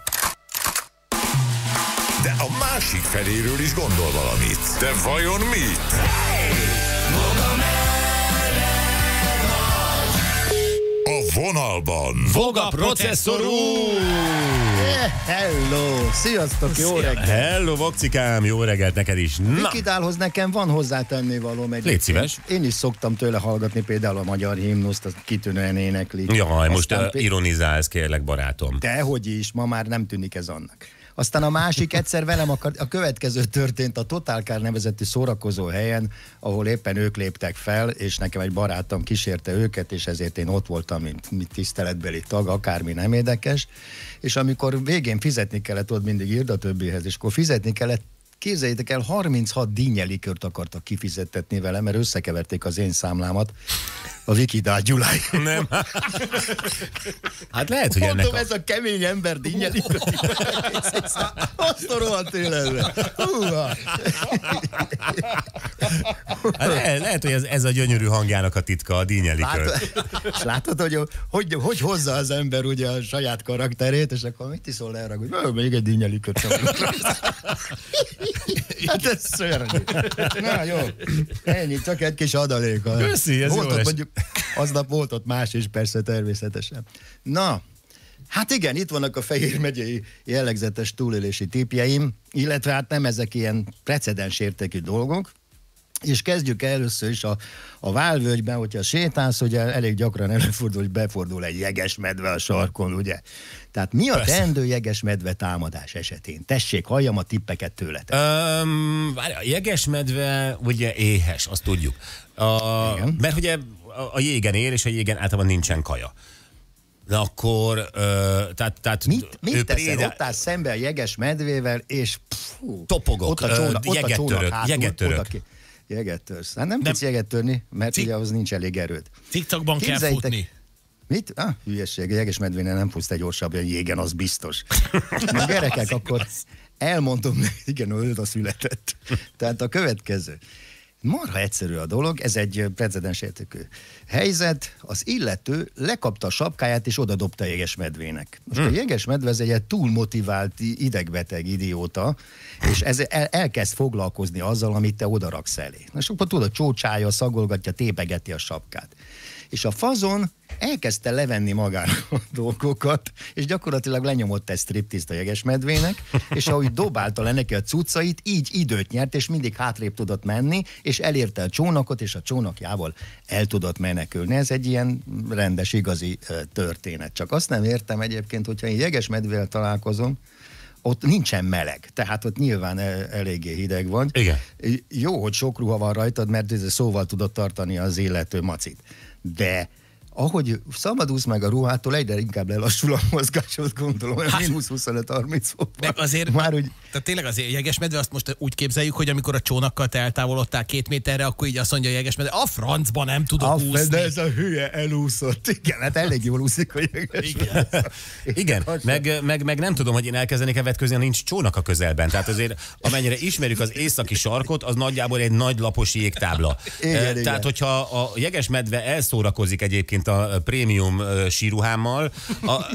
De a másik feléről is gondol valamit. De vajon mit? A vonalban Voga processzor úr! Hello! Sziasztok, jó reggelt! Hello, Vokcikám, jó reggelt neked is! Vikidálhoz nekem van hozzátenni valóm egy. Légy szíves! Én is szoktam tőle hallgatni például a magyar himnuszt, azt kitűnően énekli. Jaj, most uh, ironizálsz, kérlek, barátom. Dehogy is, ma már nem tűnik ez annak. Aztán a másik egyszer velem a, a következő történt a Total Car nevezetű szórakozó helyen, ahol éppen ők léptek fel, és nekem egy barátom kísérte őket, és ezért én ott voltam, mint, mint tiszteletbeli tag, akármi nem érdekes. És amikor végén fizetni kellett, ott mindig írd a többihez, és akkor fizetni kellett, képzeljétek el, harminchat dinnyelikört akartak kifizettetni vele, mert összekeverték az én számlámat a Viki Dál Gyuláig. Nem. Hát lehet, hogy Mondom, ennek ez a kemény ember dinnyelikört. Azt a rohadt életben. Hát le, lehet, hogy ez, ez a gyönyörű hangjának a titka, a dinnyelikölt. Lát, és látod, hogy, hogy hogy hozza az ember ugye a saját karakterét, és akkor mit iszol erre, hogy még egy dinnyelikört. Hát ez szörnyű. Na jó, ennyi, csak egy kis adalék. Köszi, ez volt jó ott, mondjuk, aznap volt ott más is, persze természetesen. Na, hát igen, itt vannak a Fejér megyei jellegzetes túlélési tippjeim, illetve hát nem ezek ilyen precedens értékű dolgok, és kezdjük először is a, a Válvölgyben, hogyha sétálsz, ugye elég gyakran előfordul, hogy befordul egy jegesmedve a sarkon, ugye? Tehát mi a Persze. teendő jegesmedve támadás esetén? Tessék, halljam a tippeket tőletek. Um, a jegesmedve ugye éhes, azt tudjuk. A, mert ugye a, a jégen él, és a jégen általában nincsen kaja. De akkor, ö, tehát, tehát Mit, mit teszel? prédá... Ott állsz szembe a jeges medvével, és pfú, Topogok, ott a csónak, ott a jeget csónak török, hátul, jeget török. oda ki- Jeget törsz. Hát nem, nem tudsz jeget törni, mert Cik- ugye ahhoz nincs elég erőd. Cikcakban kell Képzeljétek- futni. Mit? Ah, hülyeség, a jeges medvénél nem futsz egy gyorsabban, jégen, az biztos. Na gyerekek, akkor elmondom, igen, ő a született. Tehát a következő. Marha egyszerű a dolog, ez egy precedens értékű helyzet. Az illető lekapta a sapkáját és oda dobta a jegesmedvének. Most hmm. a jegesmedve ez egy ilyen túlmotivált idegbeteg idióta, és ez el, elkezd foglalkozni azzal, amit te odaraksz elé. És akkor tudod, csócsája, szagolgatja, tépegeti a sapkát. És a fazon elkezdte levenni magának a dolgokat, és gyakorlatilag lenyomott egy striptease-t a jegesmedvének, és ahogy dobálta le neki a cuccait, így időt nyert, és mindig hátrébb tudott menni, és elérte a csónakot, és a csónakjával el tudott menekülni. Ez egy ilyen rendes, igazi történet. Csak azt nem értem egyébként, hogyha én jegesmedvével találkozom, ott nincsen meleg, tehát ott nyilván eléggé hideg van. Igen. Jó, hogy sok ruha van rajtad, mert ez szóval tudod tartani az illető macit. De ahogy szabadulsz meg a ruhától, egyre inkább lelassul a mozgásod, gondolom, hogy hát, mínusz huszonöt-harminc fok. Meg azért, már úgy... tehát tényleg azért jegesmedve, azt most úgy képzeljük, hogy amikor a csónakkal te eltávolodtál két méterre, akkor így azt mondja a jegesmedve, a francba nem tudok a úszni. De ez a hülye elúszott. Igen, hát elég jól úszik a jegesmedve. Igen, meg, meg, meg nem tudom, hogy én elkezdenék-e vetközni, nincs csónak a közelben. Tehát azért, amennyire ismerjük az északi sarkot, az nagyjából egy nagy lapos jégtábla. Igen, Tehát, igen. hogyha a jegesmedve elszórakozik egyébként a prémium síruhámmal, a, a,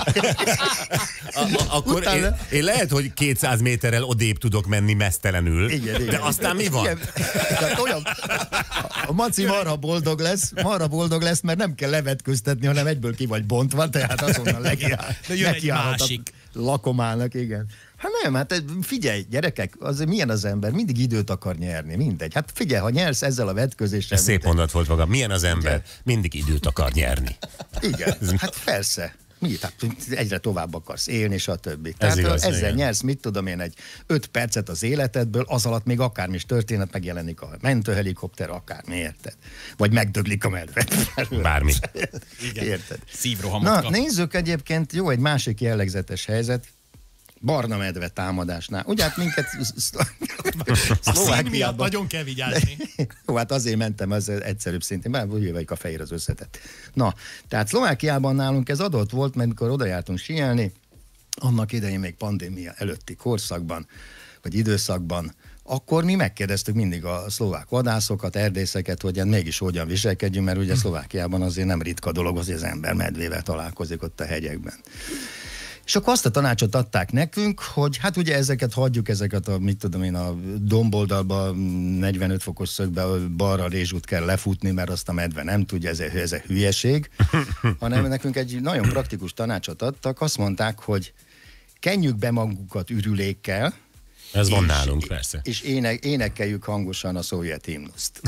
a, akkor én, én lehet, hogy kétszáz méterrel odébb tudok menni mesztelenül, igen, de igen, aztán mi van? Igen. Olyan, a Maci marha boldog lesz, marha boldog lesz, mert nem kell levetköztetni, hanem egyből ki vagy bontva, tehát azonnal legiáll, nekiállhat a lakomának, igen. Hát nem, hát figyelj, gyerekek, az milyen az ember, mindig időt akar nyerni, mindegy. Hát figyelj, ha nyersz ezzel a vetközéssel... Ez szép mondat volt maga. Milyen az ember, igen, mindig időt akar nyerni. Igen, hát persze. Mi? Tehát egyre tovább akarsz élni, stb. Tehát igaz, ezzel igen. nyersz, mit tudom én, egy öt percet az életedből, az alatt még akármi is történet megjelenik a mentőhelikopter, akármi, érted? Vagy megdöglik a medve. Bármi. Igen. Érted? Szívrohamot Na, kap. nézzük egyébként, jó, egy másik jellegzetes helyzet, barna medve támadásnál. Ugye hát minket a szín miatt nagyon kell vigyázni. Jó, hát azért mentem, az egyszerűbb szintén, mert úgy vagyok a fehér az összetett. Na, tehát Szlovákiában nálunk ez adott volt, mert mikor oda jártunk síelni, annak idején még pandémia előtti korszakban, vagy időszakban, akkor mi megkérdeztük mindig a szlovák vadászokat, erdészeket, hogy mégis hogyan viselkedjünk, mert ugye Szlovákiában azért nem ritka dolog, hogy az ember medvével találkozik ott a hegyekben. És akkor azt a tanácsot adták nekünk, hogy hát ugye ezeket hagyjuk, ezeket a, mit tudom én, a domboldalba negyvenöt fokos szögbe balra rézsút kell lefutni, mert azt a medve nem tudja, ez, ez a hülyeség, hanem nekünk egy nagyon praktikus tanácsot adtak, azt mondták, hogy kenjük be magunkat ürülékkel, ez van és, nálunk, persze. És ének, énekeljük hangosan a szovjet himnuszt.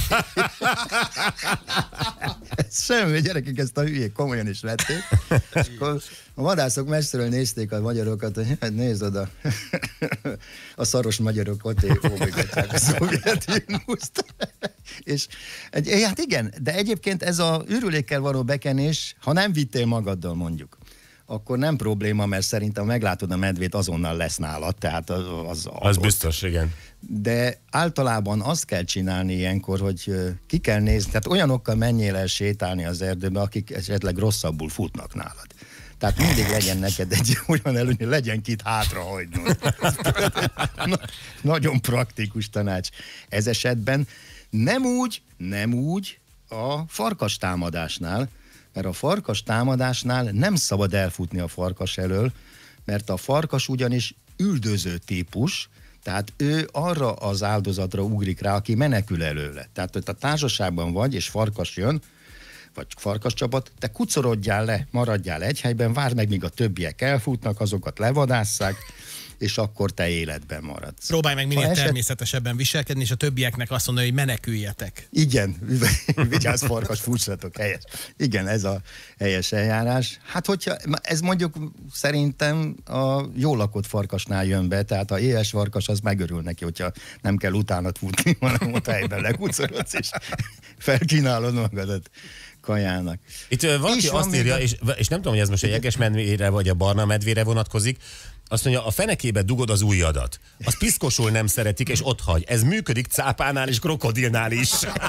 Semmi, gyerekek, ezt a hülyék komolyan is vették. És akkor a vadászok messziről nézték a magyarokat, hogy hát nézd oda, a szaros magyarok ott óvgatják a szovjet himnuszt. És hát igen, de egyébként ez a ürülékkel való bekenés, ha nem vittél magaddal mondjuk, akkor nem probléma, mert szerintem meglátod a medvét, azonnal lesz nálad. Tehát az, az, az biztos, igen. De általában azt kell csinálni ilyenkor, hogy ki kell nézni, tehát olyanokkal menjél el sétálni az erdőbe, akik esetleg rosszabbul futnak nálad. Tehát mindig legyen neked egy olyan előny, legyen kit hátrahagynod. Na, nagyon praktikus tanács ez esetben. Nem úgy, nem úgy a farkas támadásnál, mert a farkas támadásnál nem szabad elfutni a farkas elől, mert a farkas ugyanis üldöző típus, tehát ő arra az áldozatra ugrik rá, aki menekül előle. Tehát, hogy a társaságban vagy, és farkas jön, vagy farkas csapat, te kucorodjál le, maradjál egy helyben, várd meg, míg a többiek elfutnak, azokat levadásszák, és akkor te életben maradsz. Próbálj meg minél eset... természetesebben viselkedni, és a többieknek azt mondani, hogy meneküljetek. Igen, vigyázz farkas, fussatok, helyes. Igen, ez a helyes eljárás. Hát hogyha, ez mondjuk szerintem a jól lakott farkasnál jön be, tehát a éhes farkas az megörül neki, hogyha nem kell utánat futni, hanem ott helyben lekucorodsz, és felkínálod magadat kajának. Itt valaki azt írja, és, és nem tudom, hogy ez most a jegesmedvére vagy a barna medvére vonatkozik, azt mondja, a fenekébe dugod az ujjadat. Az piszkosul nem szeretik, és ott hagy. Ez működik cápánál és krokodilnál is.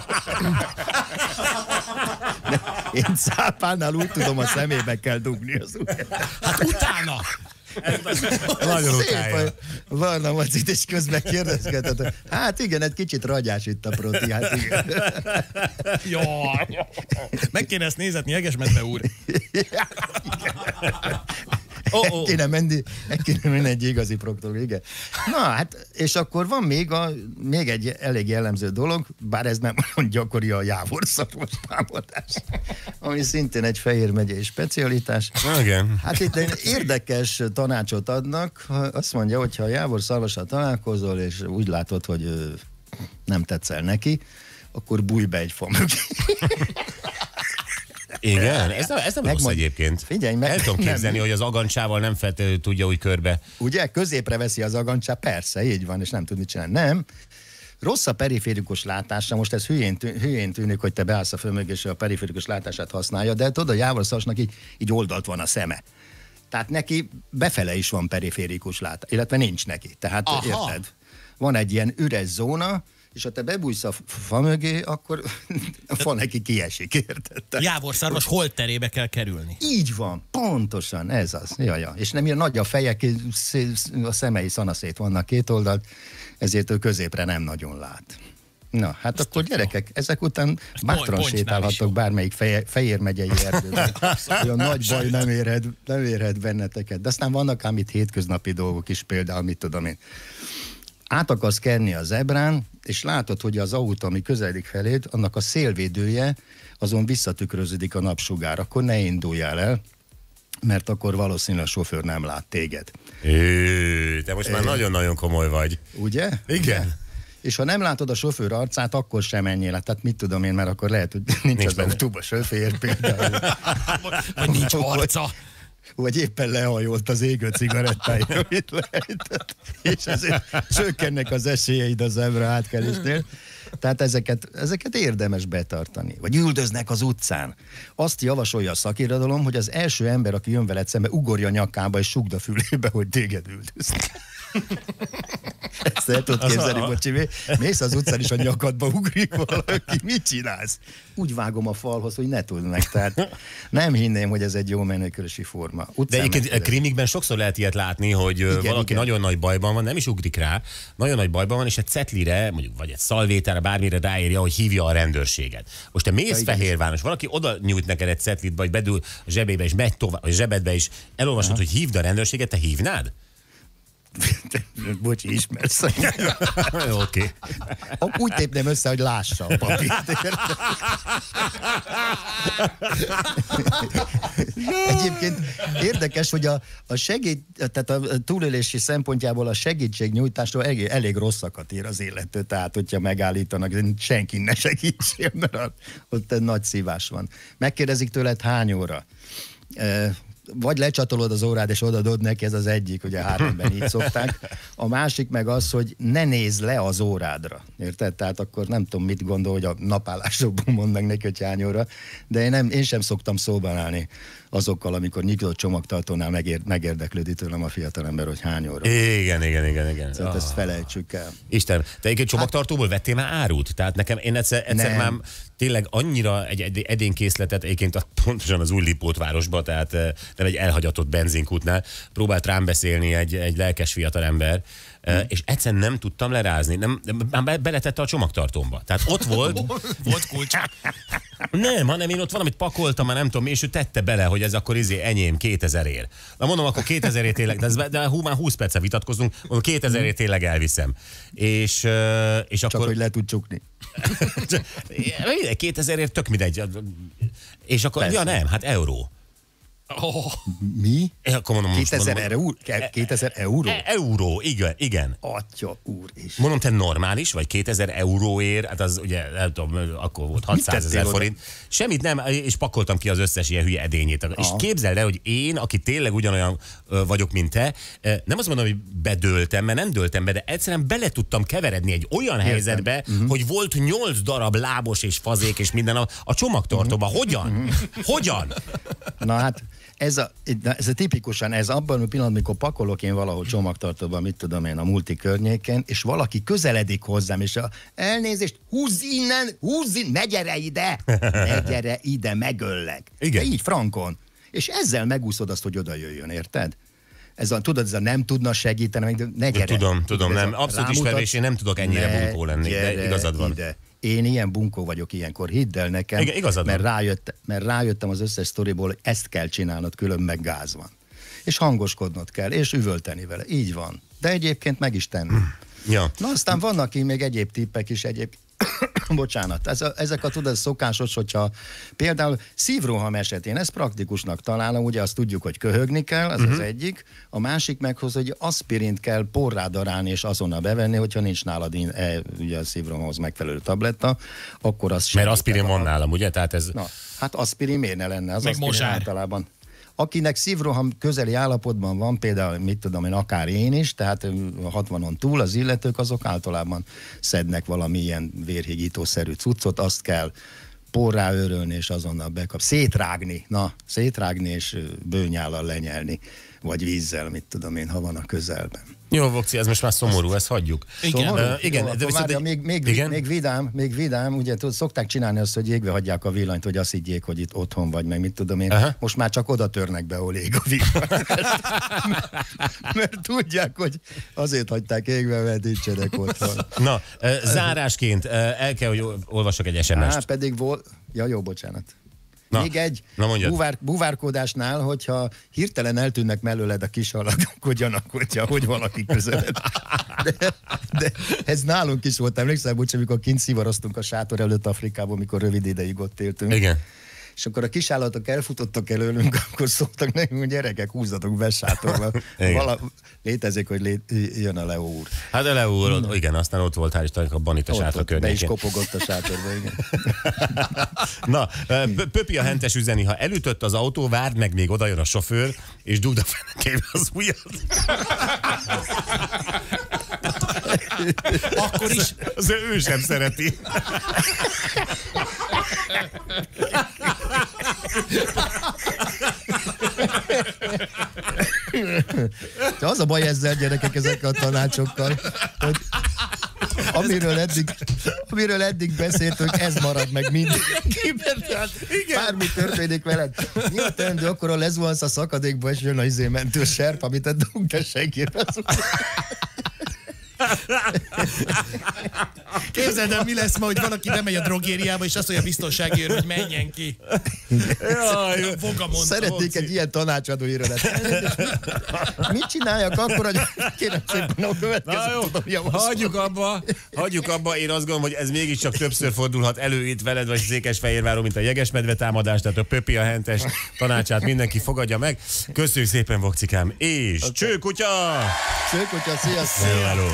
Én cápánál úgy tudom, a szemébe kell dugni az ujjat. Hát utána! Nagyon utálja. Varna Macit, és közben kérdezgetett. Hát igen, egy kicsit ragyás itt a proti. Hát igen. Jaj! Meg kéne ezt nézetni, Jegesmedve úr. Oh, oh. Kéne menni, kéne menni egy igazi proktológ, igen. Na, hát, és akkor van még, a, még egy elég jellemző dolog, bár ez nem olyan gyakori, a jávorszarvas támadás, ami szintén egy Fejér megyei specialitás. Igen. Hát itt egy érdekes tanácsot adnak, azt mondja, hogy ha a jávorszarvassal találkozol, és úgy látod, hogy nem tetszel neki, akkor bújj be egy fa mögé. Igen, ez nem, ez nem rossz egyébként. Figyelj meg. El tudom képzelni, hogy az agancsával nem feltétlenül tudja úgy körbe. Ugye, középre veszi az agancsát, persze, így van, és nem tud mit csinálni. Nem. Rossz a periférikus látása, most ez hülyén, tű, hülyén tűnik, hogy te beállsz a fölmögé, és a periférikus látását használja, de tudod, a jávorszarvasnak így, így oldalt van a szeme. Tehát neki befele is van periférikus látás, illetve nincs neki. Tehát aha, érted? Van egy ilyen üres zóna, és ha te bebújsz a fa mögé, akkor a fa neki kiesik, érted? Jávorszarvas holterébe kell kerülni. Így van, pontosan, ez az. Ja, ja. És nem ilyen nagy a feje, a szemei szanaszét vannak két oldalt, ezért ő középre nem nagyon lát. Na, hát akkor gyerekek, ezek után bátran Poncsnál is sétálhattok jó. bármelyik Feje, Fejér megyei erdőben. Olyan nagy baj nem érhet, nem érhet benneteket. De aztán vannak ám itt hétköznapi dolgok is, például, mit tudom én. Át akarsz kenni a zebrán, és látod, hogy az autó, ami közeledik feléd, annak a szélvédője, azon visszatükröződik a napsugár. Akkor ne induljál el, mert akkor valószínűleg a sofőr nem lát téged. Ő, te most már É. nagyon-nagyon komoly vagy. Ugye? Igen. És ha nem látod a sofőr arcát, akkor sem menjél. Tehát mit tudom én, mert akkor lehet, hogy nincs, Nincs az benne. autóba sofőr például. Vagy nincs arca. Vagy éppen lehajolt az égő cigarettája, amit lejtett, és ezért csökkennek az esélyeid az zebra átkelésnél. Tehát ezeket, ezeket érdemes betartani. Vagy üldöznek az utcán. Azt javasolja a szakirodalom, hogy az első ember, aki jön veled szembe, ugorja a nyakába és sugd a fülébe, hogy téged üldöznek. Ezt el tudod képzelni, bocsi, mész az utcán és a nyakadba ugrik valaki, mit csinálsz? Úgy vágom a falhoz, hogy ne tud meg. Tehát nem hinném, hogy ez egy jó menőkörési forma. De Utcán egyébként megkérdez- krimikben sokszor lehet ilyet látni, hogy igen, valaki igen. nagyon nagy bajban van, nem is ugrik rá, nagyon nagy bajban van, és egy cetlire, mondjuk vagy egy szalvétára, bármire ráírja, hogy hívja a rendőrséget. Most te mész igen. Fehérváron, és valaki oda nyújt neked egy cetlit, vagy bedül a zsebébe, és megy tovább, vagy zsebedbe, és elolvasod, hogy hívd a rendőrséget, te hívnád? Bocsi, ismersz. Jó, Oké. Úgy tépném össze, hogy lássa a papírt. Egyébként érdekes, hogy a, a segít, tehát a túlélési szempontjából a segítségnyújtásról elég, elég rosszakat ír az illető, tehát hogyha megállítanak, senki ne segítsél, mert ott egy nagy szívás van. Megkérdezik tőled hány óra? E, vagy lecsatolod az órád, és odaadod neki, ez az egyik, ugye háromban így szokták. A másik meg az, hogy ne nézz le az órádra. Érted? Tehát akkor nem tudom, mit gondol, hogy a napállásokból mond meg neki, hogy hány óra, de én, nem, én sem szoktam szóban állni azokkal, amikor nyitott csomagtartónál megér, megérdeklődi tőlem a fiatalember, hogy hány óra. Igen, igen, igen, igen. Tehát Ah. ezt felejtsük el. Isten, te egy csomagtartóból vettél már árut? Tehát nekem, én egyszer, egyszer Nem. már tényleg annyira egy ed- edénkészletet, egyébként a- pontosan az új Lipótvárosba, tehát eh, nem egy elhagyatott benzinkútnál, próbált rám beszélni egy, egy lelkes fiatalember, eh, és egyszerűen nem tudtam lerázni, nem, már be- beletette a csomagtartómba. Tehát ott volt, Volt kulcs. nem, hanem én ott valamit pakoltam, már nem tudom, és ő tette bele, hogy ez akkor izé enyém kétezerért. Na mondom, akkor kétezerért tényleg, de, ez, de hú, már húsz percet vitatkozunk, mondom, kétezerért tényleg elviszem. És, eh, és Csak akkor... hogy le tud csukni. kétezerért tök mindegy. És akkor, Persze. ja nem, hát euró. Oh, Mi? Én akkor mondom, most kétezer mondom, euró? kétezer euró? E- euró, igen, igen. Atya úr is. Mondom, te normális vagy kétezer euróért, hát az ugye, nem tudom, akkor volt hatszázezer tettél forint. Semmit nem, és pakoltam ki az összes ilyen hülye edényét. Aha. És képzeld el, hogy én, aki tényleg ugyanolyan ö, vagyok, mint te, ö, nem azt mondom, hogy bedőltem, mert nem dőltem be, de egyszerűen bele tudtam keveredni egy olyan Értem. helyzetbe, uh-huh. hogy volt nyolc darab lábos és fazék és minden a, a csomagtartóban. Uh-huh. Hogyan? Uh-huh. Hogyan? Na hát, ez a, ez a tipikusan, ez abban a pillanatban, mikor pakolok én valahol csomagtartóban, mit tudom én, a multi környéken, és valaki közeledik hozzám, és a, elnézést, húzz innen, húzz innen, ne gyere ide, ne gyere ide, megöllek. Igen. De így frankon. És ezzel megúszod azt, hogy oda jöjjön, érted? Ez a, tudod, ez a nem tudna segíteni, meg ne gyere. Tudom, tudom, Ez nem. a Abszolút rámutat, ismerés, én nem tudok ennyire ne bunkó lenni, de gyere igazad van. ide. Én ilyen bunkó vagyok ilyenkor, hidd el nekem, Igen, igazad mert, van. rájött, mert rájöttem az összes sztoriból, hogy ezt kell csinálnod, külön meg gáz van. És hangoskodnod kell, és üvölteni vele. Így van. De egyébként meg is tenni. Ja. Na aztán vannak ki még egyéb tippek is egyéb. Bocsánat, ez a, ezek a tudod szokásos, hogyha például szívroham esetén, ezt praktikusnak találom, ugye azt tudjuk, hogy köhögni kell, az uh-huh. az egyik, a másik meg, hogy aspirint kell porrá darálni és azonnal bevenni, hogyha nincs nálad in, e, ugye a szívrohamhoz megfelelő tabletta, akkor az Mert aspirin van nálam, ugye? Tehát ez... Na, hát aspirin miért ne lenne? Az Meg aspirin mozsár. általában. Akinek szívroham közeli állapotban van, például, mit tudom én, akár én is, tehát ö, hatvanon túl az illetők, azok általában szednek valamilyen vérhigítószerű cuccot, azt kell porrá örölni, és azonnal bekap. Szétrágni, na, szétrágni, és ö, bőnyállal lenyelni. vagy vízzel, mit tudom én, ha van a közelben. Jó, Vokci, ez most már szomorú, ezt hagyjuk. Igen, Uh, igen, jó, de viszont várja, egy- még, még, igen? még, vidám, még vidám, ugye tud, szokták csinálni azt, hogy jégve hagyják a villanyt, hogy azt higgyék, hogy itt otthon vagy, meg mit tudom én. Aha. Most már csak oda törnek be, ahol ég a villany. mert, mert tudják, hogy azért hagyták égve, mert nincsenek otthon. Na, uh, zárásként uh, el kell, hogy olvasok egy es em est. Á, pedig volt... Ja, jó, bocsánat. Na, Még egy na mondjad. buvár, buvárkodásnál, hogyha hirtelen eltűnnek mellőled a kis halak, akkor gyanakodja, hogy valaki közeled. De, de ez nálunk is volt, emlékszel, bocs, amikor kint szivaroztunk a sátor előtt Afrikában, mikor rövid ideig ott éltünk. Igen. És akkor a kis állatok elfutottak előlünk, akkor szóltak nekünk, hogy gyerekek, húzzatok be sátorba. Igen. Vala, létezik, hogy lé, jön a Leo úr. Hát a Leo úr, igen, aztán ott volt, hál' Istennek a Banita Ott, sátor ott be is környékén. kopogott a sátorba, igen. Na, P- Pöpi a hentes üzeni, ha elütött az autó, várd meg, még oda jön a sofőr, és dugd a fenekébe az ujjat. Akkor is. Az ő sem szereti. De az a baj ezzel, gyerekek, ezekkel a tanácsokkal, hogy amiről eddig, amiről eddig beszéltünk, ez marad meg mindenkiben. Tehát bármi történik veled. Mi a teendő, akkor a lezuhansz a szakadékba, és jön a izé mentős serp, amit te dugd a seggére. Képzeld el, mi lesz ma, hogy valaki bemegy a drogériába, és azt mondja a biztonsági őr, hogy menjen ki. Jaj, Foga mondta. Szeretnék egy ilyen tanácsadó irodát. Mit csináljak akkor, hogy kérem szépen a következő Na jó, tudom javasolni. hagyjuk abba, hagyjuk abba, én azt gondolom, hogy ez mégiscsak többször fordulhat elő itt veled, vagy Székesfehérváron, mint a jegesmedve támadás, tehát a Pöpi a hentes tanácsát mindenki fogadja meg. Köszönjük szépen, Vokcikám, és okay. Csőkutya! Csőkutya, sziasztok! Hello, hello.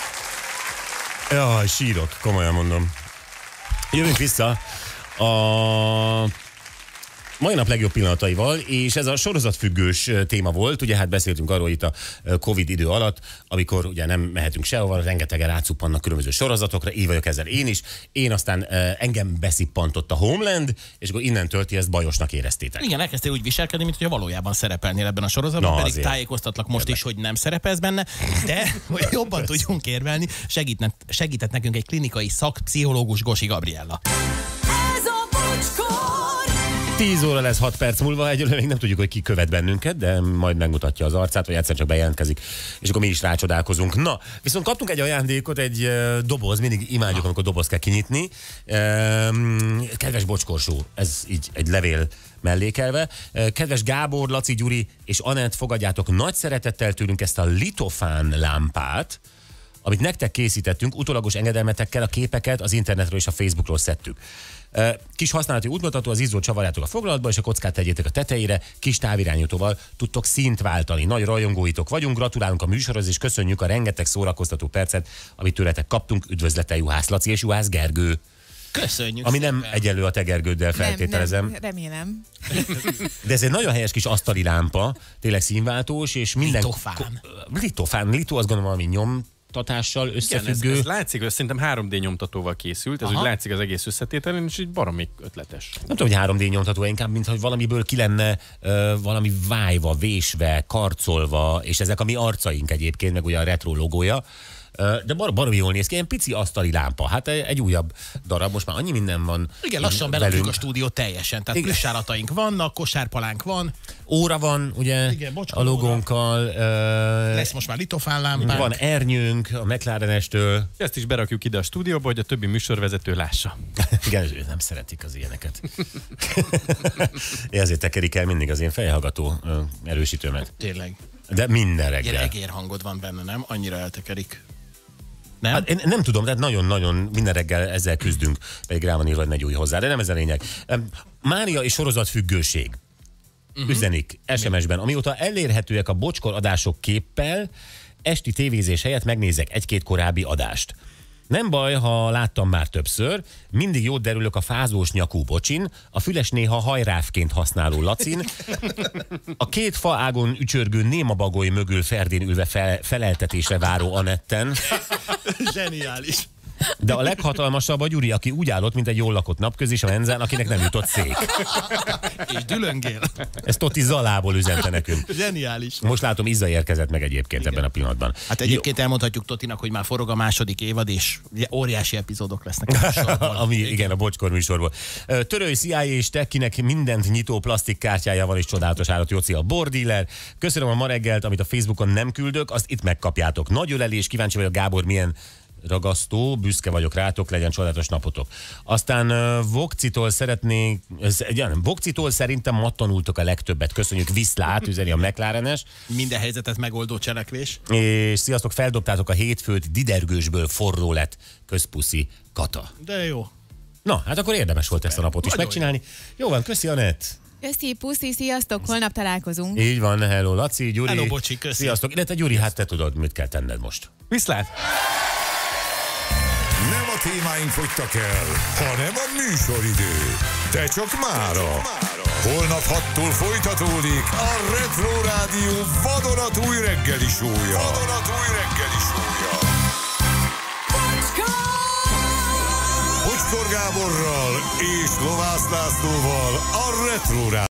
Jaj, sírok, komolyan mondom. Jövünk vissza a mai nap legjobb pillanataival, és ez a sorozatfüggős téma volt, ugye hát beszéltünk arról itt a Covid idő alatt, amikor ugye nem mehetünk sehova, rengetegen rátszuppannak különböző sorozatokra, így vagyok ezzel én is. Én aztán engem beszippantott a Homeland, és akkor innentől ti ezt bajosnak éreztétek. Igen, elkezdtél úgy viselkedni, mint hogy valójában szerepelnél ebben a sorozatban, Na, pedig azért. tájékoztatlak most is, hogy nem szerepelsz benne, de hogy jobban tudjunk érvelni, segített, segített nekünk egy klinikai szakpszichológus, Gosi Gabriella. Ez a Bocskor! tíz óra lesz hat perc múlva, egyelőre még nem tudjuk, hogy ki követ bennünket, de majd megmutatja az arcát, vagy egyszer csak bejelentkezik, és akkor mi is rácsodálkozunk. Na, viszont kaptunk egy ajándékot, egy uh, doboz, mindig imádjuk, amikor dobozt kell kinyitni. Um, kedves Bocskorsó, ez így egy levél mellékelve. Uh, kedves Gábor, Laci, Gyuri és Anett, fogadjátok nagy szeretettel tőlünk ezt a litofán lámpát, amit nektek készítettünk, utólagos engedelmetekkel a képeket az internetről és a Facebookról szedtük. Kis használati útmutató, az izzót csavarjátok a foglalatba, és a kockát tegyétek a tetejére, kis távirányítóval tudtok színt váltani. Nagy rajongóitok vagyunk, gratulálunk a műsorhoz, és köszönjük a rengeteg szórakoztató percet, amit tőletek kaptunk. Üdvözlettel, Juhász Laci és Juhász Gergő. Köszönjük. Ami nem szépen. egyenlő a te Gergőddel, feltételezem. Nem, nem, remélem. De ez egy nagyon helyes kis asztali lámpa, tényleg színváltós, és minden... Litofán. Litofán. Litó, azt gondolom, valami nyom tatással összefüggő. Igen, ez, ez látszik, hogy szerintem három dé nyomtatóval készült, ez Aha. úgy látszik az egész összetételen, és így baromi ötletes. Nem tudom, hogy három dé nyomtató, inkább, mint hogy valamiből ki lenne ö, valami vájva, vésve, karcolva, és ezek a mi arcaink egyébként, meg ugye a retro logója. Ö, de bar baromi jól néz ki, ilyen pici asztali lámpa. Hát egy újabb darab, most már annyi minden van. Igen, lassan belakjuk a stúdió teljesen. Tehát plüssálataink vannak, kosárpalánk van. Óra van, ugye, Igen, bocska, a logónkkal. Ö, Lesz most már litofán lámpánk. van ernyőnk a McLarenestől. Ezt is berakjuk ide a stúdióba, hogy a többi műsorvezető lássa. Igen, ők nem szeretik az ilyeneket. Ezért tekerik el mindig az én fejhallgató ö, erősítőmet. Tényleg. De minden Ilyen reggel. egér hangod van benne, nem? Annyira eltekerik. Nem? Hát én nem tudom, tehát nagyon-nagyon minden reggel ezzel küzdünk, pedig rá van írva, hogy ne gyújj hozzá, de nem ez a lényeg. Mária és sorozatfüggőség. Uh-huh. Üzenik es em es-ben. Amióta elérhetőek a Bocskor adások képpel, esti tévézés helyett megnézek egy-két korábbi adást. Nem baj, ha láttam már többször, mindig jót derülök a fázós nyakú Bocsin, a füles néha hajrávként használó Lacin, a két faágon ücsörgő néma bagoly mögül Ferdén ülve fel, feleltetésre váró Anetten, Zseniális. De a leghatalmasabb a Gyuri, aki úgy állott, mint egy jól lakott napközis a Menzán, akinek nem jutott szék. És dülöngél. Ez Toti Zalából üzente nekünk. Zseniális. Most látom, Izza érkezett meg egyébként Igen. ebben a pillanatban. Hát egyébként elmondhatjuk Totinak, hogy már forog a második évad, és óriási epizódok lesznek a sorból. Ami, igen, a Bocskor műsorból. Törői C I A és Tekkinek mindent nyitó plastik kártyája van, és csodálatos állat Jóci a bordíler. Köszönöm a ma reggelt, amit a Facebookon nem küldök, azt itt megkapjátok. Nagy ölelés, kíváncsi vagyok, Gábor, milyen ragasztó, büszke vagyok rátok, legyen csodálatos napotok. Aztán uh, Vokcitól szeretnék, uh, Vokcitól szerintem ma tanultok a legtöbbet. Köszönjük, viszlát, üzeni a McLarenes. Minden helyzetet megoldó cselekvés. És sziasztok, feldobtátok a hétfőt, didergősből forró lett, közpuszi Kata. De jó. Na, hát akkor érdemes volt ezt a napot is Nagyon megcsinálni. Jó van, köszi Anett. Köszi, puszi, sziasztok, holnap találkozunk. Így van, hello Laci, Gyuri. Hello, bocsi, köszi. Sziasztok, illetve Gyuri, hát te tudod, mit kell tenned most. Viszlát! Nem a témáink fogytak el, hanem a műsoridő. De csak mára. Holnap hattól folytatódik a Retro Rádió vadonatúj reggeli sója. Vadonatúj reggeli sója. Bocskor Gáborral és Lovász Lászlóval a Retro Rádió.